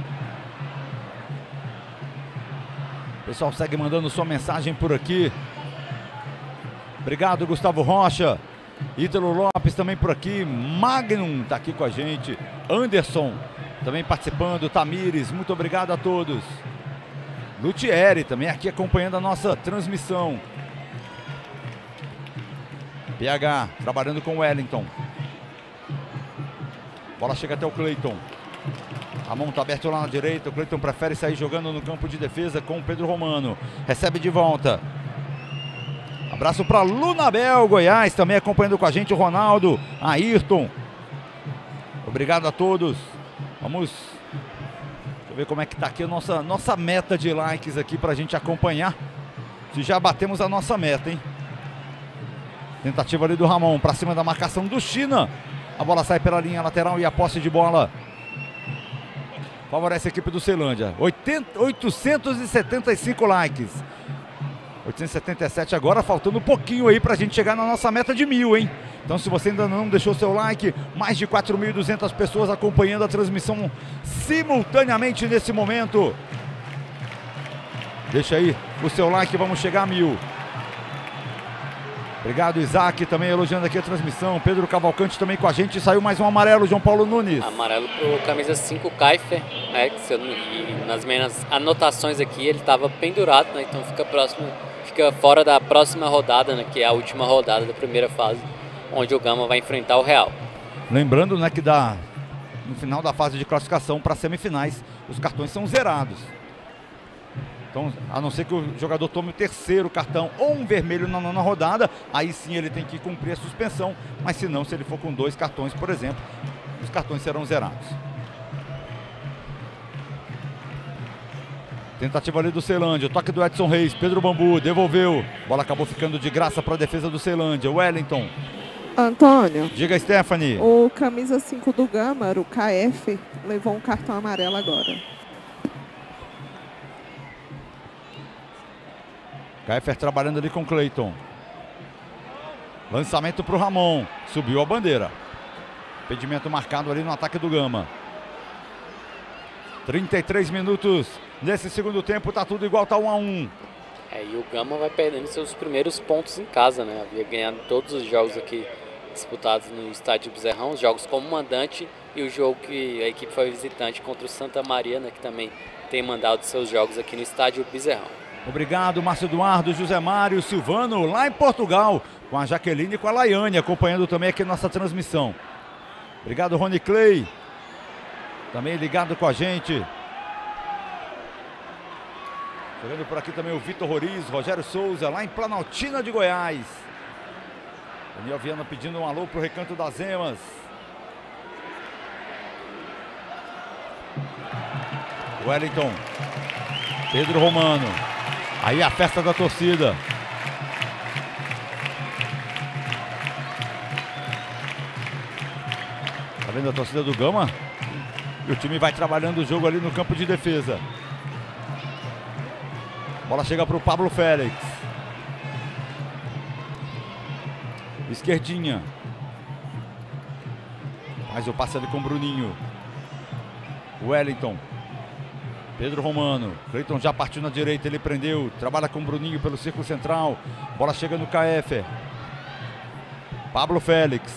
O pessoal segue mandando sua mensagem por aqui. Obrigado, Gustavo Rocha. Ítalo Lopes Chaves também por aqui, Magnum está aqui com a gente, Anderson também participando, Tamires, muito obrigado a todos. Lutieri também aqui acompanhando a nossa transmissão. PH trabalhando com o Wellington. Bola chega até o Cleiton. A mão está aberta lá na direita, o Cleiton prefere sair jogando no campo de defesa com o Pedro Romano. Recebe de volta. Abraço para Lunabel, Goiás, também acompanhando com a gente o Ronaldo, Ayrton. Obrigado a todos. Vamos... Deixa eu ver como é que tá aqui a nossa meta de likes aqui pra gente acompanhar. Se já batemos a nossa meta, hein? Tentativa ali do Ramon, pra cima da marcação do China. A bola sai pela linha lateral e a posse de bola favorece a equipe do Ceilândia. 875 likes. 877 agora, faltando um pouquinho aí pra gente chegar na nossa meta de 1000, hein? Então, se você ainda não deixou seu like, mais de 4.200 pessoas acompanhando a transmissão simultaneamente nesse momento. Deixa aí o seu like, vamos chegar a 1000. Obrigado, Isaac, também elogiando aqui a transmissão. Pedro Cavalcante também com a gente. Saiu mais um amarelo, João Paulo Nunes. Amarelo pro camisa 5, Kaifer, né? E nas minhas anotações aqui ele estava pendurado, né? Então fica fora da próxima rodada, né? Que é a última rodada da primeira fase, onde o Gama vai enfrentar o Real. Lembrando, né, que no final da fase de classificação para semifinais, os cartões são zerados. Então, a não ser que o jogador tome o terceiro cartão ou um vermelho na nona rodada, aí sim ele tem que cumprir a suspensão, mas se não, se ele for com 2 cartões, por exemplo, os cartões serão zerados. Tentativa ali do Ceilândia, toque do Edson Reis, Pedro Bambu, devolveu. Bola acabou ficando de graça para a defesa do Ceilândia. Wellington. Antônio. Diga, Stephanie. O camisa 5 do Gama, o KF, levou um cartão amarelo agora. Kaifer trabalhando ali com o Cleiton. Lançamento para o Ramon. Subiu a bandeira. Impedimento marcado ali no ataque do Gama. 33 minutos nesse segundo tempo. Tá tudo igual, tá 1-1. E o Gama vai perdendo seus primeiros pontos em casa, né? Havia ganhado todos os jogos aqui disputados no estádio Bezerrão. Os jogos como mandante e o jogo que a equipe foi visitante contra o Santa Maria, né? Que também tem mandado seus jogos aqui no estádio Bezerrão. Obrigado, Márcio Eduardo, José Mário, Silvano, lá em Portugal, com a Jaqueline e com a Laiane, acompanhando também aqui nossa transmissão. Obrigado, Rony Clay, também ligado com a gente. Chegando por aqui também o Vitor Roriz, Rogério Souza, lá em Planaltina de Goiás. Daniel Viana pedindo um alô pro Recanto das Emas. Wellington, Pedro Romano. Aí a festa da torcida. Tá vendo a torcida do Gama? E o time vai trabalhando o jogo ali no campo de defesa. Bola chega para o Pablo Félix. Esquerdinha. Mais o passe ali com o Bruninho. Wellington. Pedro Romano, Cleiton já partiu na direita, ele prendeu, trabalha com o Bruninho pelo círculo central, bola chega no KF. Pablo Félix.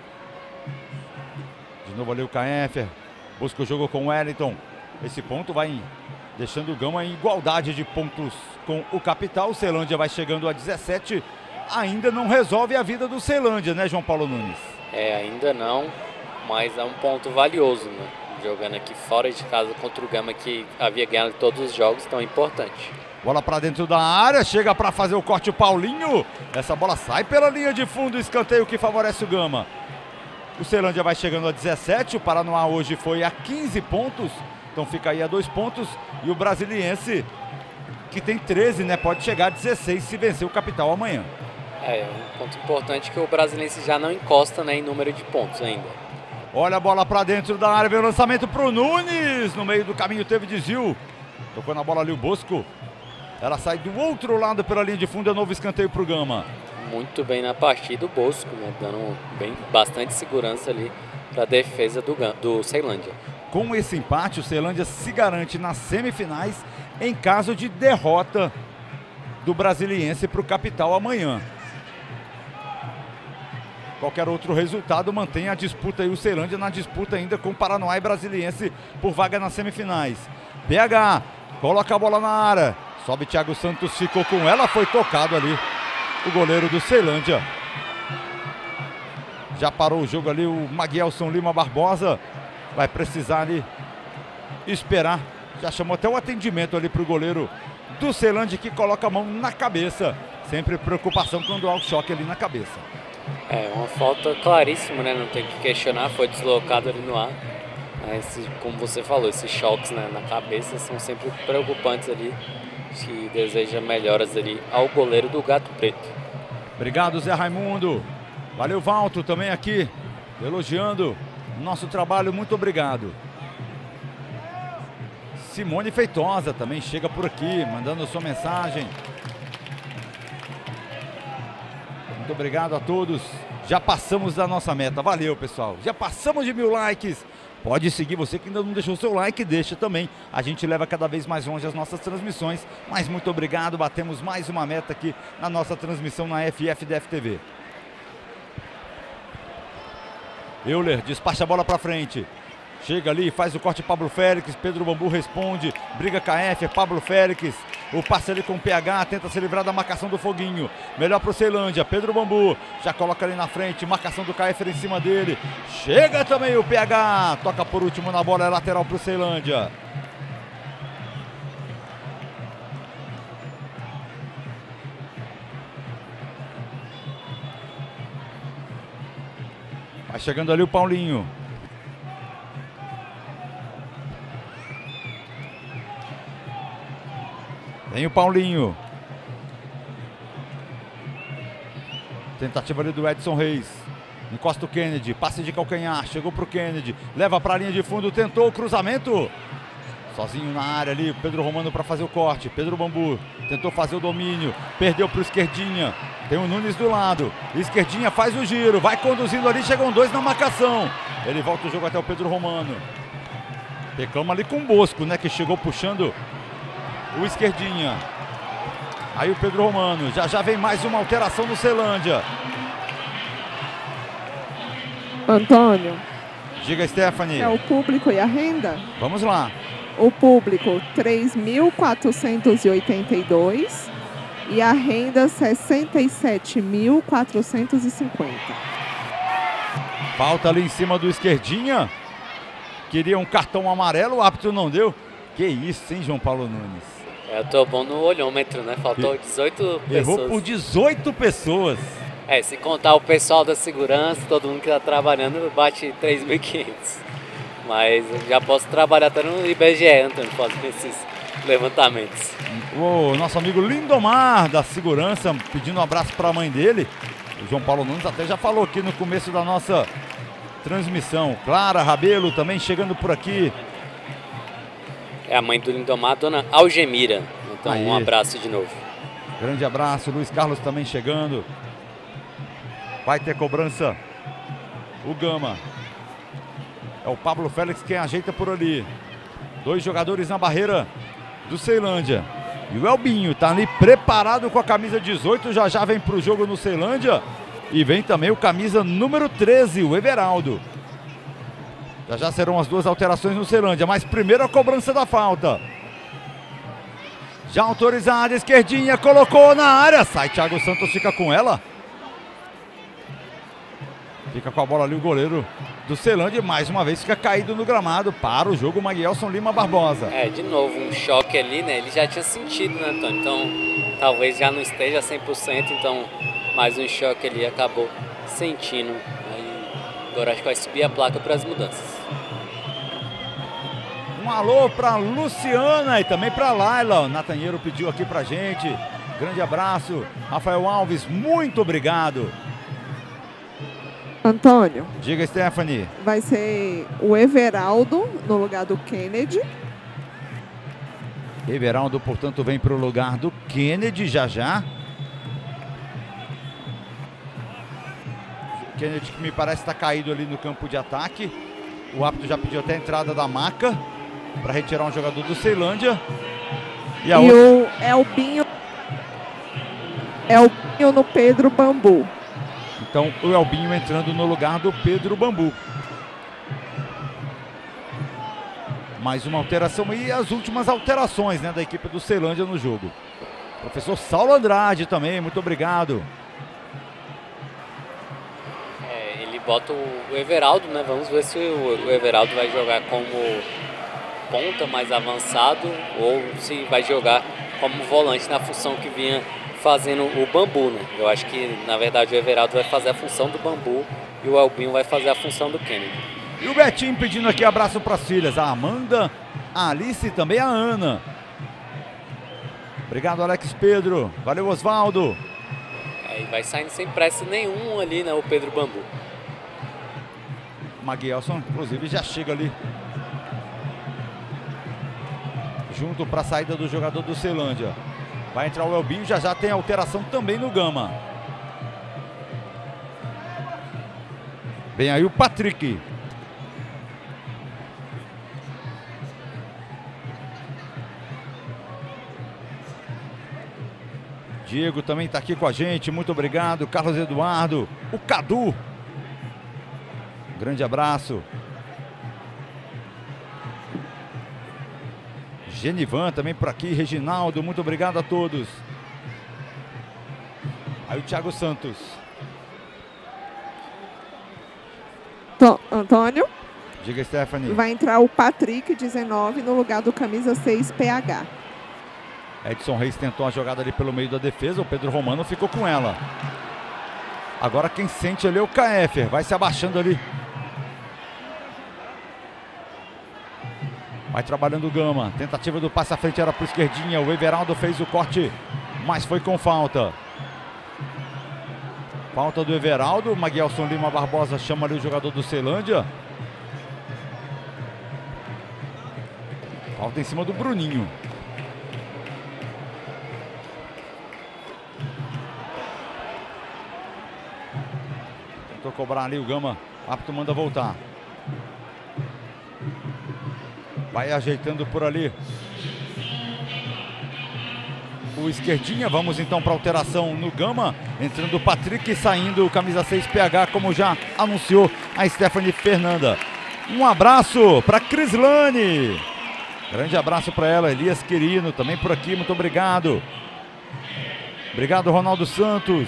De novo ali o KF, busca o jogo com o Wellington. Esse ponto vai deixando o Gama em igualdade de pontos com o Capital. O Ceilândia vai chegando a 17, ainda não resolve a vida do Ceilândia, né, João Paulo Nunes? Ainda não, mas é um ponto valioso, né? Jogando aqui fora de casa contra o Gama, que havia ganhado todos os jogos, então é importante. Bola para dentro da área, chega para fazer o corte o Paulinho. Essa bola sai pela linha de fundo, escanteio que favorece o Gama. O Ceilândia vai chegando a 17, o Paranoá hoje foi a 15 pontos, então fica aí a 2 pontos. E o Brasiliense, que tem 13, né, pode chegar a 16 se vencer o Capital amanhã. Um ponto importante que o Brasiliense já não encosta, né, em número de pontos ainda. Olha a bola para dentro da área, vem o lançamento para o Nunes. No meio do caminho teve desvio. Tocou na bola ali o Bosco. Ela sai do outro lado pela linha de fundo, é novo escanteio para o Gama. Muito bem na partida o Bosco, né, dando bastante segurança ali para a defesa do Ceilândia. Com esse empate, o Ceilândia se garante nas semifinais em caso de derrota do Brasiliense para o Capital amanhã. qualquer outro resultado mantém a disputa aí, o Ceilândia na disputa ainda com o Paranoá e Brasiliense por vaga nas semifinais. PH coloca a bola na área, sobe Thiago Santos, ficou com ela, foi tocado ali o goleiro do Ceilândia. Já parou o jogo ali o Maguielson Lima Barbosa, vai precisar ali esperar, já chamou até o atendimento ali para o goleiro do Ceilândia, que coloca a mão na cabeça, sempre preocupação quando há o choque ali na cabeça. É uma falta claríssima, né? Não tem que questionar, foi deslocado ali no ar. Como você falou, esses choques, né, na cabeça são sempre preocupantes ali, que deseja melhoras ali ao goleiro do Gato Preto. Obrigado, Zé Raimundo. Valeu, Valto, também aqui, elogiando o nosso trabalho, muito obrigado. Simone Feitosa também chega por aqui, mandando sua mensagem. Muito obrigado a todos. Já passamos da nossa meta. Valeu, pessoal. Já passamos de 1000 likes. Pode seguir, você que ainda não deixou seu like, deixa também. A gente leva cada vez mais longe as nossas transmissões. Mas muito obrigado. Batemos mais uma meta aqui na nossa transmissão na FFDF TV. Euler despacha a bola para frente. Chega ali, faz o corte Pablo Félix, Pedro Bambu responde, briga com a F, é Pablo Félix, o passe ali com o PH, tenta se livrar da marcação do Foguinho, melhor pro Ceilândia, Pedro Bambu, já coloca ali na frente, marcação do KF em cima dele, chega também o PH, toca por último na bola, é lateral pro Ceilândia. Vai chegando ali o Paulinho. Vem o Paulinho. Tentativa ali do Edson Reis. Encosta o Kennedy, passe de calcanhar, chegou pro Kennedy, leva para a linha de fundo, tentou o cruzamento. Sozinho na área ali, Pedro Romano para fazer o corte. Pedro Bambu tentou fazer o domínio, perdeu pro Esquerdinha. Tem o Nunes do lado. Esquerdinha faz o giro, vai conduzindo ali, chegam dois na marcação. Ele volta o jogo até o Pedro Romano. Reclama ali com o Bosco, né, que chegou puxando o Esquerdinha. Aí o Pedro Romano, já vem mais uma alteração no Ceilândia. Antônio. Diga, Stephanie. É o público e a renda? Vamos lá. O público 3.482 e a renda 67.450. Falta ali em cima do Esquerdinha. Queria um cartão amarelo, o árbitro não deu. Que isso, hein, João Paulo Nunes? Eu tô bom no olhômetro, né? Faltou 18 pessoas. Errou por 18 pessoas. Se contar o pessoal da segurança, todo mundo que tá trabalhando, bate 3.500. Mas eu já posso trabalhar até no IBGE, Antônio, fazendo esses levantamentos. O nosso amigo Lindomar, da segurança, pedindo um abraço para a mãe dele. O João Paulo Nunes até já falou aqui no começo da nossa transmissão. Clara Rabelo também chegando por aqui. É a mãe do Lindomar, dona Algemira. Então, um abraço de novo. Grande abraço, Luiz Carlos também chegando. Vai ter cobrança o Gama. É o Pablo Félix quem ajeita por ali. Dois jogadores na barreira do Ceilândia. E o Elbinho tá ali preparado com a camisa 18. Já vem pro jogo no Ceilândia. E vem também o camisa número 13, o Everaldo. Já serão as duas alterações no Ceilândia. Mas primeiro a cobrança da falta. Já autorizada, Esquerdinha, colocou na área. Sai, Thiago Santos fica com ela. Fica com a bola ali o goleiro do Ceilândia. Mais uma vez fica caído no gramado. Para o jogo, Maguielson Lima Barbosa. De novo, um choque ali, né? Ele já tinha sentido, né, Antônio? Então, talvez já não esteja 100%. Então, mais um choque ali, acabou sentindo. Aí, agora acho que vai subir a placa para as mudanças. Um alô para Luciana e também para Laila. O Natanheiro pediu aqui pra gente. Grande abraço. Rafael Alves, muito obrigado. Antônio. Diga, Stephanie. Vai ser o Everaldo no lugar do Kennedy. Everaldo, portanto, vem para o lugar do Kennedy já. Kennedy, que me parece estar caído ali no campo de ataque. O árbitro já pediu até a entrada da maca para retirar um jogador do Ceilândia. E o Elbinho no Pedro Bambu. Então o Elbinho entrando no lugar do Pedro Bambu. Mais uma alteração e as últimas alterações, né, da equipe do Ceilândia no jogo. Professor Saulo Andrade também, muito obrigado. Ele bota o Everaldo, né? Vamos ver se o Everaldo vai jogar como ponta mais avançado ou se vai jogar como volante na função que vinha fazendo o Bambu, né? Eu acho que, na verdade, o Everaldo vai fazer a função do Bambu e o Elbinho vai fazer a função do Kennedy. E o Betinho pedindo aqui abraço para as filhas, a Amanda, a Alice e também a Ana. Obrigado, Alex Pedro. Valeu, Osvaldo. Aí vai saindo sem pressa nenhum ali, né, o Pedro Bambu. O Maguielson, inclusive, já chega ali junto para a saída do jogador do Ceilândia. Vai entrar o Elbinho, já tem alteração também no Gama. Vem aí o Patrick. Diego também está aqui com a gente, muito obrigado. Carlos Eduardo, o Cadu. Grande abraço. Genivan também por aqui, Reginaldo, muito obrigado a todos. Aí o Thiago Santos. Antônio. Diga, Stephanie. Vai entrar o Patrick, 19, no lugar do camisa 6, PH. Edson Reis tentou a jogada ali pelo meio da defesa, o Pedro Romano ficou com ela. Agora quem sente ali é o Kaefer, vai se abaixando ali. Vai trabalhando o Gama, tentativa do passe à frente era para o esquerdinha, o Everaldo fez o corte, mas foi com falta. Falta do Everaldo, o Maguielson Lima Barbosa chama ali o jogador do Ceilândia. Falta em cima do Bruninho. Tentou cobrar ali o Gama, o árbitro manda voltar. Vai ajeitando por ali o esquerdinha. Vamos então para alteração no Gama. Entrando o Patrick e saindo o camisa 6 PH, como já anunciou a Stephanie Fernanda. Um abraço para Crislane. Grande abraço para ela. Elias Quirino também por aqui, muito obrigado. Obrigado, Ronaldo Santos.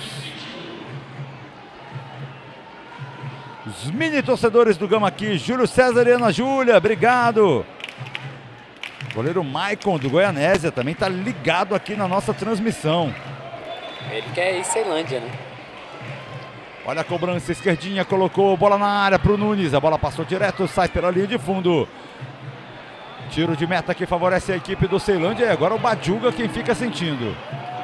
Os mini torcedores do Gama aqui, Júlio César e Ana Júlia, obrigado. Goleiro Maicon do Goianésia também está ligado aqui na nossa transmissão. Ele quer ir Ceilândia, né? Olha a cobrança, esquerdinha, colocou bola na área para o Nunes. A bola passou direto, sai pela linha de fundo. Tiro de meta que favorece a equipe do Ceilândia. E agora o Badjuga quem fica sentindo.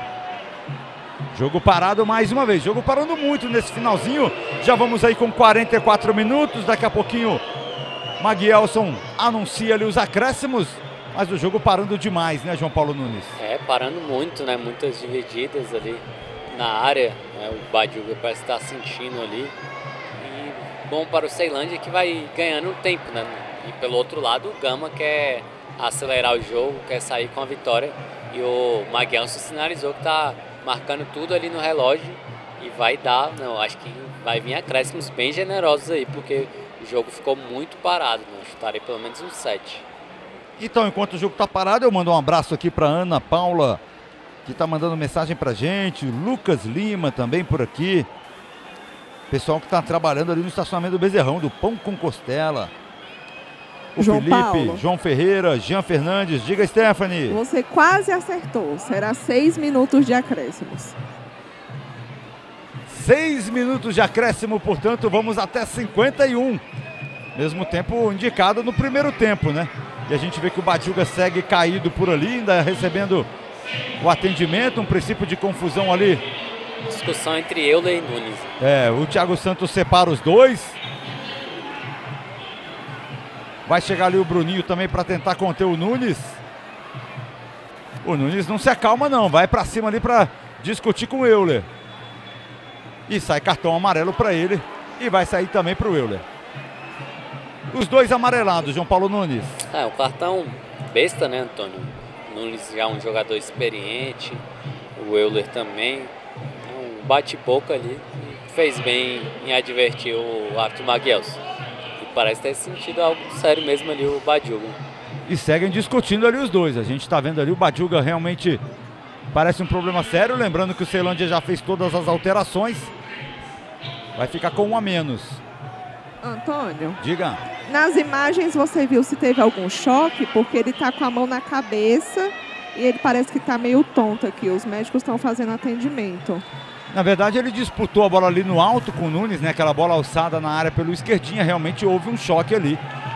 Jogo parado mais uma vez. Jogo parando muito nesse finalzinho. Já vamos aí com 44 minutos. Daqui a pouquinho Maguielson anuncia ali os acréscimos. Mas o jogo parando demais, né, João Paulo Nunes? Parando muito, né? Muitas divididas ali na área. Né? O Badjuga parece estar sentindo ali. E bom para o Ceilândia que vai ganhando tempo, né? E pelo outro lado, o Gama quer acelerar o jogo, quer sair com a vitória. E o Maguielson sinalizou que está marcando tudo ali no relógio. E vai dar, não, acho que vai vir acréscimos bem generosos aí, porque o jogo ficou muito parado. Né? Chutarei pelo menos um 7. Então, enquanto o jogo está parado, eu mando um abraço aqui para Ana Paula, que está mandando mensagem para gente. O Lucas Lima também por aqui. Pessoal que está trabalhando ali no estacionamento do Bezerrão, do Pão com Costela. O João Felipe, Paulo. João Ferreira, Jean Fernandes. Diga, Stephanie. Você quase acertou. Será 6 minutos de acréscimos. 6 minutos de acréscimo, portanto, vamos até 51. Mesmo tempo indicado no primeiro tempo, né? E a gente vê que o Badjuga segue caído por ali, ainda recebendo o atendimento, um princípio de confusão ali. Discussão entre Euler e Nunes. O Thiago Santos separa os dois. Vai chegar ali o Bruninho também para tentar conter o Nunes. O Nunes não se acalma não, vai para cima ali para discutir com o Euler. E sai cartão amarelo para ele e vai sair também para o Euler. Os dois amarelados, João Paulo Nunes. O cartão besta, né, Antônio? Nunes já é um jogador experiente, o Euler também. Um bate-boca ali, fez bem em advertir o árbitro Maguelson. E parece ter sentido algo sério mesmo ali o Badiuga. E seguem discutindo ali os dois. A gente está vendo ali o Badiuga realmente parece um problema sério. Lembrando que o Ceilândia já fez todas as alterações. Vai ficar com um a menos. Antônio, Diga. nas imagens você viu se teve algum choque? Porque ele tá com a mão na cabeça e ele parece que tá meio tonto aqui. Os médicos estão fazendo atendimento. Na verdade, ele disputou a bola ali no alto com o Nunes, né? Aquela bola alçada na área pelo esquerdinha. Realmente houve um choque ali.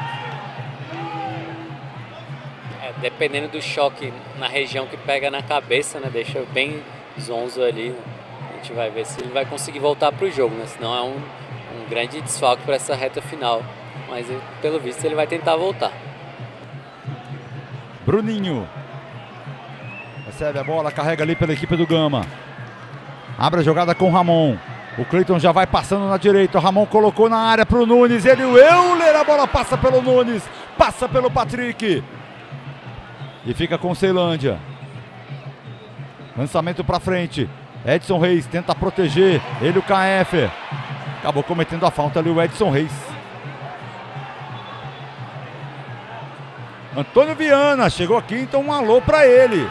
Dependendo do choque na região que pega na cabeça, né? Deixa bem zonzo ali. A gente vai ver se ele vai conseguir voltar para o jogo, né? Senão é um grande desfalque para essa reta final. Mas pelo visto ele vai tentar voltar. Bruninho. Recebe a bola, carrega ali pela equipe do Gama. Abre a jogada com o Ramon. O Cleiton já vai passando na direita. O Ramon colocou na área para o Nunes. Ele, o Euler, a bola passa pelo Nunes. Passa pelo Patrick. E fica com o Ceilândia. Lançamento para frente. Edson Reis tenta proteger. Ele, o KF. Acabou cometendo a falta ali o Edson Reis. Antônio Viana chegou aqui, então um alô para ele.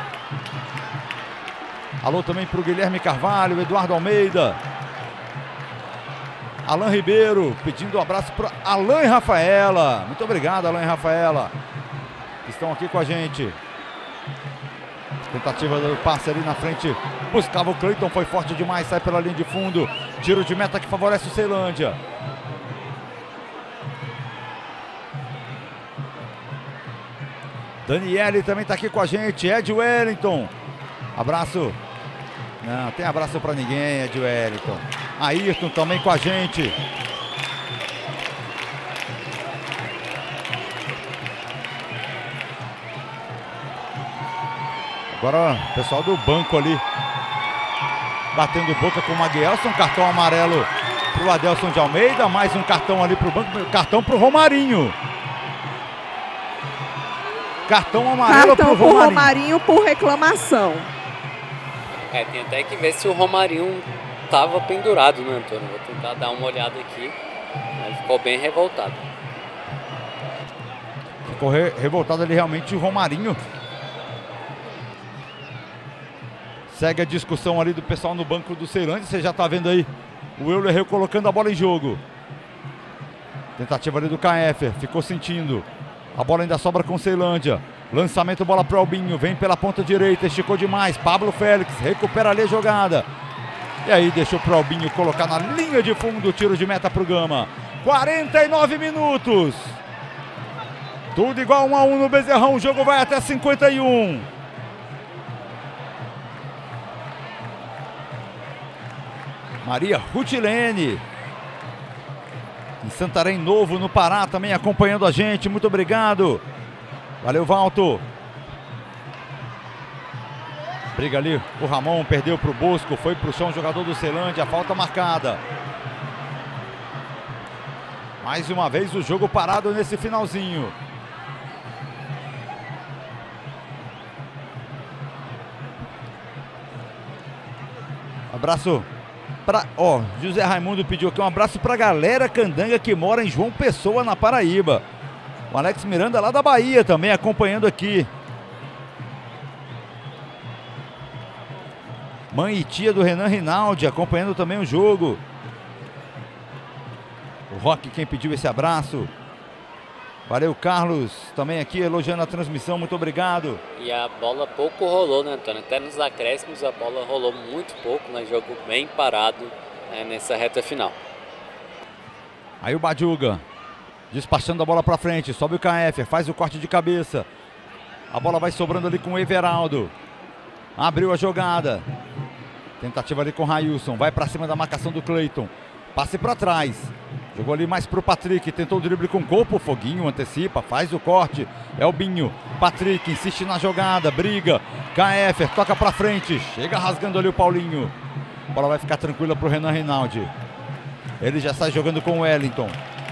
Alô também para o Guilherme Carvalho, Eduardo Almeida. Alan Ribeiro pedindo um abraço para Alan e Rafaela. Muito obrigado, Alan e Rafaela, que estão aqui com a gente. Tentativa do passe ali na frente. Buscava o Cleiton, foi forte demais, sai pela linha de fundo. Tiro de meta que favorece o Ceilândia. Daniele também está aqui com a gente. Ed Wellington. Abraço. Não, tem abraço para ninguém, Ed Wellington. Ayrton também com a gente. Agora o pessoal do banco ali batendo boca com o Maguelson. Cartão amarelo para o Adelson de Almeida. Mais um cartão ali para o banco. Cartão para o Romarinho. Cartão amarelo para o Romarinho por reclamação. Tem até que ver se o Romarinho estava pendurado, né, Antônio? Vou tentar dar uma olhada aqui. Ele ficou bem revoltado. Ficou revoltado ali realmente o Romarinho. Segue a discussão ali do pessoal no banco do Ceilândia. Você já está vendo aí o Euler colocando a bola em jogo. Tentativa ali do KF. Ficou sentindo. A bola ainda sobra com o Ceilândia. Lançamento, bola para o Albinho. Vem pela ponta direita. Esticou demais. Pablo Félix recupera ali a jogada. E aí deixou para o Albinho colocar na linha de fundo. Tiro de meta para o Gama. 49 minutos. Tudo igual 1 a 1 no Bezerrão. O jogo vai até 51. Maria Rutilene, em Santarém Novo, no Pará, também acompanhando a gente. Muito obrigado. Valeu, Valto. Briga ali, o Ramon perdeu para o Bosco. Foi para o chão o jogador do Ceilândia. Falta marcada. Mais uma vez o jogo parado nesse finalzinho. Abraço. José Raimundo pediu aqui um abraço para a galera candanga que mora em João Pessoa, na Paraíba. O Alex Miranda lá da Bahia também acompanhando aqui. Mãe e tia do Renan Rinaldi acompanhando também o jogo. O Roque quem pediu esse abraço. Valeu, Carlos, também aqui elogiando a transmissão, muito obrigado. E a bola pouco rolou, né, Antônio? Até nos acréscimos a bola rolou muito pouco, né? Jogo bem parado, né, nessa reta final. Aí o Badiuga, despachando a bola para frente, sobe o KF, faz o corte de cabeça. A bola vai sobrando ali com o Everaldo. Abriu a jogada. Tentativa ali com o Railson, vai para cima da marcação do Cleiton. Passe para trás. Jogou ali mais para o Patrick, tentou o drible com o corpo, Foguinho antecipa, faz o corte, é o Binho, Patrick insiste na jogada, briga, KF, toca para frente, chega rasgando ali o Paulinho. A bola vai ficar tranquila para o Renan Rinaldi. Ele já sai jogando com o Wellington.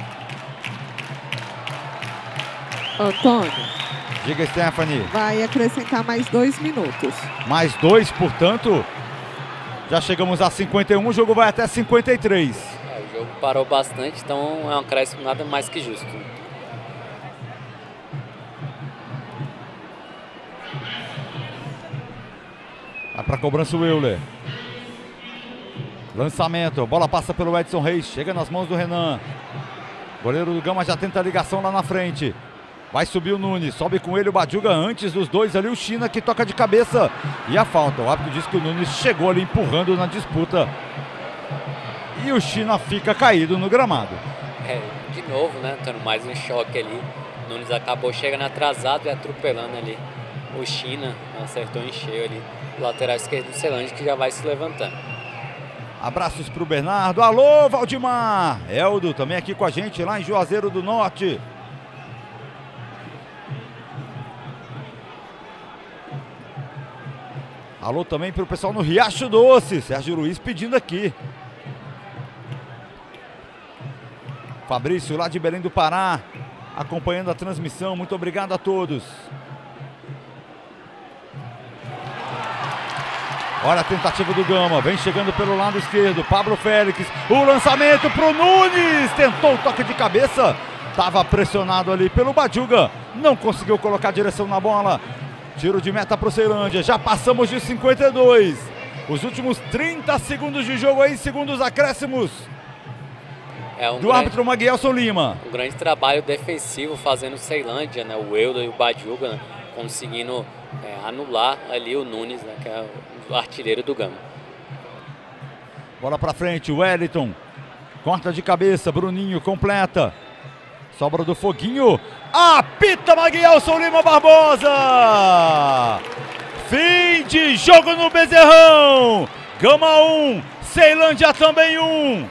Antônio. Diga, Stephanie. Vai acrescentar mais 2 minutos. Mais 2, portanto, Já chegamos a 51, o jogo vai até 53. O jogo parou bastante, então é um acréscimo nada mais que justo. Vai para a cobrança o Euler. Lançamento, bola passa pelo Edson Reis, chega nas mãos do Renan. Goleiro do Gama já tenta a ligação lá na frente. Vai subir o Nunes, sobe com ele o Badiuga, antes dos dois ali o China que toca de cabeça. E a falta, o árbitro diz que o Nunes chegou ali empurrando na disputa. E o China fica caído no gramado. De novo, né, Antônio, mais um choque ali. O Nunes acabou chegando atrasado e atropelando ali o China, acertou em cheio ali. O lateral esquerdo do Ceilândia que já vai se levantando. Abraços para o Bernardo. Alô, Valdemar. Eldo também aqui com a gente lá em Juazeiro do Norte. Alô também para o pessoal no Riacho Doce. Sérgio Luiz pedindo aqui. Fabrício lá de Belém do Pará, acompanhando a transmissão. Muito obrigado a todos. Olha a tentativa do Gama. Vem chegando pelo lado esquerdo. Pablo Félix. O lançamento para o Nunes. Tentou o toque de cabeça. Estava pressionado ali pelo Badiuga. Não conseguiu colocar a direção na bola. Tiro de meta para o Ceilândia. Já passamos de 52. Os últimos 30 segundos de jogo aí, segundo os acréscimos do árbitro Maguielson Lima. Um grande trabalho defensivo fazendo o Ceilândia, né? O Euler e o Badiuga, né? Conseguindo anular ali o Nunes, né? Que é o artilheiro do Gama. Bola para frente, o Wellington. Corta de cabeça, Bruninho completa. Sobra do Foguinho. Apita Maguielson Lima Barbosa. Fim de jogo no Bezerrão. Gama 1, Ceilândia também 1.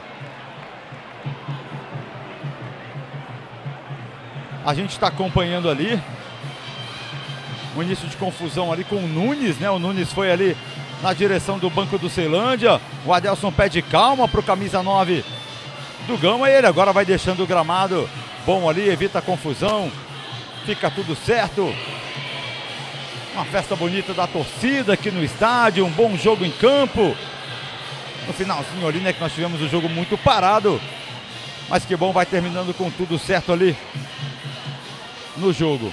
A gente está acompanhando ali o início de confusão ali com o Nunes, né? O Nunes foi ali na direção do banco do Ceilândia. O Adelson pede calma para o camisa 9 do Gama e ele agora vai deixando o gramado bom ali, evita a confusão, fica tudo certo. Uma festa bonita da torcida aqui no estádio, um bom jogo em campo. No finalzinho ali, né, que nós tivemos o jogo muito parado, mas que bom, vai terminando com tudo certo ali no jogo.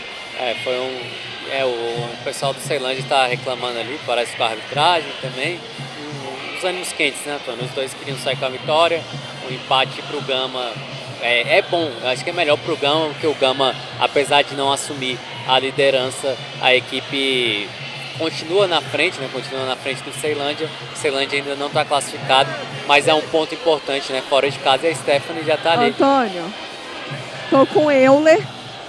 O pessoal do Ceilândia está reclamando ali, parece com a arbitragem também. Os ânimos quentes, né, Antônio? Os dois queriam sair com a vitória. O empate para o Gama é bom. Eu acho que é melhor para o Gama, porque o Gama, apesar de não assumir a liderança, a equipe continua na frente, né? Continua na frente do Ceilândia. O Ceilândia ainda não está classificado, mas é um ponto importante, né? Fora de casa, e a Stephanie já está ali. Antônio, tô com o Euler.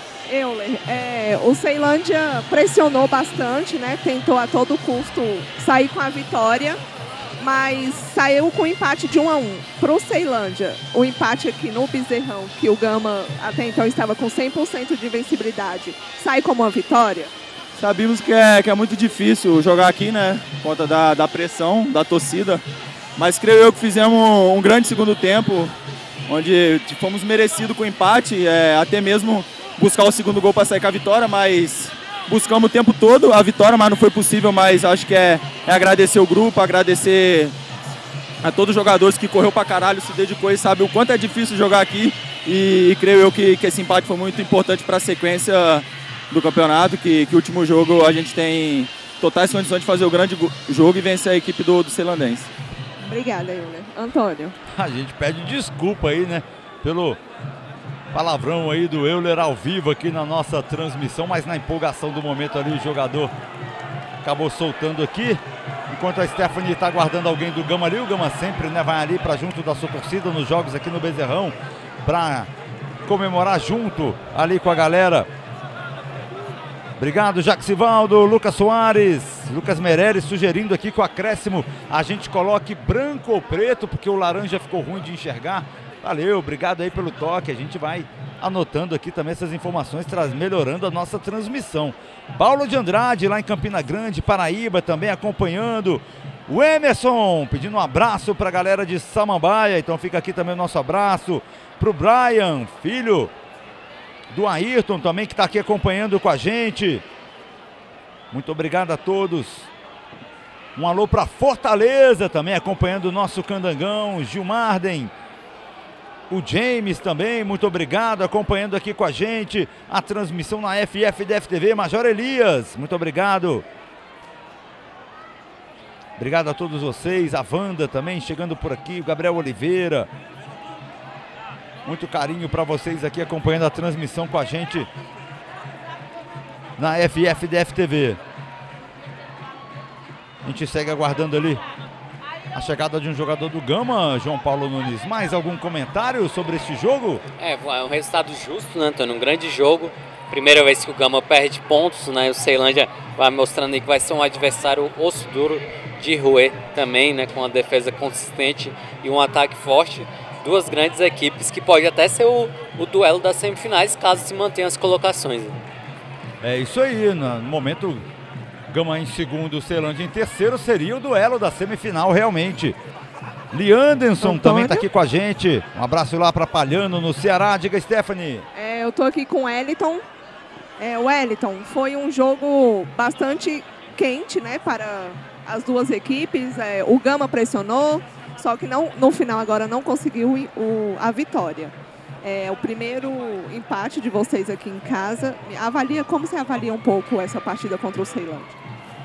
O Ceilândia pressionou bastante, né? Tentou a todo custo sair com a vitória, mas saiu com empate de 1-1 para o Ceilândia. O empate aqui no Bezerrão, que o Gama até então estava com 100% de invencibilidade, sai como uma vitória? Sabíamos que é muito difícil jogar aqui, né? Por conta da pressão da torcida, mas creio eu que fizemos um grande segundo tempo, onde fomos merecidos com o empate, até mesmo buscar o segundo gol para sair com a vitória, mas buscamos o tempo todo a vitória, mas não foi possível. Mas acho que é agradecer o grupo, agradecer a todos os jogadores que correu pra caralho, se dedicou e sabe o quanto é difícil jogar aqui, e creio eu que esse empate foi muito importante para a sequência do campeonato, que o último jogo a gente tem totais condições de fazer o grande jogo e vencer a equipe do Ceilandense. Obrigada, Euler. Antônio. A gente pede desculpa aí, né, pelo palavrão aí do Euler ao vivo aqui na nossa transmissão, mas na empolgação do momento ali o jogador acabou soltando aqui, enquanto a Stephanie está aguardando alguém do Gama ali. O Gama sempre, né, vai ali para junto da sua torcida nos jogos aqui no Bezerrão para comemorar junto ali com a galera. Obrigado, Jaxivaldo, Lucas Soares, Lucas Meirelles sugerindo aqui que o acréscimo a gente coloque branco ou preto, porque o laranja ficou ruim de enxergar. Valeu, obrigado aí pelo toque. A gente vai anotando aqui também essas informações, melhorando a nossa transmissão. Paulo de Andrade, lá em Campina Grande, Paraíba, também acompanhando. O Emerson, pedindo um abraço para a galera de Samambaia. Então fica aqui também o nosso abraço para o Brian, filho do Ayrton, também, que está aqui acompanhando com a gente. Muito obrigado a todos. Um alô para Fortaleza também, acompanhando o nosso Candangão, Gilmarden. O James também, muito obrigado, acompanhando aqui com a gente a transmissão na FFDF TV. Major Elias, muito obrigado. Obrigado a todos vocês, a Wanda também chegando por aqui, o Gabriel Oliveira. Muito carinho para vocês aqui acompanhando a transmissão com a gente na FFDF TV. A gente segue aguardando ali a chegada de um jogador do Gama, João Paulo Nunes. Mais algum comentário sobre este jogo? É um resultado justo, né, Antônio? Um grande jogo. Primeira vez que o Gama perde pontos, né? O Ceilândia vai mostrando aí que vai ser um adversário osso duro de roer também, né? Com uma defesa consistente e um ataque forte. Duas grandes equipes que pode até ser o duelo das semifinais, caso se mantenham as colocações. É isso aí, no momento Gama em segundo, Ceilândia em terceiro, seria o duelo da semifinal realmente. Leanderson também está aqui com a gente. Um abraço lá para Palhano, no Ceará. Diga, Stephanie. Eu tô aqui com o Wellington. Wellington, foi um jogo bastante quente, né, para as duas equipes. O Gama pressionou, só que no final agora não conseguiu a vitória. O primeiro empate de vocês aqui em casa. Como você avalia um pouco essa partida contra o Ceilândia?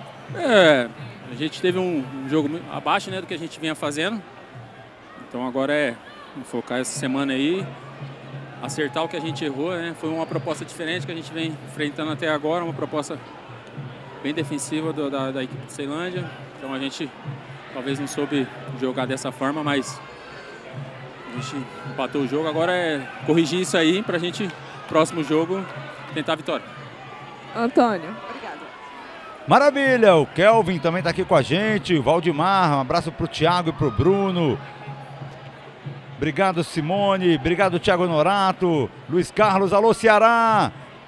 A gente teve um jogo abaixo, né, do que a gente vinha fazendo. Então agora focar essa semana aí, acertar o que a gente errou, né? Foi uma proposta diferente que a gente vem enfrentando até agora, uma proposta bem defensiva da equipe de Ceilândia. Então a gente talvez não soube jogar dessa forma, mas a gente empatou o jogo. Agora é corrigir isso aí para a gente, próximo jogo, tentar a vitória. Antônio, obrigado. Maravilha, o Kelvin também está aqui com a gente, o Valdemar, um abraço para o Thiago e para o Bruno. Obrigado, Simone, obrigado, Thiago Norato, Luiz Carlos, alô Ceará.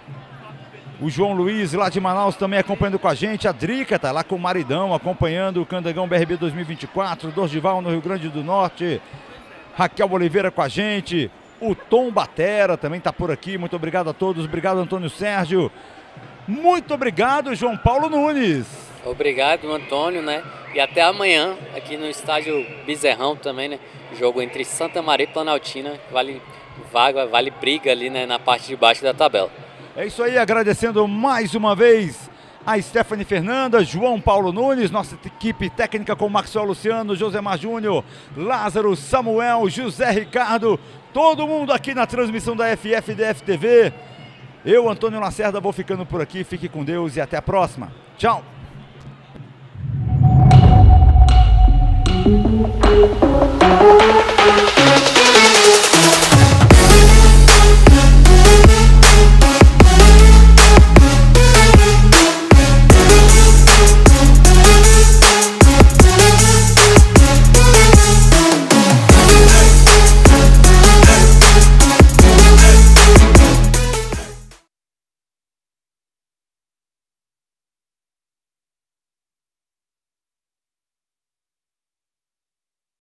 O João Luiz lá de Manaus também acompanhando com a gente, a Drica está lá com o Maridão, acompanhando o Candangão BRB 2024, Dorgival no Rio Grande do Norte. Raquel Oliveira com a gente, o Tom Batera também está por aqui, muito obrigado a todos, obrigado Antônio Sérgio, muito obrigado João Paulo Nunes. Obrigado Antônio, né, e até amanhã aqui no estádio Bezerrão também, né, jogo entre Santa Maria e Planaltina, vale vaga, vale briga ali, né, na parte de baixo da tabela. É isso aí, agradecendo mais uma vez a Stephanie Fernanda, João Paulo Nunes, nossa equipe técnica com Maxwell Luciano, Josemar Júnior, Lázaro, Samuel, José Ricardo, todo mundo aqui na transmissão da FFDF TV. Eu, Antônio Lacerda, vou ficando por aqui, fique com Deus e até a próxima. Tchau!